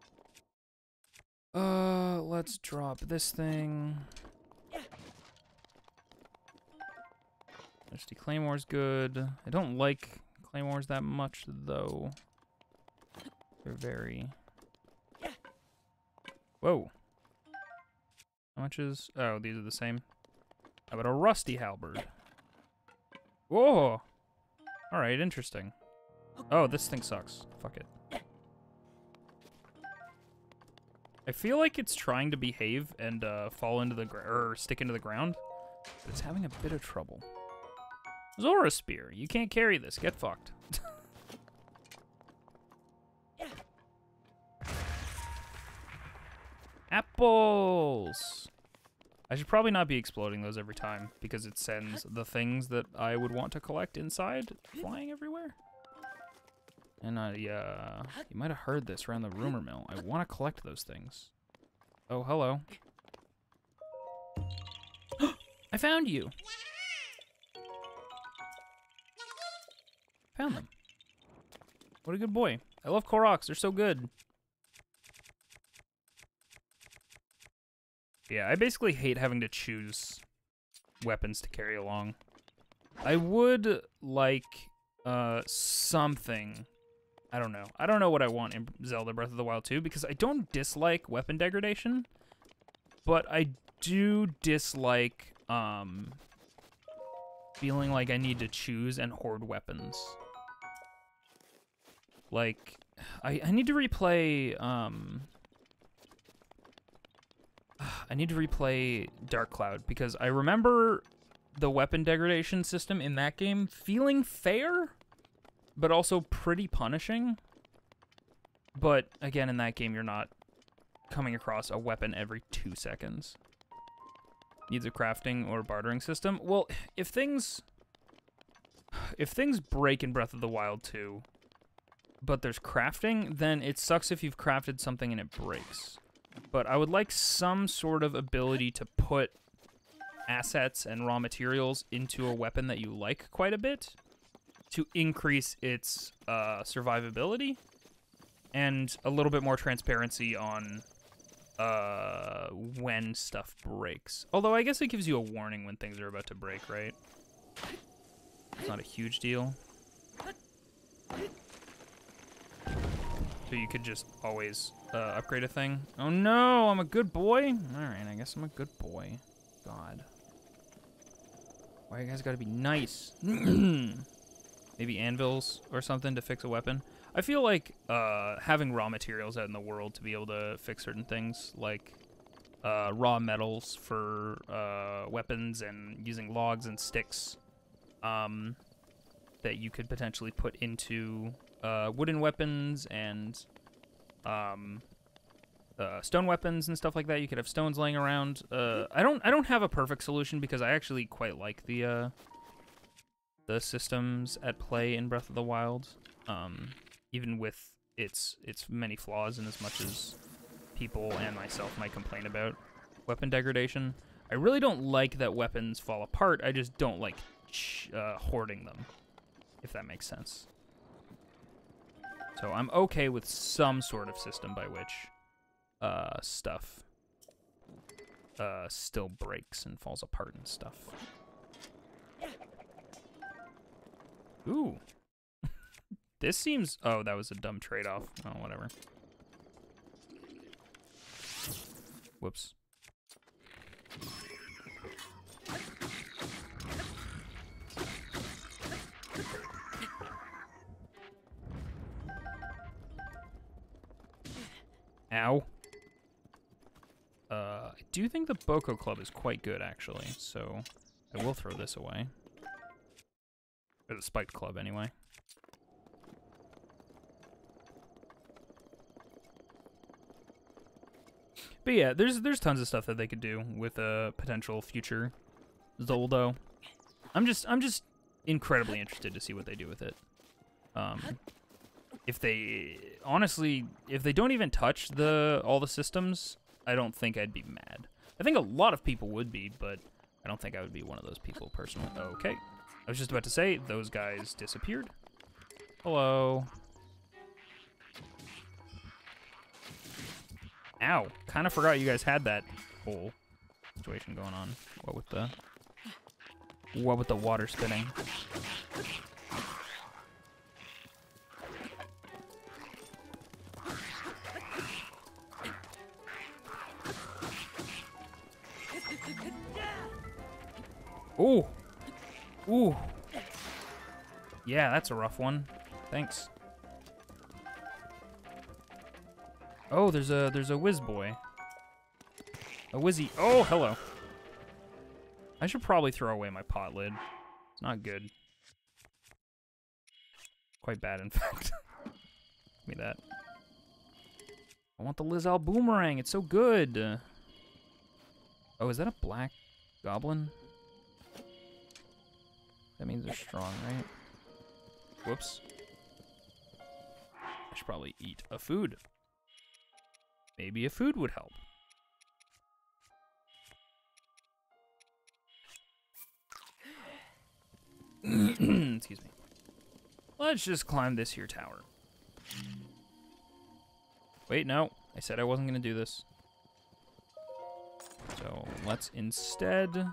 Let's drop this thing. Rusty Claymore's good. I don't like Claymores that much, though. They're very... Whoa. How much is... Oh, these are the same. How about a rusty halberd? Whoa! Alright, interesting. Oh, this thing sucks. Fuck it. I feel like it's trying to behave and fall into the or stick into the ground, but it's having a bit of trouble. Zora Spear, you can't carry this. Get fucked. Apples! I should probably not be exploding those every time because it sends the things that I would want to collect inside flying everywhere. And you might have heard this around the rumor mill. I want to collect those things. Oh, hello. I found you! Found them. What a good boy. I love Koroks. They're so good. Yeah, I basically hate having to choose weapons to carry along. I would like something. I don't know. I don't know what I want in Zelda Breath of the Wild 2 because I don't dislike weapon degradation, but I do dislike feeling like I need to choose and hoard weapons. Like, I need to replay Dark Cloud because I remember the weapon degradation system in that game feeling fair, but also pretty punishing. But again, in that game, you're not coming across a weapon every 2 seconds. Needs a crafting or bartering system. Well, if things break in Breath of the Wild 2, but there's crafting, then it sucks if you've crafted something and it breaks. But I would like some sort of ability to put assets and raw materials into a weapon that you like quite a bit to increase its survivability and a little bit more transparency on when stuff breaks. Although I guess it gives you a warning when things are about to break, right? It's not a huge deal. So you could just always upgrade a thing. Oh no, I'm a good boy? Alright, I guess I'm a good boy. God. Why you guys gotta be nice? Maybe anvils or something to fix a weapon. I feel like having raw materials out in the world to be able to fix certain things, like raw metals for weapons and using logs and sticks that you could potentially put into wooden weapons and stone weapons and stuff like that. You could have stones laying around. I don't have a perfect solution because I actually quite like the systems at play in Breath of the Wild, even with its many flaws and as much as people and myself might complain about weapon degradation. I really don't like that weapons fall apart. I just don't like hoarding them, if that makes sense. So I'm okay with some sort of system by which stuff still breaks and falls apart and stuff. Ooh. This seems... Oh, that was a dumb trade-off. Oh, whatever. Whoops. Ow. I do think the Boko Club is quite good, actually, so I will throw this away. Or the Spiked Club, anyway. But yeah, there's tons of stuff that they could do with a potential future Zoldo. I'm just incredibly interested to see what they do with it. If they honestly, if they don't even touch all the systems, I don't think I'd be mad. I think a lot of people would be, but I don't think I would be one of those people personally. Okay. I was just about to say, those guys disappeared. Hello. Ow. Kind of forgot you guys had that whole situation going on. What with the water spinning? Ooh. Ooh. Yeah, that's a rough one. Thanks. Oh, there's a whiz boy. A whizzy. Oh, hello. I should probably throw away my pot lid. It's not good. Quite bad, in fact. Give me that. I want the Lizal boomerang. It's so good. Oh, is that a black goblin? That means they're strong, right? Whoops. I should probably eat a food. Maybe a food would help. Excuse me. Let's just climb this here tower. Wait, no. I said I wasn't going to do this. So let's instead...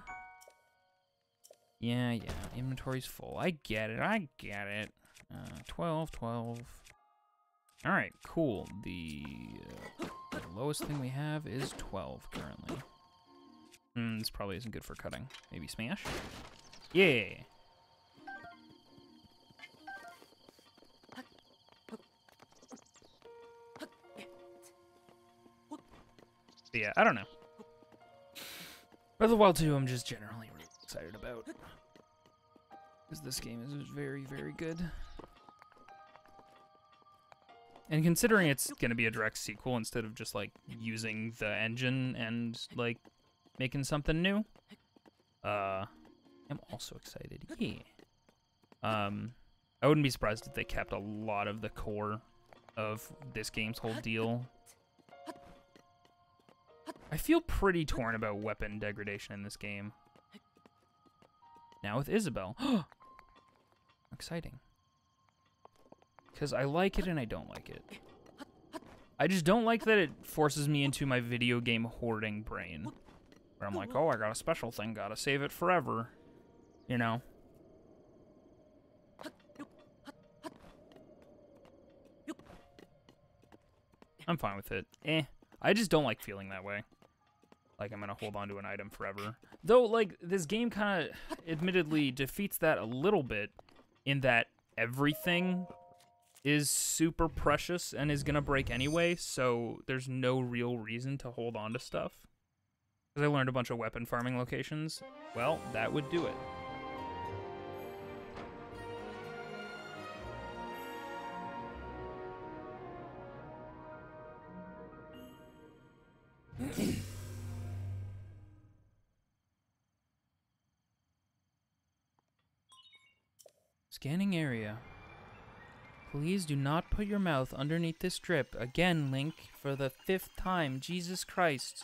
Yeah. Inventory's full. I get it. 12. Alright, cool. The lowest thing we have is 12 currently. This probably isn't good for cutting. Maybe smash? Yeah. But yeah, I don't know. Breath of the Wild 2, I'm just generally really excited about. Because this game is very, very good. And considering it's going to be a direct sequel instead of just, like, using the engine and, like, making something new, I'm also excited. Yeah. I wouldn't be surprised if they kept a lot of the core of this game's whole deal. I feel pretty torn about weapon degradation in this game. Now with Isabel. Exciting. Because I like it and I don't like it. I just don't like that it forces me into my video game hoarding brain. Where I'm like, oh, I got a special thing, gotta save it forever. You know? I'm fine with it. I just don't like feeling that way. Like I'm gonna hold on to an item forever. Though, like, this game kind of admittedly defeats that a little bit in that everything is super precious and is gonna break anyway, so there's no real reason to hold on to stuff. Because I learned a bunch of weapon farming locations. Well, that would do it. Scanning area. Please do not put your mouth underneath this strip. Again, Link, for the 5th time. Jesus Christ.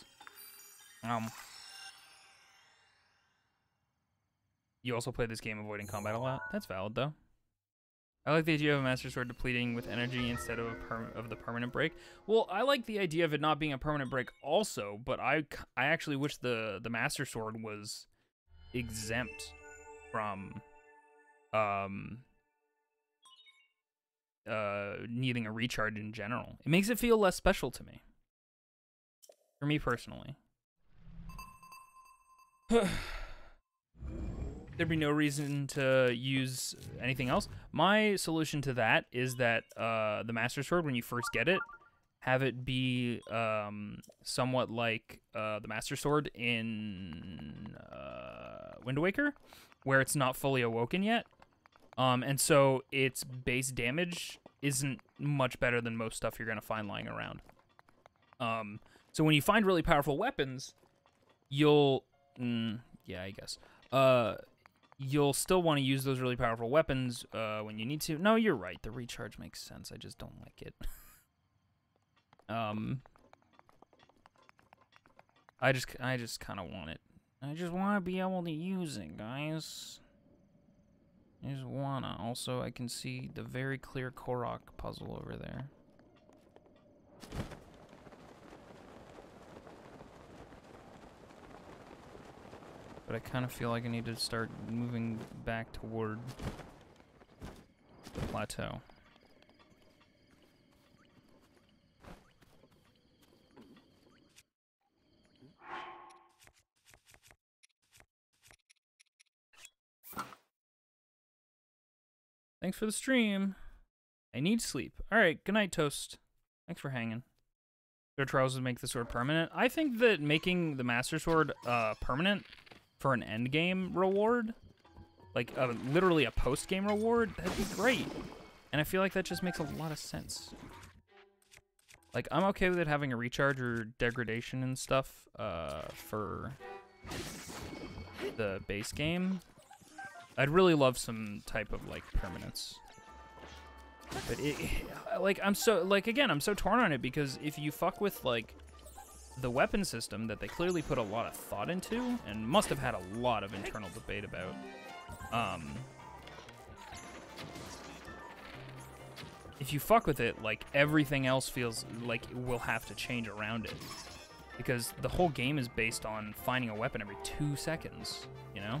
You also play this game avoiding combat a lot? That's valid, though. I like the idea of a Master Sword depleting with energy instead of the permanent break. Well, I like the idea of it not being a permanent break also, but I actually wish the Master Sword was exempt from needing a recharge in general. It makes it feel less special to me. For me personally. There'd be no reason to use anything else. My solution to that is that the Master Sword, when you first get it, have it be somewhat like the Master Sword in Wind Waker, where it's not fully awoken yet. And so its base damage isn't much better than most stuff you're going to find lying around. So when you find really powerful weapons, you'll... yeah, I guess. You'll still want to use those really powerful weapons when you need to. No, you're right. The recharge makes sense. I just don't like it. I just kind of want it. I just want to be able to use it, guys. I just wanna. Also, I can see the very clear Korok puzzle over there. But I kind of feel like I need to start moving back toward the plateau. Thanks for the stream. I need sleep. All right, good night, Toast. Thanks for hanging. Their trials would make the sword permanent. I think that making the Master Sword permanent for an end game reward, like literally a post game reward, that'd be great. And I feel like that just makes a lot of sense. Like, I'm okay with it having a recharge or degradation and stuff for the base game. I'd really love some type of like permanence. But I'm so torn on it because if you fuck with like the weapon system that they clearly put a lot of thought into and must have had a lot of internal debate about, if you fuck with it, like everything else feels like it will have to change around it because the whole game is based on finding a weapon every 2 seconds, you know?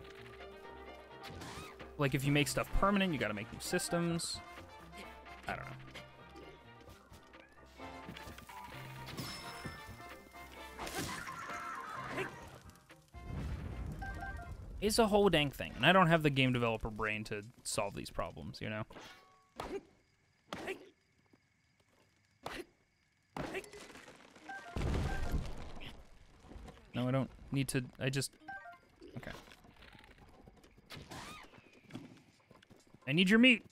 Like if you make stuff permanent, you got to make new systems. I don't know. It's a whole dang thing, and I don't have the game developer brain to solve these problems, you know? No, I don't need to, okay. I need your meat!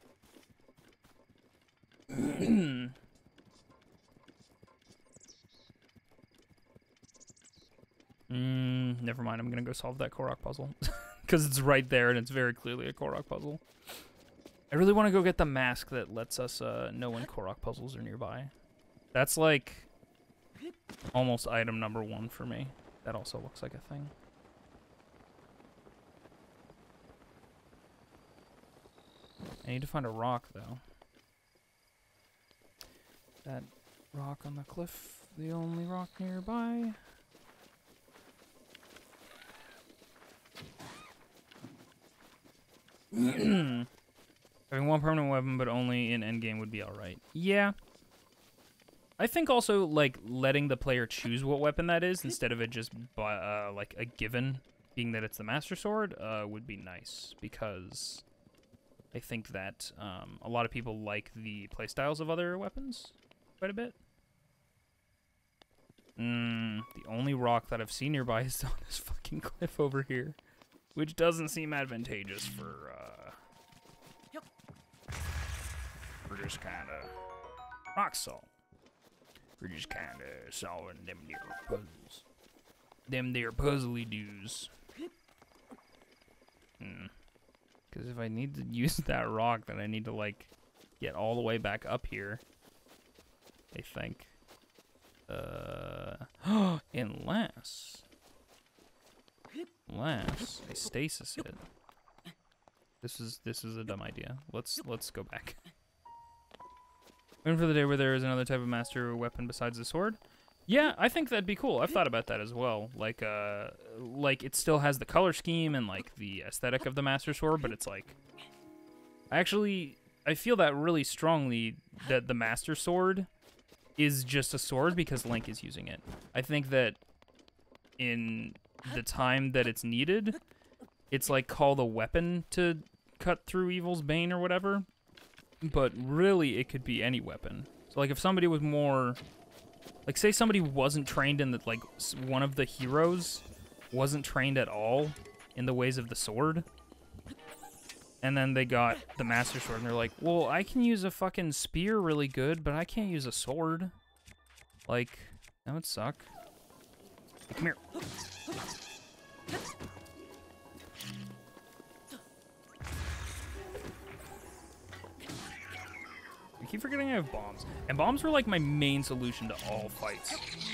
Never mind, I'm gonna go solve that Korok puzzle. Because it's right there, and it's very clearly a Korok puzzle. I really want to go get the mask that lets us know when Korok puzzles are nearby. That's like almost item number 1 for me. That also looks like a thing. I need to find a rock, though. That rock on the cliff, the only rock nearby. Having one permanent weapon, but only in endgame would be alright. Yeah. I think also, like, letting the player choose what weapon that is, instead of it just, like, a given, being that it's the Master Sword, would be nice. Because I think that a lot of people like the playstyles of other weapons quite a bit. The only rock that I've seen nearby is on this fucking cliff over here. Which doesn't seem advantageous for just kind of rock salt. We're just kind of solving them there puzzles. Them there puzzly doos. Because if I need to use that rock, then I need to, like, get all the way back up here. I think. Unless I stasis it. This is a dumb idea. Let's go back. Waiting for the day where there is another type of master weapon besides the sword. Yeah, I think that'd be cool. I've thought about that as well. Like it still has the color scheme and like the aesthetic of the Master Sword, but it's like, I feel that really strongly that the Master Sword is just a sword because Link is using it. I think that in the time that it's needed, it's like called a weapon to cut through evil's bane or whatever, but really it could be any weapon. So like if somebody was more, like say somebody wasn't trained in the, like one of the heroes wasn't trained at all in the ways of the sword, and then they got the Master Sword and they're like, well, I can use a fucking spear really good, but I can't use a sword. Like, that would suck. Hey, come here. I keep forgetting I have bombs. And bombs were like my main solution to all fights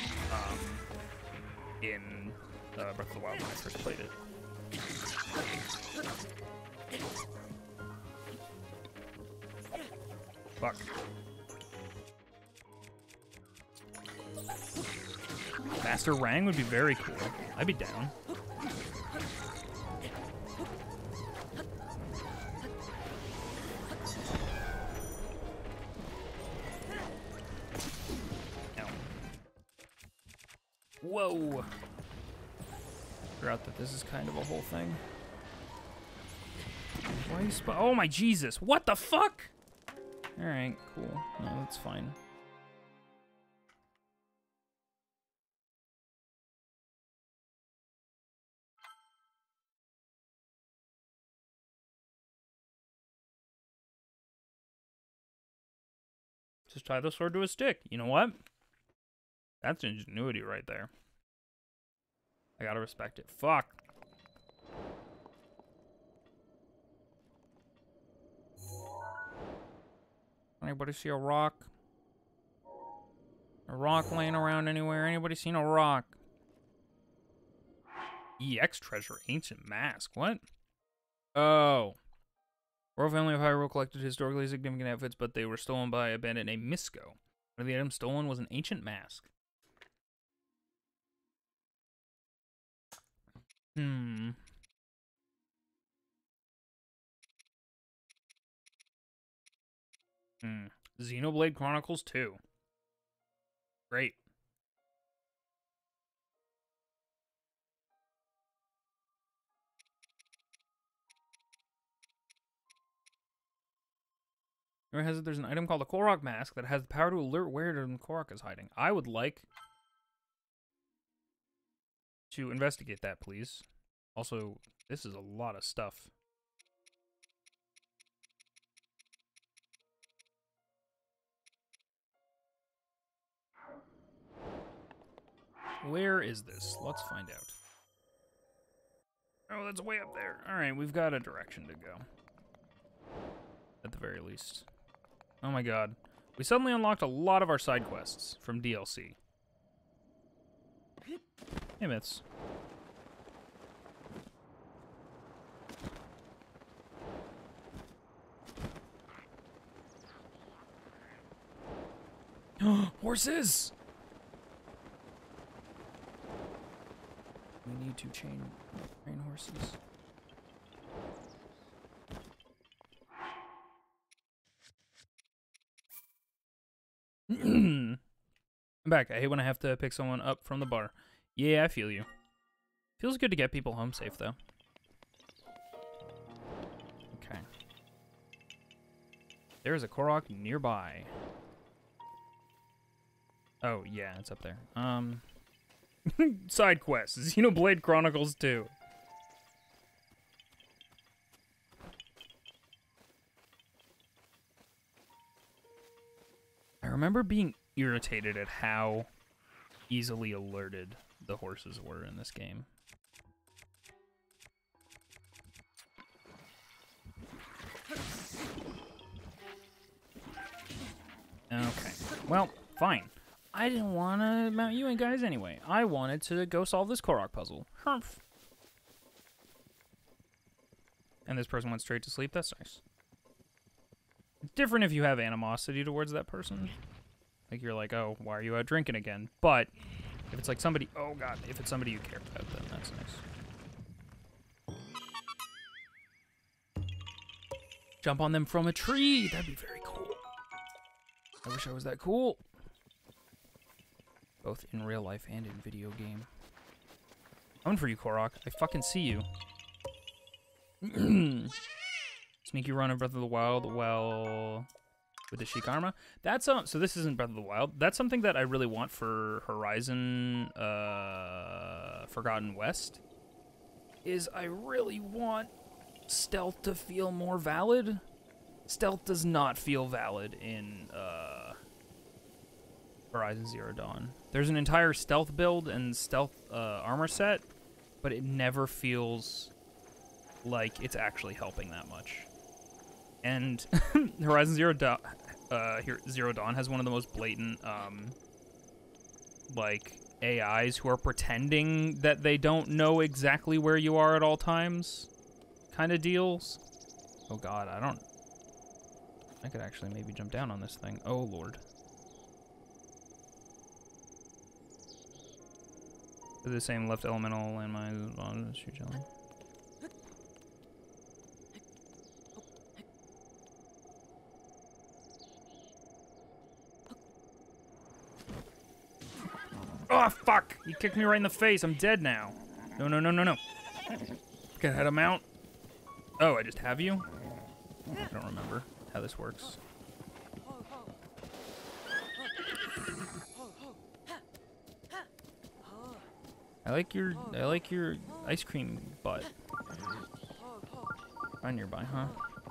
in Breath of the Wild when I first played it. Fuck. Master Rang would be very cool. I'd be down. No. Whoa. Figure out that this is kind of a whole thing. Why are you oh my Jesus, what the fuck? Alright, cool. No, that's fine. Just tie the sword to a stick. You know what? That's ingenuity right there. I gotta respect it. Fuck. Anybody see a rock? A rock laying around anywhere? Anybody seen a rock? EX treasure, ancient mask. What? Oh. Royal family of Hyrule collected historically significant outfits, but they were stolen by a bandit named Misko. One of the items stolen was an ancient mask. Xenoblade Chronicles 2. Great. There's an item called a Korok mask that has the power to alert where the Korok is hiding. I would like to investigate that, please. Also, this is a lot of stuff. Where is this? Let's find out. Oh, that's way up there. Alright, we've got a direction to go. At the very least. Oh my god. We suddenly unlocked a lot of our side quests from DLC. Hey, Myths. Horses! We need to train horses. I'm back. I hate when I have to pick someone up from the bar. Yeah, I feel you. Feels good to get people home safe, though. Okay. There is a Korok nearby. Oh, yeah, it's up there. Side quests. Xenoblade Chronicles 2. I remember being irritated at how easily alerted the horses were in this game. Okay. Well, fine. I didn't want to mount you guys anyway. I wanted to go solve this Korok puzzle. Humph. And this person went straight to sleep. That's nice. It's different if you have animosity towards that person. Like, you're like, oh, why are you out drinking again? But if it's like somebody, oh god, if it's somebody you care about, then that's nice. Jump on them from a tree. That'd be very cool. I wish I was that cool. Both in real life and in video game. Coming for you, Korok. I fucking see you. Sneaky run in Breath of the Wild, well, with the Sheik Armor. That's so this isn't Breath of the Wild. That's something that I really want for Horizon Forgotten West. Is I really want stealth to feel more valid. Stealth does not feel valid in Horizon Zero Dawn. There's an entire stealth build and stealth armor set, but it never feels like it's actually helping that much. And Horizon Zero Dawn has one of the most blatant like AIs who are pretending that they don't know exactly where you are at all times kind of deals. Oh god, I could actually maybe jump down on this thing. Oh lord. The same left elemental landmines on shoot jelly. Oh fuck! You kicked me right in the face. I'm dead now. No, no, no, no, no. Gotta head him out. Oh, I just have you? I don't remember how this works. I like your ice cream butt. Right nearby, huh?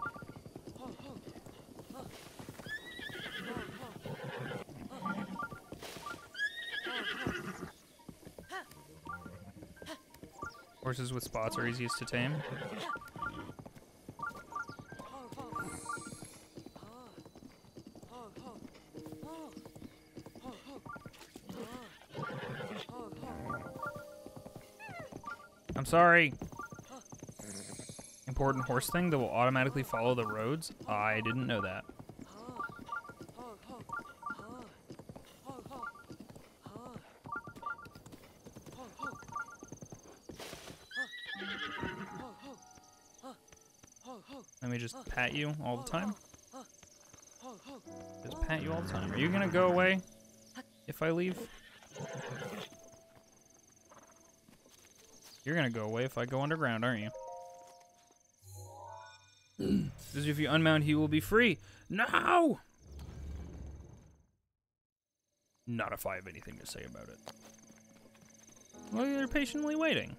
Horses with spots are easiest to tame. I'm sorry. Important horse thing that will automatically follow the roads? I didn't know that. Let me just pat you all the time. Just pat you all the time. Are you gonna go away if I leave? You're gonna go away if I go underground, aren't you? Because if you unmount, he will be free. No! Not if I have anything to say about it. Well, they're patiently waiting.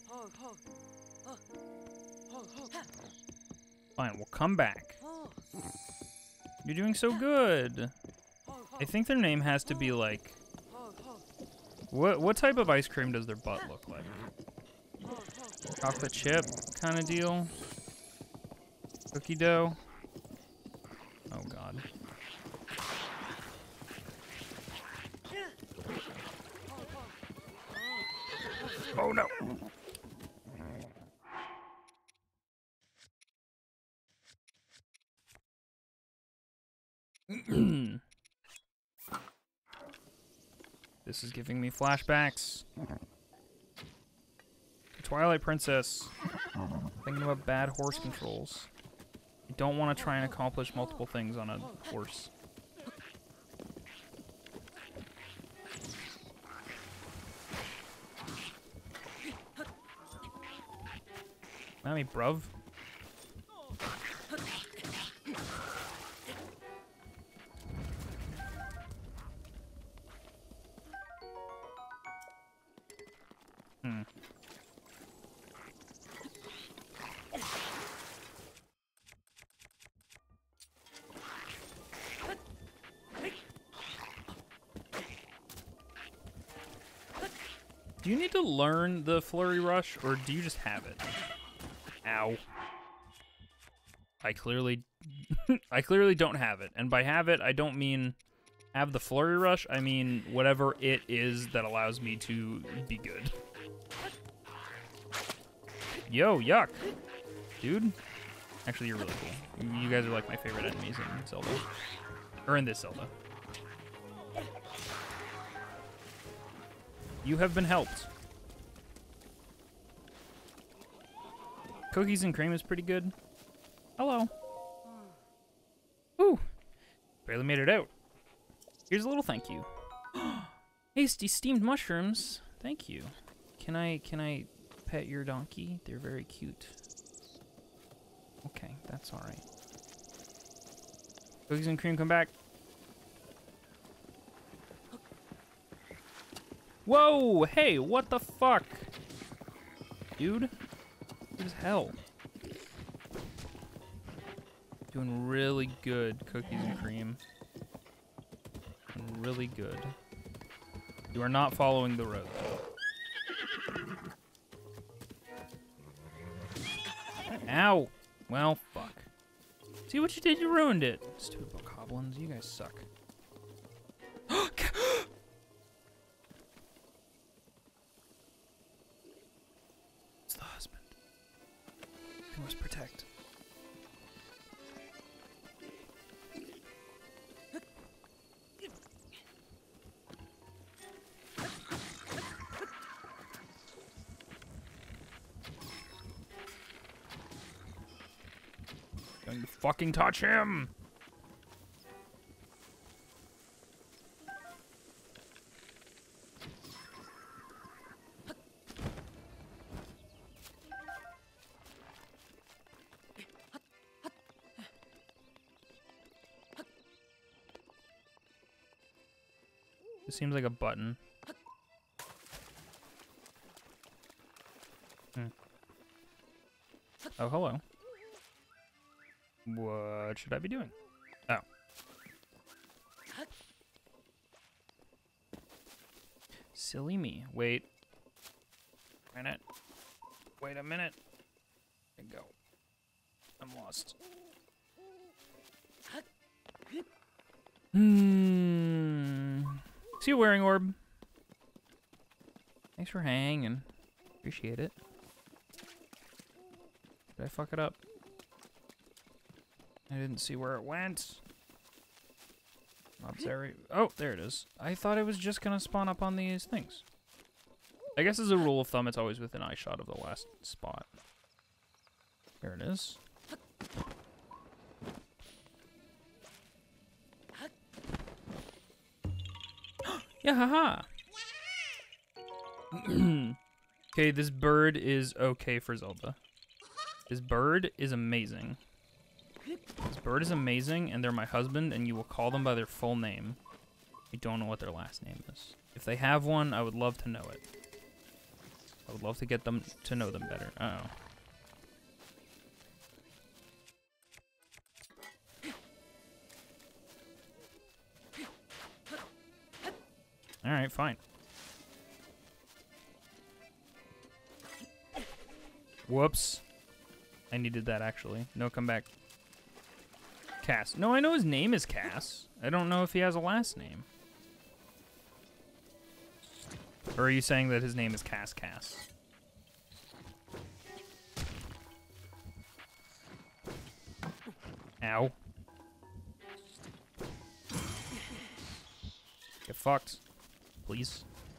Fine, we'll come back. You're doing so good. I think their name has to be like... What type of ice cream does their butt look like? Chocolate chip kind of deal? Cookie dough? Oh god. Oh no! This is giving me flashbacks. The Twilight Princess. Thinking about bad horse controls. I don't want to try and accomplish multiple things on a horse. Mammy, bruv. Do you need to learn the flurry rush, or do you just have it? Ow. I clearly don't have it. And by have it, I don't mean have the flurry rush. I mean whatever it is that allows me to be good. Yo, yuck. Dude. Actually, you're really cool. You guys are like my favorite enemies in Zelda. Or in this Zelda. You have been helped. Cookies and cream is pretty good. Hello. Ooh. Barely made it out. Here's a little thank you. Hasty steamed mushrooms. Thank you. Can I pet your donkey? They're very cute. Okay, that's alright. Cookies and cream, come back. Whoa! Hey, what the fuck? Dude? What is hell? Doing really good, cookies and cream. Doing really good. You are not following the road. Ow! Well, fuck. See what you did? You ruined it. Stupid bokoblins, you guys suck. It's the husband. We must protect. Going to fucking touch him! This seems like a button. Oh, hello. What should I be doing? Oh. Silly me. Wait. Wait a minute. There we go. I'm lost. See you, wearing orb. Thanks for hanging. Appreciate it. Did I fuck it up? I didn't see where it went. Oh, there it is. I thought it was just gonna spawn up on these things. I guess as a rule of thumb, it's always within eyeshot of the last spot. There it is. Yeah, haha. Okay, this bird is okay for Zelda. This bird is amazing. This bird is amazing, and they're my husband, and you will call them by their full name. I don't know what their last name is. If they have one, I would love to know it. I would love to get them to know them better. Uh-oh. Alright, fine. Whoops. I needed that, actually. No, come back. Cass. No, I know his name is Cass. I don't know if he has a last name. Or are you saying that his name is Cass? Ow. Get fucked. Please.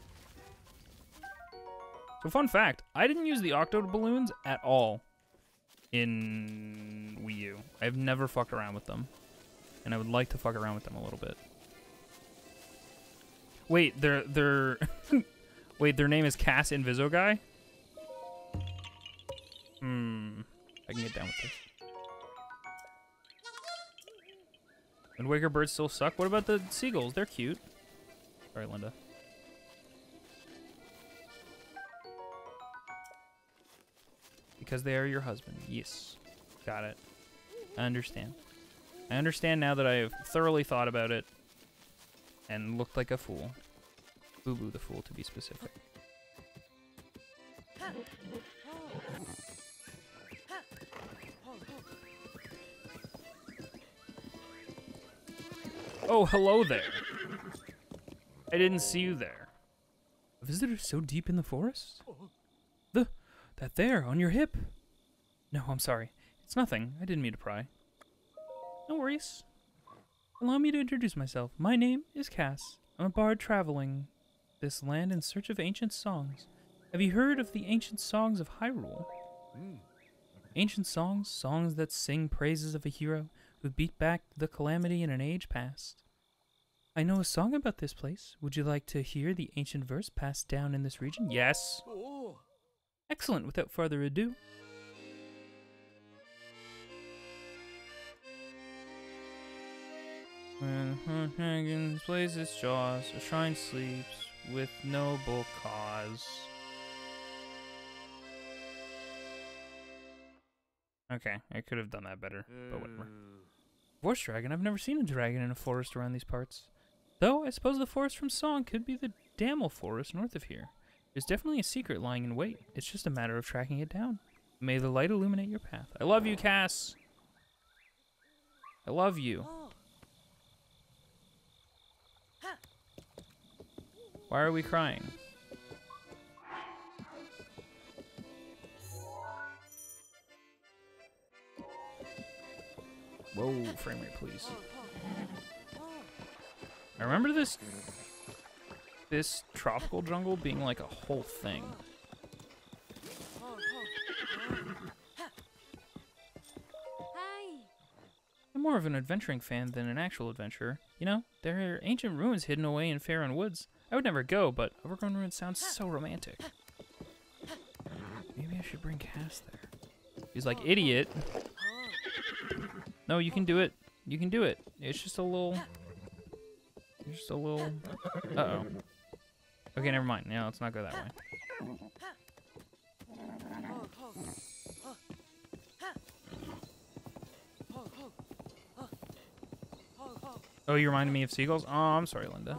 So fun fact, I didn't use the Octo balloons at all in Wii U. I've never fucked around with them. And I would like to fuck around with them a little bit. Wait, they're wait, their name is Cass Inviso Guy? I can get down with this. And Waker birds still suck? What about the seagulls? They're cute. Sorry, Linda. Because they are your husband. Yes. Got it. I understand. I understand now that I have thoroughly thought about it and looked like a fool. Boo-boo the fool, to be specific. Oh, hello there. I didn't see you there. A visitor so deep in the forest? That there, on your hip. No, I'm sorry. It's nothing. I didn't mean to pry. No worries. Allow me to introduce myself. My name is Cass. I'm a bard traveling this land in search of ancient songs. Have you heard of the ancient songs of Hyrule? Ancient songs? Songs that sing praises of a hero who beat back the calamity in an age past. I know a song about this place. Would you like to hear the ancient verse passed down in this region? Yes. Excellent. Without further ado. When a dragon plays its jaws, a shrine sleeps with noble cause. Okay, I could have done that better, but whatever. Forest dragon? I've never seen a dragon in a forest around these parts. Though, I suppose the forest from Song could be the Damel Forest north of here. There's definitely a secret lying in wait. It's just a matter of tracking it down. May the light illuminate your path. I love you, Cass. I love you. Why are we crying? Whoa, frame rate, please. I remember this tropical jungle being like a whole thing. I'm more of an adventuring fan than an actual adventurer. You know, there are ancient ruins hidden away in Faerun Woods. I would never go, but Overgrown Ruins sounds so romantic. Maybe I should bring Cass there. He's like, idiot. No, you can do it. You can do it. It's just a little Just a little... Uh-oh. Okay, never mind. No, let's not go that way. Oh, you reminded me of seagulls? Oh, I'm sorry, Linda.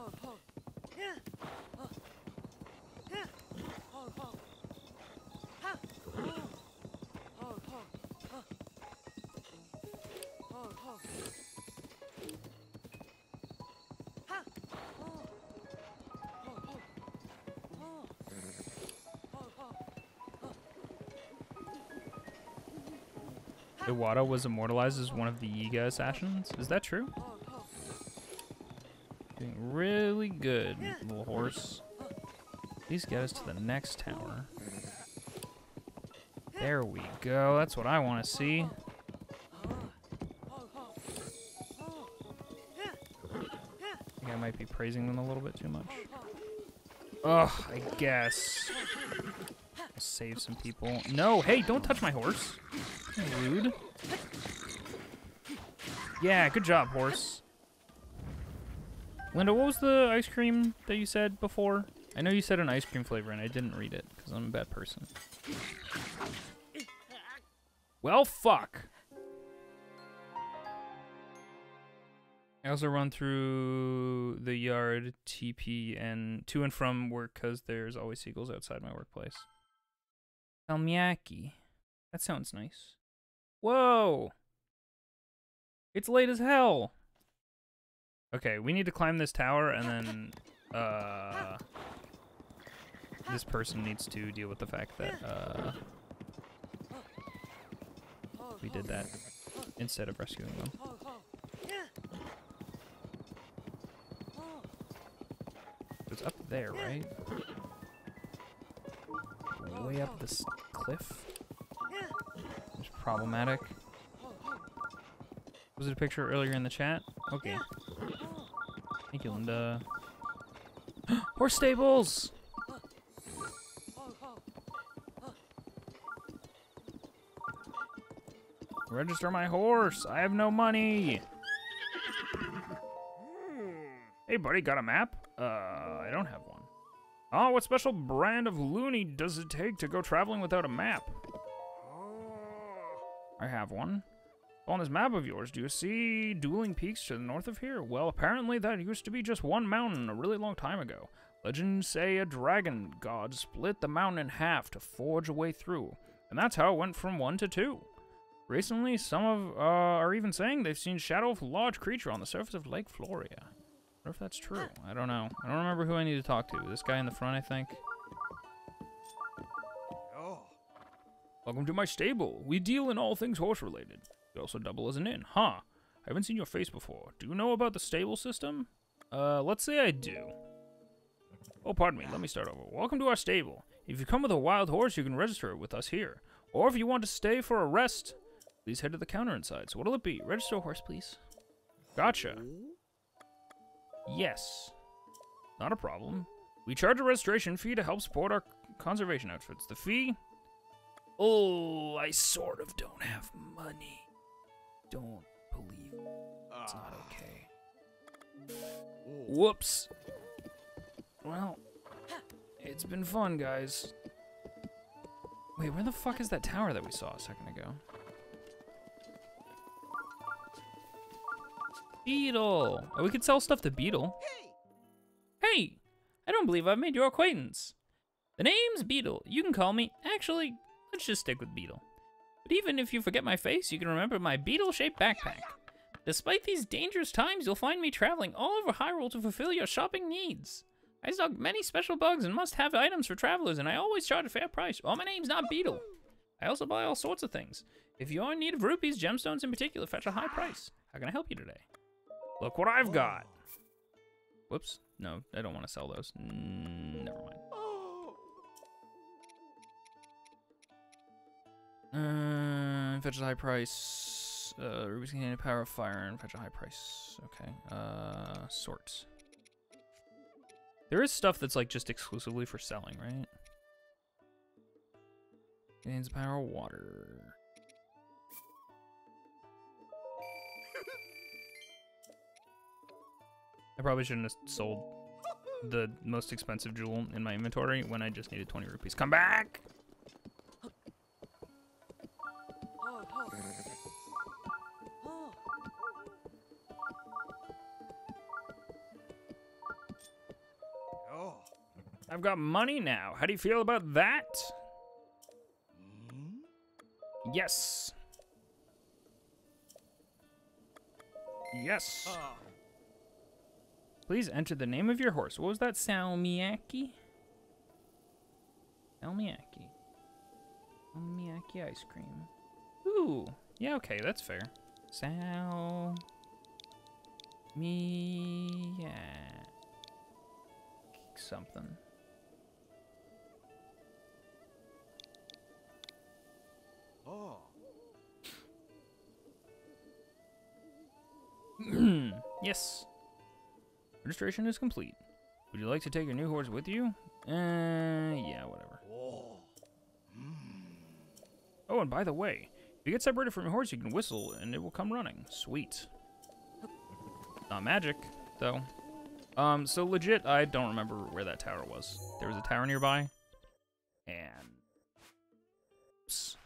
Iwata was immortalized as one of the Yiga assassins. Is that true? Doing really good, little horse. Please get us to the next tower. There we go. That's what I want to see. I think I might be praising them a little bit too much. Ugh, I guess. I'll save some people. No, hey, don't touch my horse. Rude. Yeah, good job, horse. Linda, what was the ice cream that you said before? I know you said an ice cream flavor, and I didn't read it, because I'm a bad person. Well, fuck. I also run through the yard, TP, and to and from work, because there's always seagulls outside my workplace. Salmiakki. That sounds nice. Whoa! It's late as hell! Okay, we need to climb this tower, and then, this person needs to deal with the fact that, we did that instead of rescuing them. It's up there, right? Way up this cliff. It's problematic. Was it a picture earlier in the chat? Okay. Thank you, Linda. Horse stables! Register my horse! I have no money! Hey, buddy, got a map? I don't have one. Oh, what special brand of loony does it take to go traveling without a map? I have one. On this map of yours, do you see dueling peaks to the north of here? Well, apparently that used to be just one mountain a really long time ago. Legends say a dragon god split the mountain in half to forge a way through, and that's how it went from 1 to 2. Recently, some are even saying they've seen shadow of a large creature on the surface of Lake Floria. I wonder if that's true. I don't know. I don't remember who I need to talk to. This guy in the front, I think. Oh. Welcome to my stable. We deal in all things horse-related. We also double as an inn. Huh. I haven't seen your face before. Do you know about the stable system? Let's say I do. Oh, pardon me. Let me start over. Welcome to our stable. If you come with a wild horse, you can register it with us here. Or if you want to stay for a rest, please head to the counter inside. So what'll it be? Register a horse, please. Gotcha. Yes. Not a problem. We charge a registration fee to help support our conservation outfits. The fee? Oh, I sort of don't have money. Don't believe it's not okay. Whoops. Well, it's been fun, guys. Wait, where the fuck is that tower that we saw a second ago? Beetle! Oh, we could sell stuff to Beetle. Hey! I don't believe I've made your acquaintance. The name's Beetle. You can call me... Actually, let's just stick with Beetle. But even if you forget my face, you can remember my beetle-shaped backpack. Despite these dangerous times, you'll find me traveling all over Hyrule to fulfill your shopping needs. I stock many special bugs and must-have items for travelers, and I always charge a fair price. Oh, my name's not Beetle. I also buy all sorts of things. If you're in need of rupees, gemstones in particular fetch a high price. How can I help you today? Look what I've got. Whoops. No, I don't want to sell those. Never mind. Fetch a high price. Rubies can gain the power of fire and fetch a high price. Okay. Sorts. There is stuff that's like just exclusively for selling, right? Gains the power of water. I probably shouldn't have sold the most expensive jewel in my inventory when I just needed 20 rupees. Come back! I've got money now. How do you feel about that? Yes. Yes. Please enter the name of your horse. What was that? Salmiakki? Salmiakki. Salmiakki ice cream. Ooh. Yeah, okay, that's fair. Something. Yes. Registration is complete. Would you like to take your new horse with you? Yeah, whatever. Oh, and by the way, if you get separated from your horse, you can whistle and it will come running. Sweet. Not magic, though. So legit, I don't remember where that tower was. There was a tower nearby. And... Oops.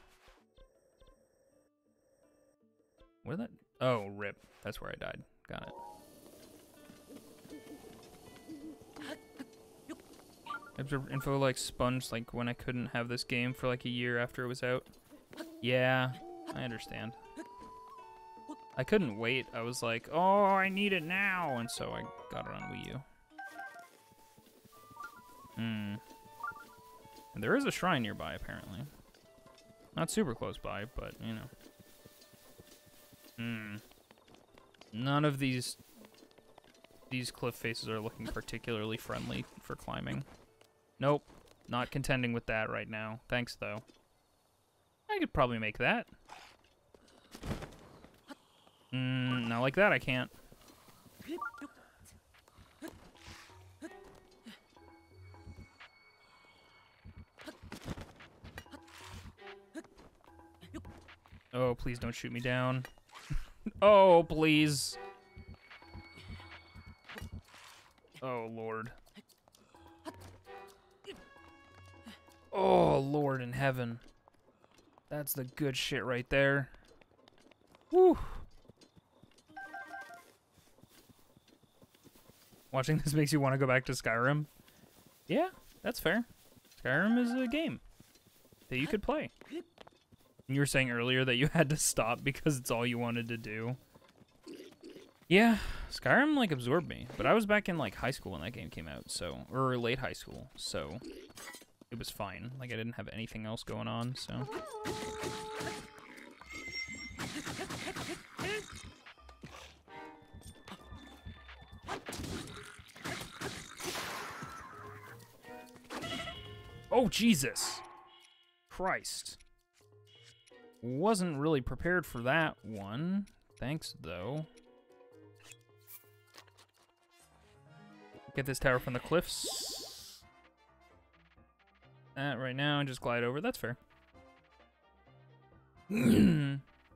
Where that? Oh, rip. That's where I died. Got it. Observed info like Sponge, like when I couldn't have this game for like a year after it was out. Yeah, I understand. I couldn't wait. I was like, oh, I need it now. And so I got it on Wii U. And there is a shrine nearby, apparently. Not super close by, but, you know. None of these cliff faces are looking particularly friendly for climbing. Nope. Not contending with that right now. Thanks, though. I could probably make that. Not like that, I can't. Oh, please don't shoot me down. Oh, please. Oh, Lord. Oh, Lord in heaven. That's the good shit right there. Whew. Watching this makes you want to go back to Skyrim. Yeah, that's fair. Skyrim is a game that you could play. And you were saying earlier that you had to stop because it's all you wanted to do. Yeah, Skyrim, like, absorbed me. But I was back in, like, high school when that game came out, so... Or late high school, so... It was fine. Like, I didn't have anything else going on, so... Oh, Jesus! Christ. Wasn't really prepared for that one. Thanks, though. Get this tower from the cliffs. That right now, and just glide over. That's fair. You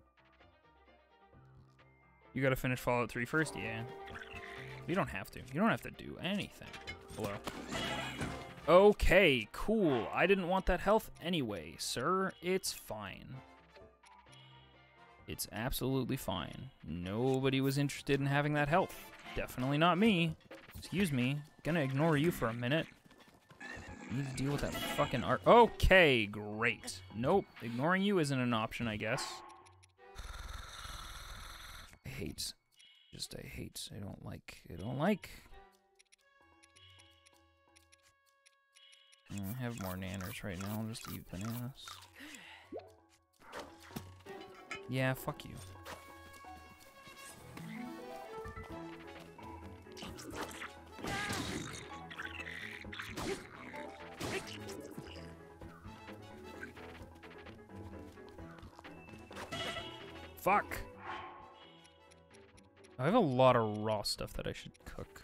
gotta finish Fallout 3 first? Yeah. You don't have to. You don't have to do anything. Hello. Okay, cool. I didn't want that health anyway, sir. It's fine. It's absolutely fine. Nobody was interested in having that health. Definitely not me. Excuse me. Gonna ignore you for a minute. Need to deal with that fucking art. Okay, great. Nope. Ignoring you isn't an option, I guess. I hate. I don't like. I have more nanners right now. I'll just eat bananas. Yeah, fuck you. Fuck! I have a lot of raw stuff that I should cook.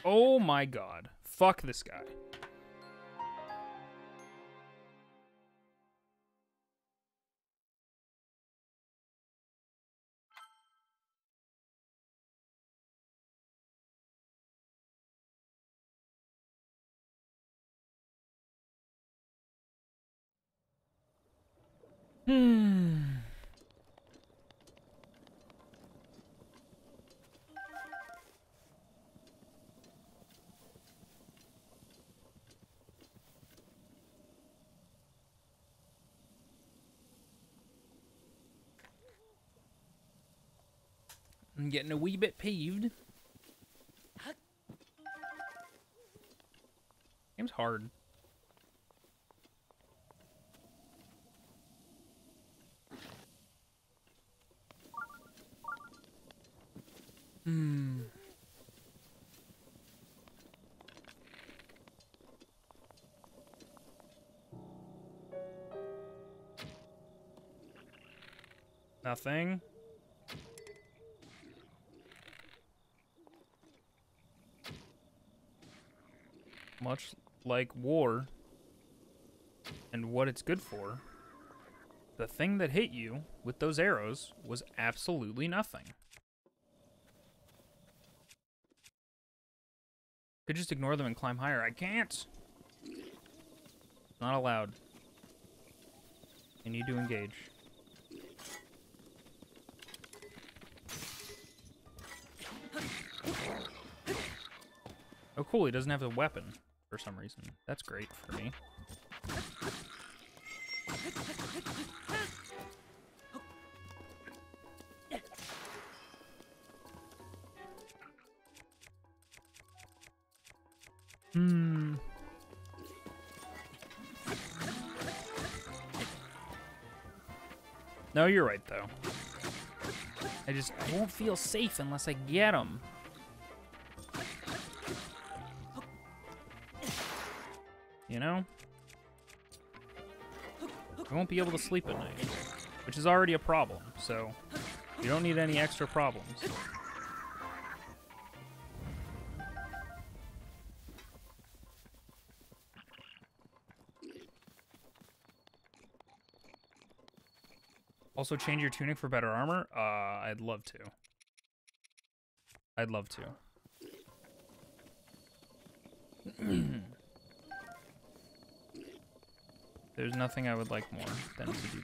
Oh my god. Fuck this guy. I'm getting a wee bit peeved. Game's hard. Nothing. Much like war and what it's good for, the thing that hit you with those arrows was absolutely nothing. Could just ignore them and climb higher. I can't. Not allowed. I need to engage. Oh, cool. He doesn't have a weapon for some reason. That's great for me. No, you're right, though. I won't feel safe unless I get him. You know? I won't be able to sleep at night, which is already a problem, so you don't need any extra problems. Also, change your tunic for better armor? I'd love to. I'd love to. There's nothing I would like more than to do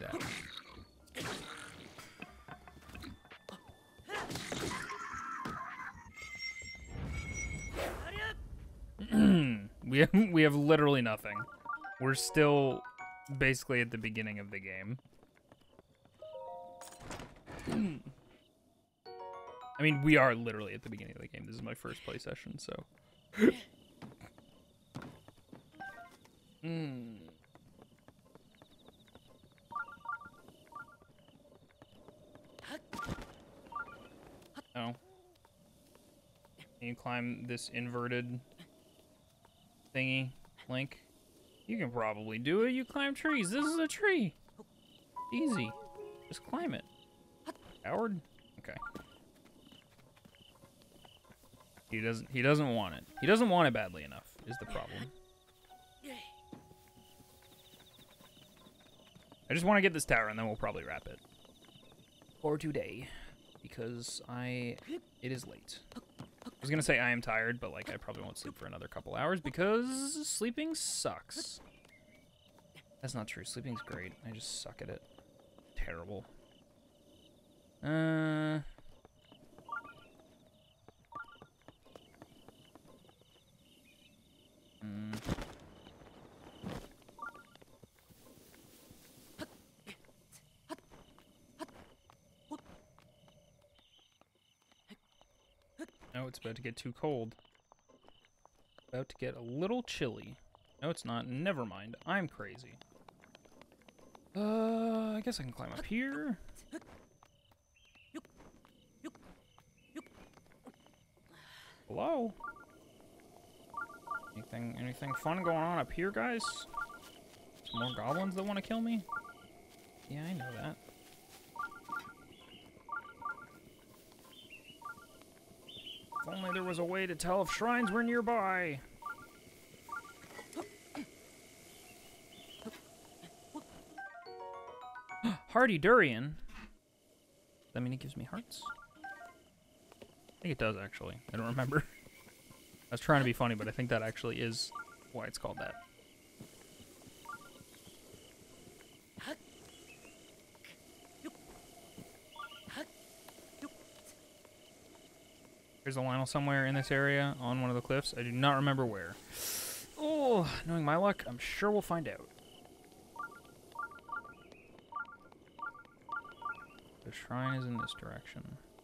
that. We have literally nothing. We're still basically at the beginning of the game. I mean, we are literally at the beginning of the game. This is my first play session, so. Oh. Can you climb this inverted thingy, Link? You can probably do it. You climb trees. This is a tree. Easy. Just climb it. Coward? Okay. He doesn't want it. He doesn't want it badly enough, is the problem. I just want to get this tower and then we'll probably wrap it. For today. Because it is late. I was gonna say I am tired, but like I probably won't sleep for another couple hours because sleeping sucks. That's not true. Sleeping's great. I just suck at it. Terrible. No, it's about to get too cold. About to get a little chilly. No, it's not. Never mind. I'm crazy. I guess I can climb up here. Hello? Anything fun going on up here, guys? Some more goblins that want to kill me? Yeah, I know that. If only there was a way to tell if shrines were nearby. Hardy Durian. Does that mean it gives me hearts? I think it does, actually. I don't remember. I was trying to be funny, but I think that actually is why it's called that. There's a Lionel somewhere in this area on one of the cliffs. I do not remember where. Oh, knowing my luck, I'm sure we'll find out. The shrine is in this direction.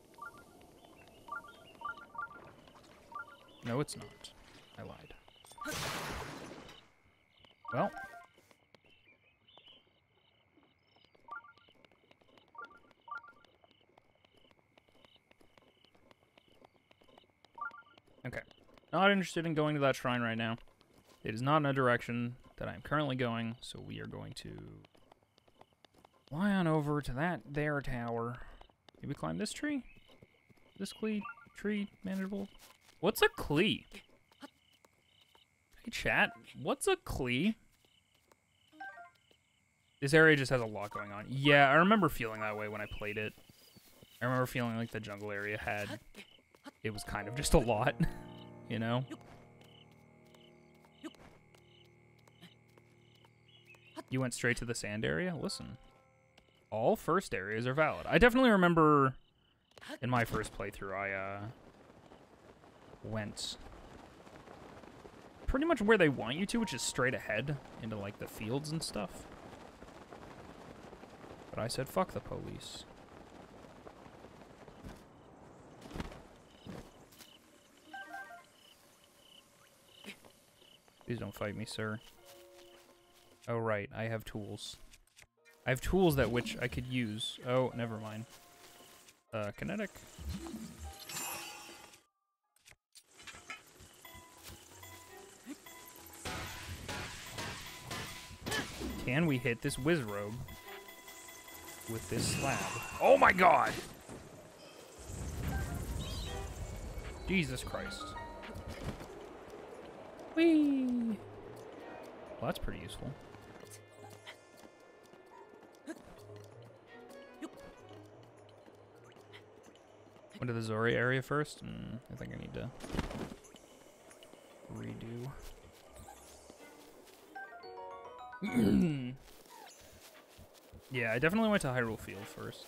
No, it's not. I lied. Well. Okay. Not interested in going to that shrine right now. It is not in a direction that I'm currently going, so we are going to fly on over to that there tower. Maybe climb this tree? This tree manageable? What's a Klee? Hey chat, what's a Klee? This area just has a lot going on. Yeah, I remember feeling that way when I played it. I remember feeling like the jungle area had... It was kind of just a lot, you know? You went straight to the sand area? Listen. All first areas are valid. I definitely remember in my first playthrough, I went pretty much where they want you to, which is straight ahead into like the fields and stuff. But I said, fuck the police. Please don't fight me, sir. Oh, right. I have tools. I have tools that which I could use. Oh, never mind. Kinetic. Can we hit this Wizrobe with this slab? Oh my god! Jesus Christ. Whee! Well, that's pretty useful. Went to the Zori area first? I think I need to redo. Yeah, I definitely went to Hyrule Field first.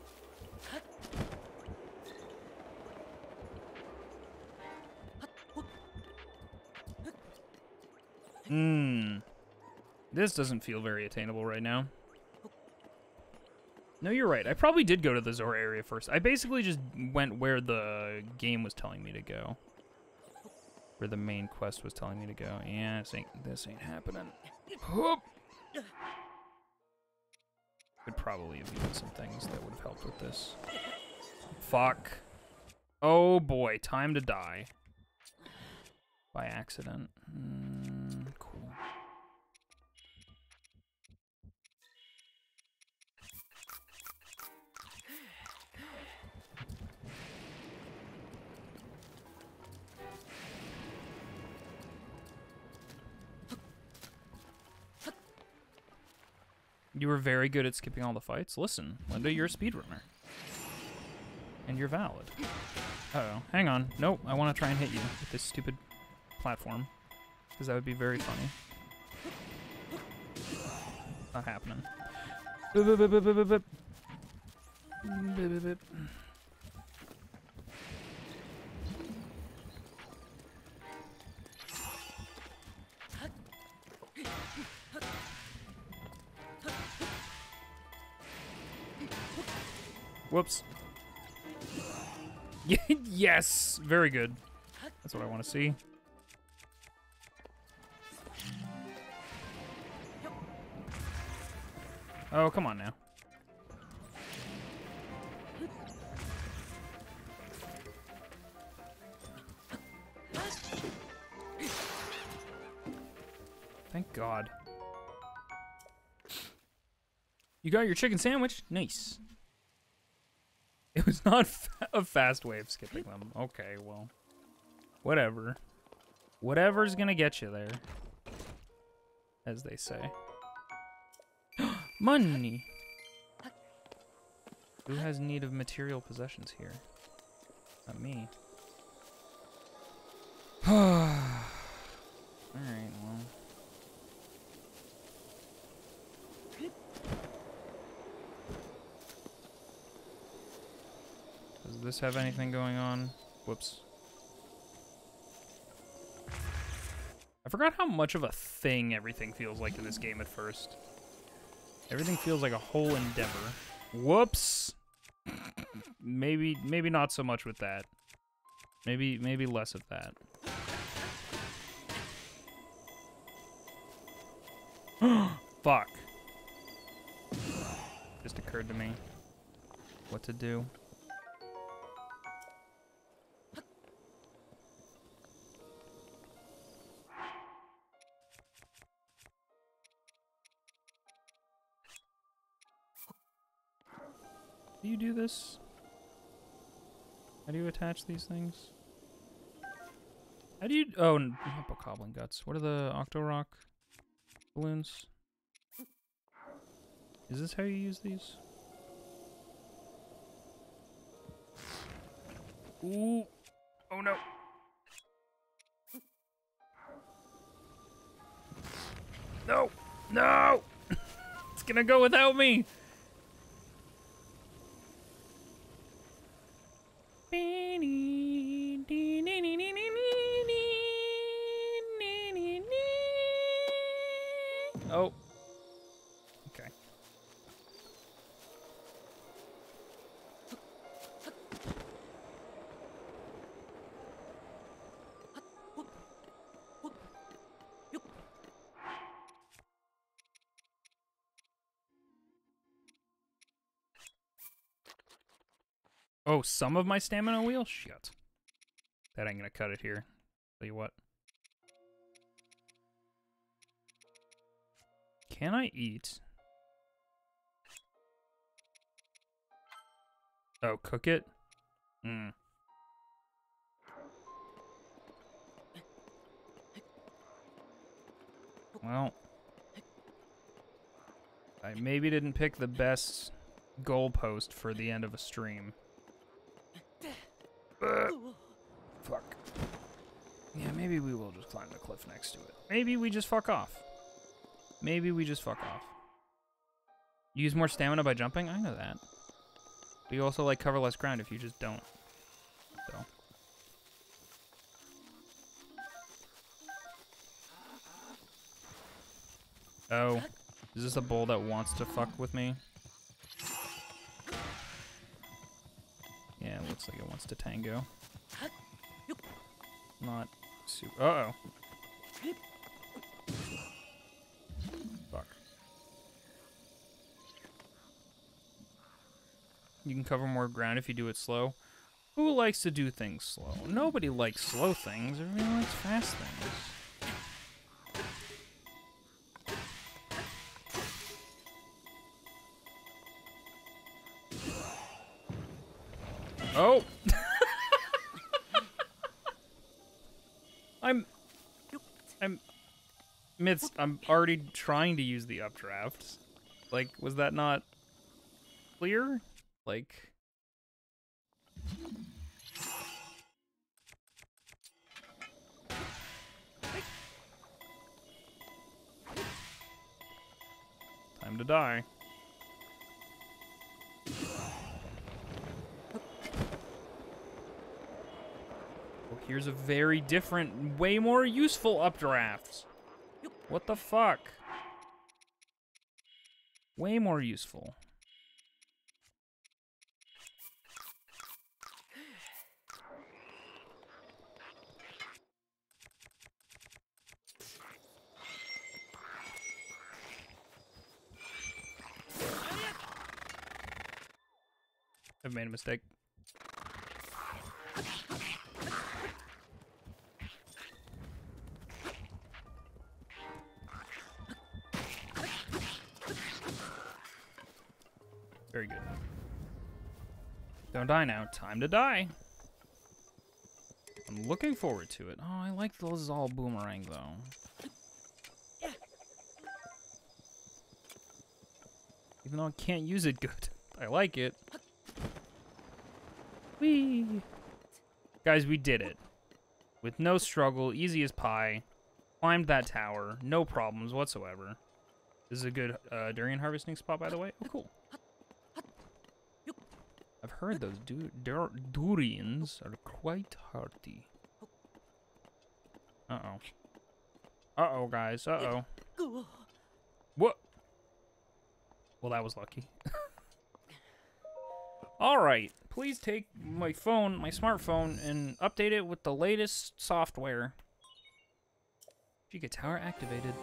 This doesn't feel very attainable right now. No, you're right. I probably did go to the Zora area first. I basically just went where the game was telling me to go. Where the main quest was telling me to go. Yeah, this ain't happening. Whoop. Could probably have used some things that would have helped with this. Fuck. Oh boy, time to die. By accident. Cool. You were very good at skipping all the fights. Listen, Linda, you're a speedrunner. And you're valid. Uh-oh. Hang on. Nope, I want to try and hit you with this stupid platform. Because that would be very funny. Not happening. Boop, boop, boop, boop, boop, boop. Boop, boop, boop. Whoops. Yes! Very good. That's what I want to see. Oh, come on now. Thank God. You got your chicken sandwich? Nice. It was not a fast way of skipping them. Okay, well. Whatever. Whatever's gonna get you there. As they say. Money! Who has need of material possessions here? Not me. Alright, well. Does this have anything going on? Whoops. I forgot how much of a thing everything feels like in this game at first. Everything feels like a whole endeavor. Whoops! Maybe not so much with that. Maybe less of that. Fuck. Just occurred to me what to do. Do you do this? How do you attach these things? How do you... Oh, not bokoblin guts. What are the Octorok balloons? Is this how you use these? Ooh. Oh no. No. No! It's gonna go without me! Oh. Okay. Oh, some of my stamina wheel? Shit. That ain't gonna cut it here. Tell you what. Can I eat? Oh, cook it? Hmm. Well. I maybe didn't pick the best goalpost for the end of a stream. Fuck. Yeah, maybe we will just climb the cliff next to it. Maybe we just fuck off. Maybe we just fuck off. Use more stamina by jumping? I know that. But you also, like, cover less ground if you just don't. So. Oh. Is this a bull that wants to fuck with me? Yeah, it looks like it wants to tango. Not super. Uh-oh. Fuck. You can cover more ground if you do it slow. Who likes to do things slow? Nobody likes slow things. Everybody likes fast things. Oh! I'm already trying to use the updraft. Like, was that not clear? Like... Time to die. Oh, here's a very different, way more useful updraft. What the fuck? Way more useful. I've made a mistake. Very good. Don't die now. Time to die. I'm looking forward to it. Oh, I like those all boomerang, though. Even though I can't use it good. I like it. Whee! Guys, we did it. With no struggle, easy as pie. Climbed that tower, no problems whatsoever. This is a good durian harvesting spot, by the way. Oh, cool. I've heard those durians are quite hearty. Uh-oh. Uh-oh, guys. Uh-oh. What? Well, that was lucky. All right. Please take my phone, my smartphone, and update it with the latest software. Giga Tower activated.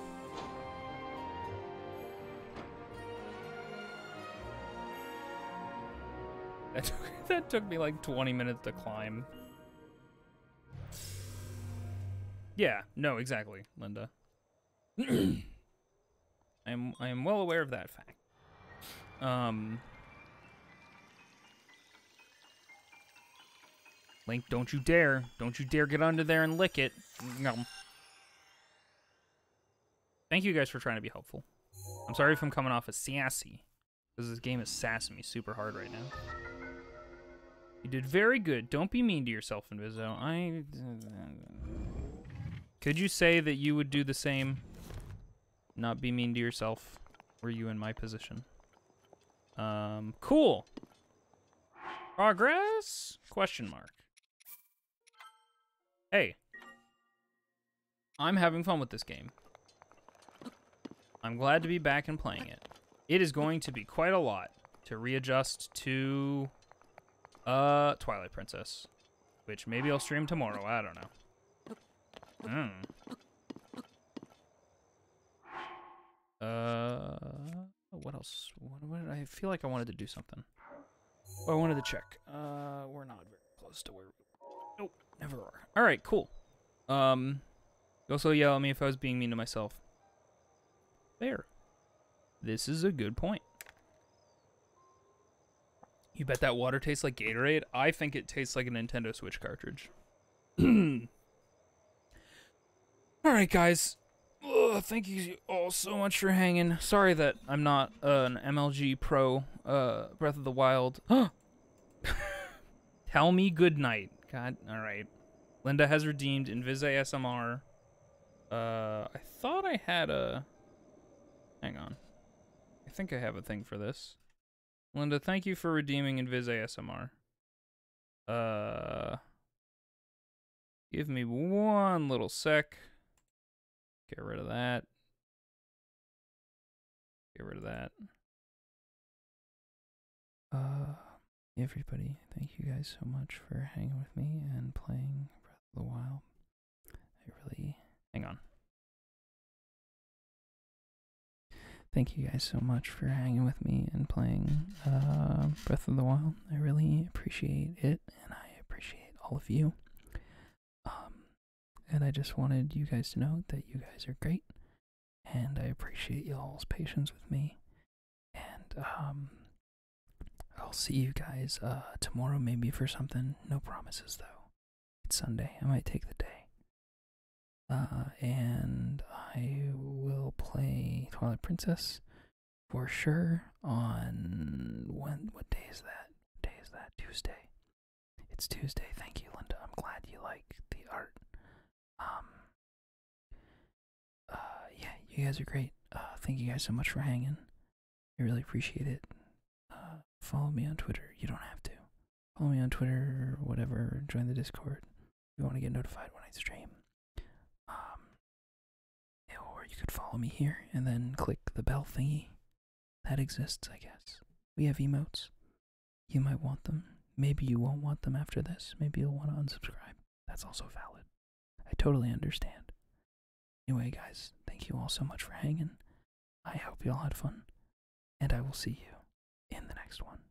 That took me like 20 minutes to climb. Yeah, no, exactly, Linda. I am well aware of that fact. Link, don't you dare. Don't you dare get under there and lick it. No. Thank you guys for trying to be helpful. I'm sorry if I'm coming off as sassy, because this game is sassing me super hard right now. You did very good. Don't be mean to yourself, Inviso. Could you say that you would do the same? Not be mean to yourself? Were you in my position? Cool. Progress? Question mark. Hey. I'm having fun with this game. I'm glad to be back and playing it. It is going to be quite a lot to readjust to Twilight Princess, which maybe I'll stream tomorrow. I don't know. What else? What did I feel like I wanted to do something? Oh, I wanted to check. We're not very close to where we Nope, never are. All right, cool. Also yell at me if I was being mean to myself. There. This is a good point. You bet that water tastes like Gatorade? I think it tastes like a Nintendo Switch cartridge. Alright, guys. Ugh, thank you all so much for hanging. Sorry that I'm not an MLG Pro Breath of the Wild. Tell me goodnight. God, alright. Linda has redeemed Invis ASMR. I thought I had a... Hang on. I think I have a thing for this. Linda, thank you for redeeming Invis ASMR. Give me one little sec. Get rid of that. Get rid of that. Everybody, thank you guys so much for hanging with me and playing Breath of the Wild. I really... Hang on. Thank you guys so much for hanging with me and playing Breath of the Wild. I really appreciate it, and I appreciate all of you. And I just wanted you guys to know that you guys are great, and I appreciate y'all's patience with me. And I'll see you guys tomorrow, maybe for something. No promises, though. It's Sunday. I might take the day. And I will play Twilight Princess for sure on what day is that? What day is that? Tuesday. It's Tuesday. Thank you, Linda. I'm glad you like the art. Yeah, you guys are great. Thank you guys so much for hanging. I really appreciate it. Follow me on Twitter. You don't have to. Follow me on Twitter or whatever. Join the Discord. If you want to get notified when I stream. Or you could follow me here and then click the bell thingy. That exists, I guess. We have emotes. You might want them. Maybe you won't want them after this. Maybe you'll want to unsubscribe. That's also valid. I totally understand. Anyway, guys, thank you all so much for hanging. I hope you all had fun. And I will see you in the next one.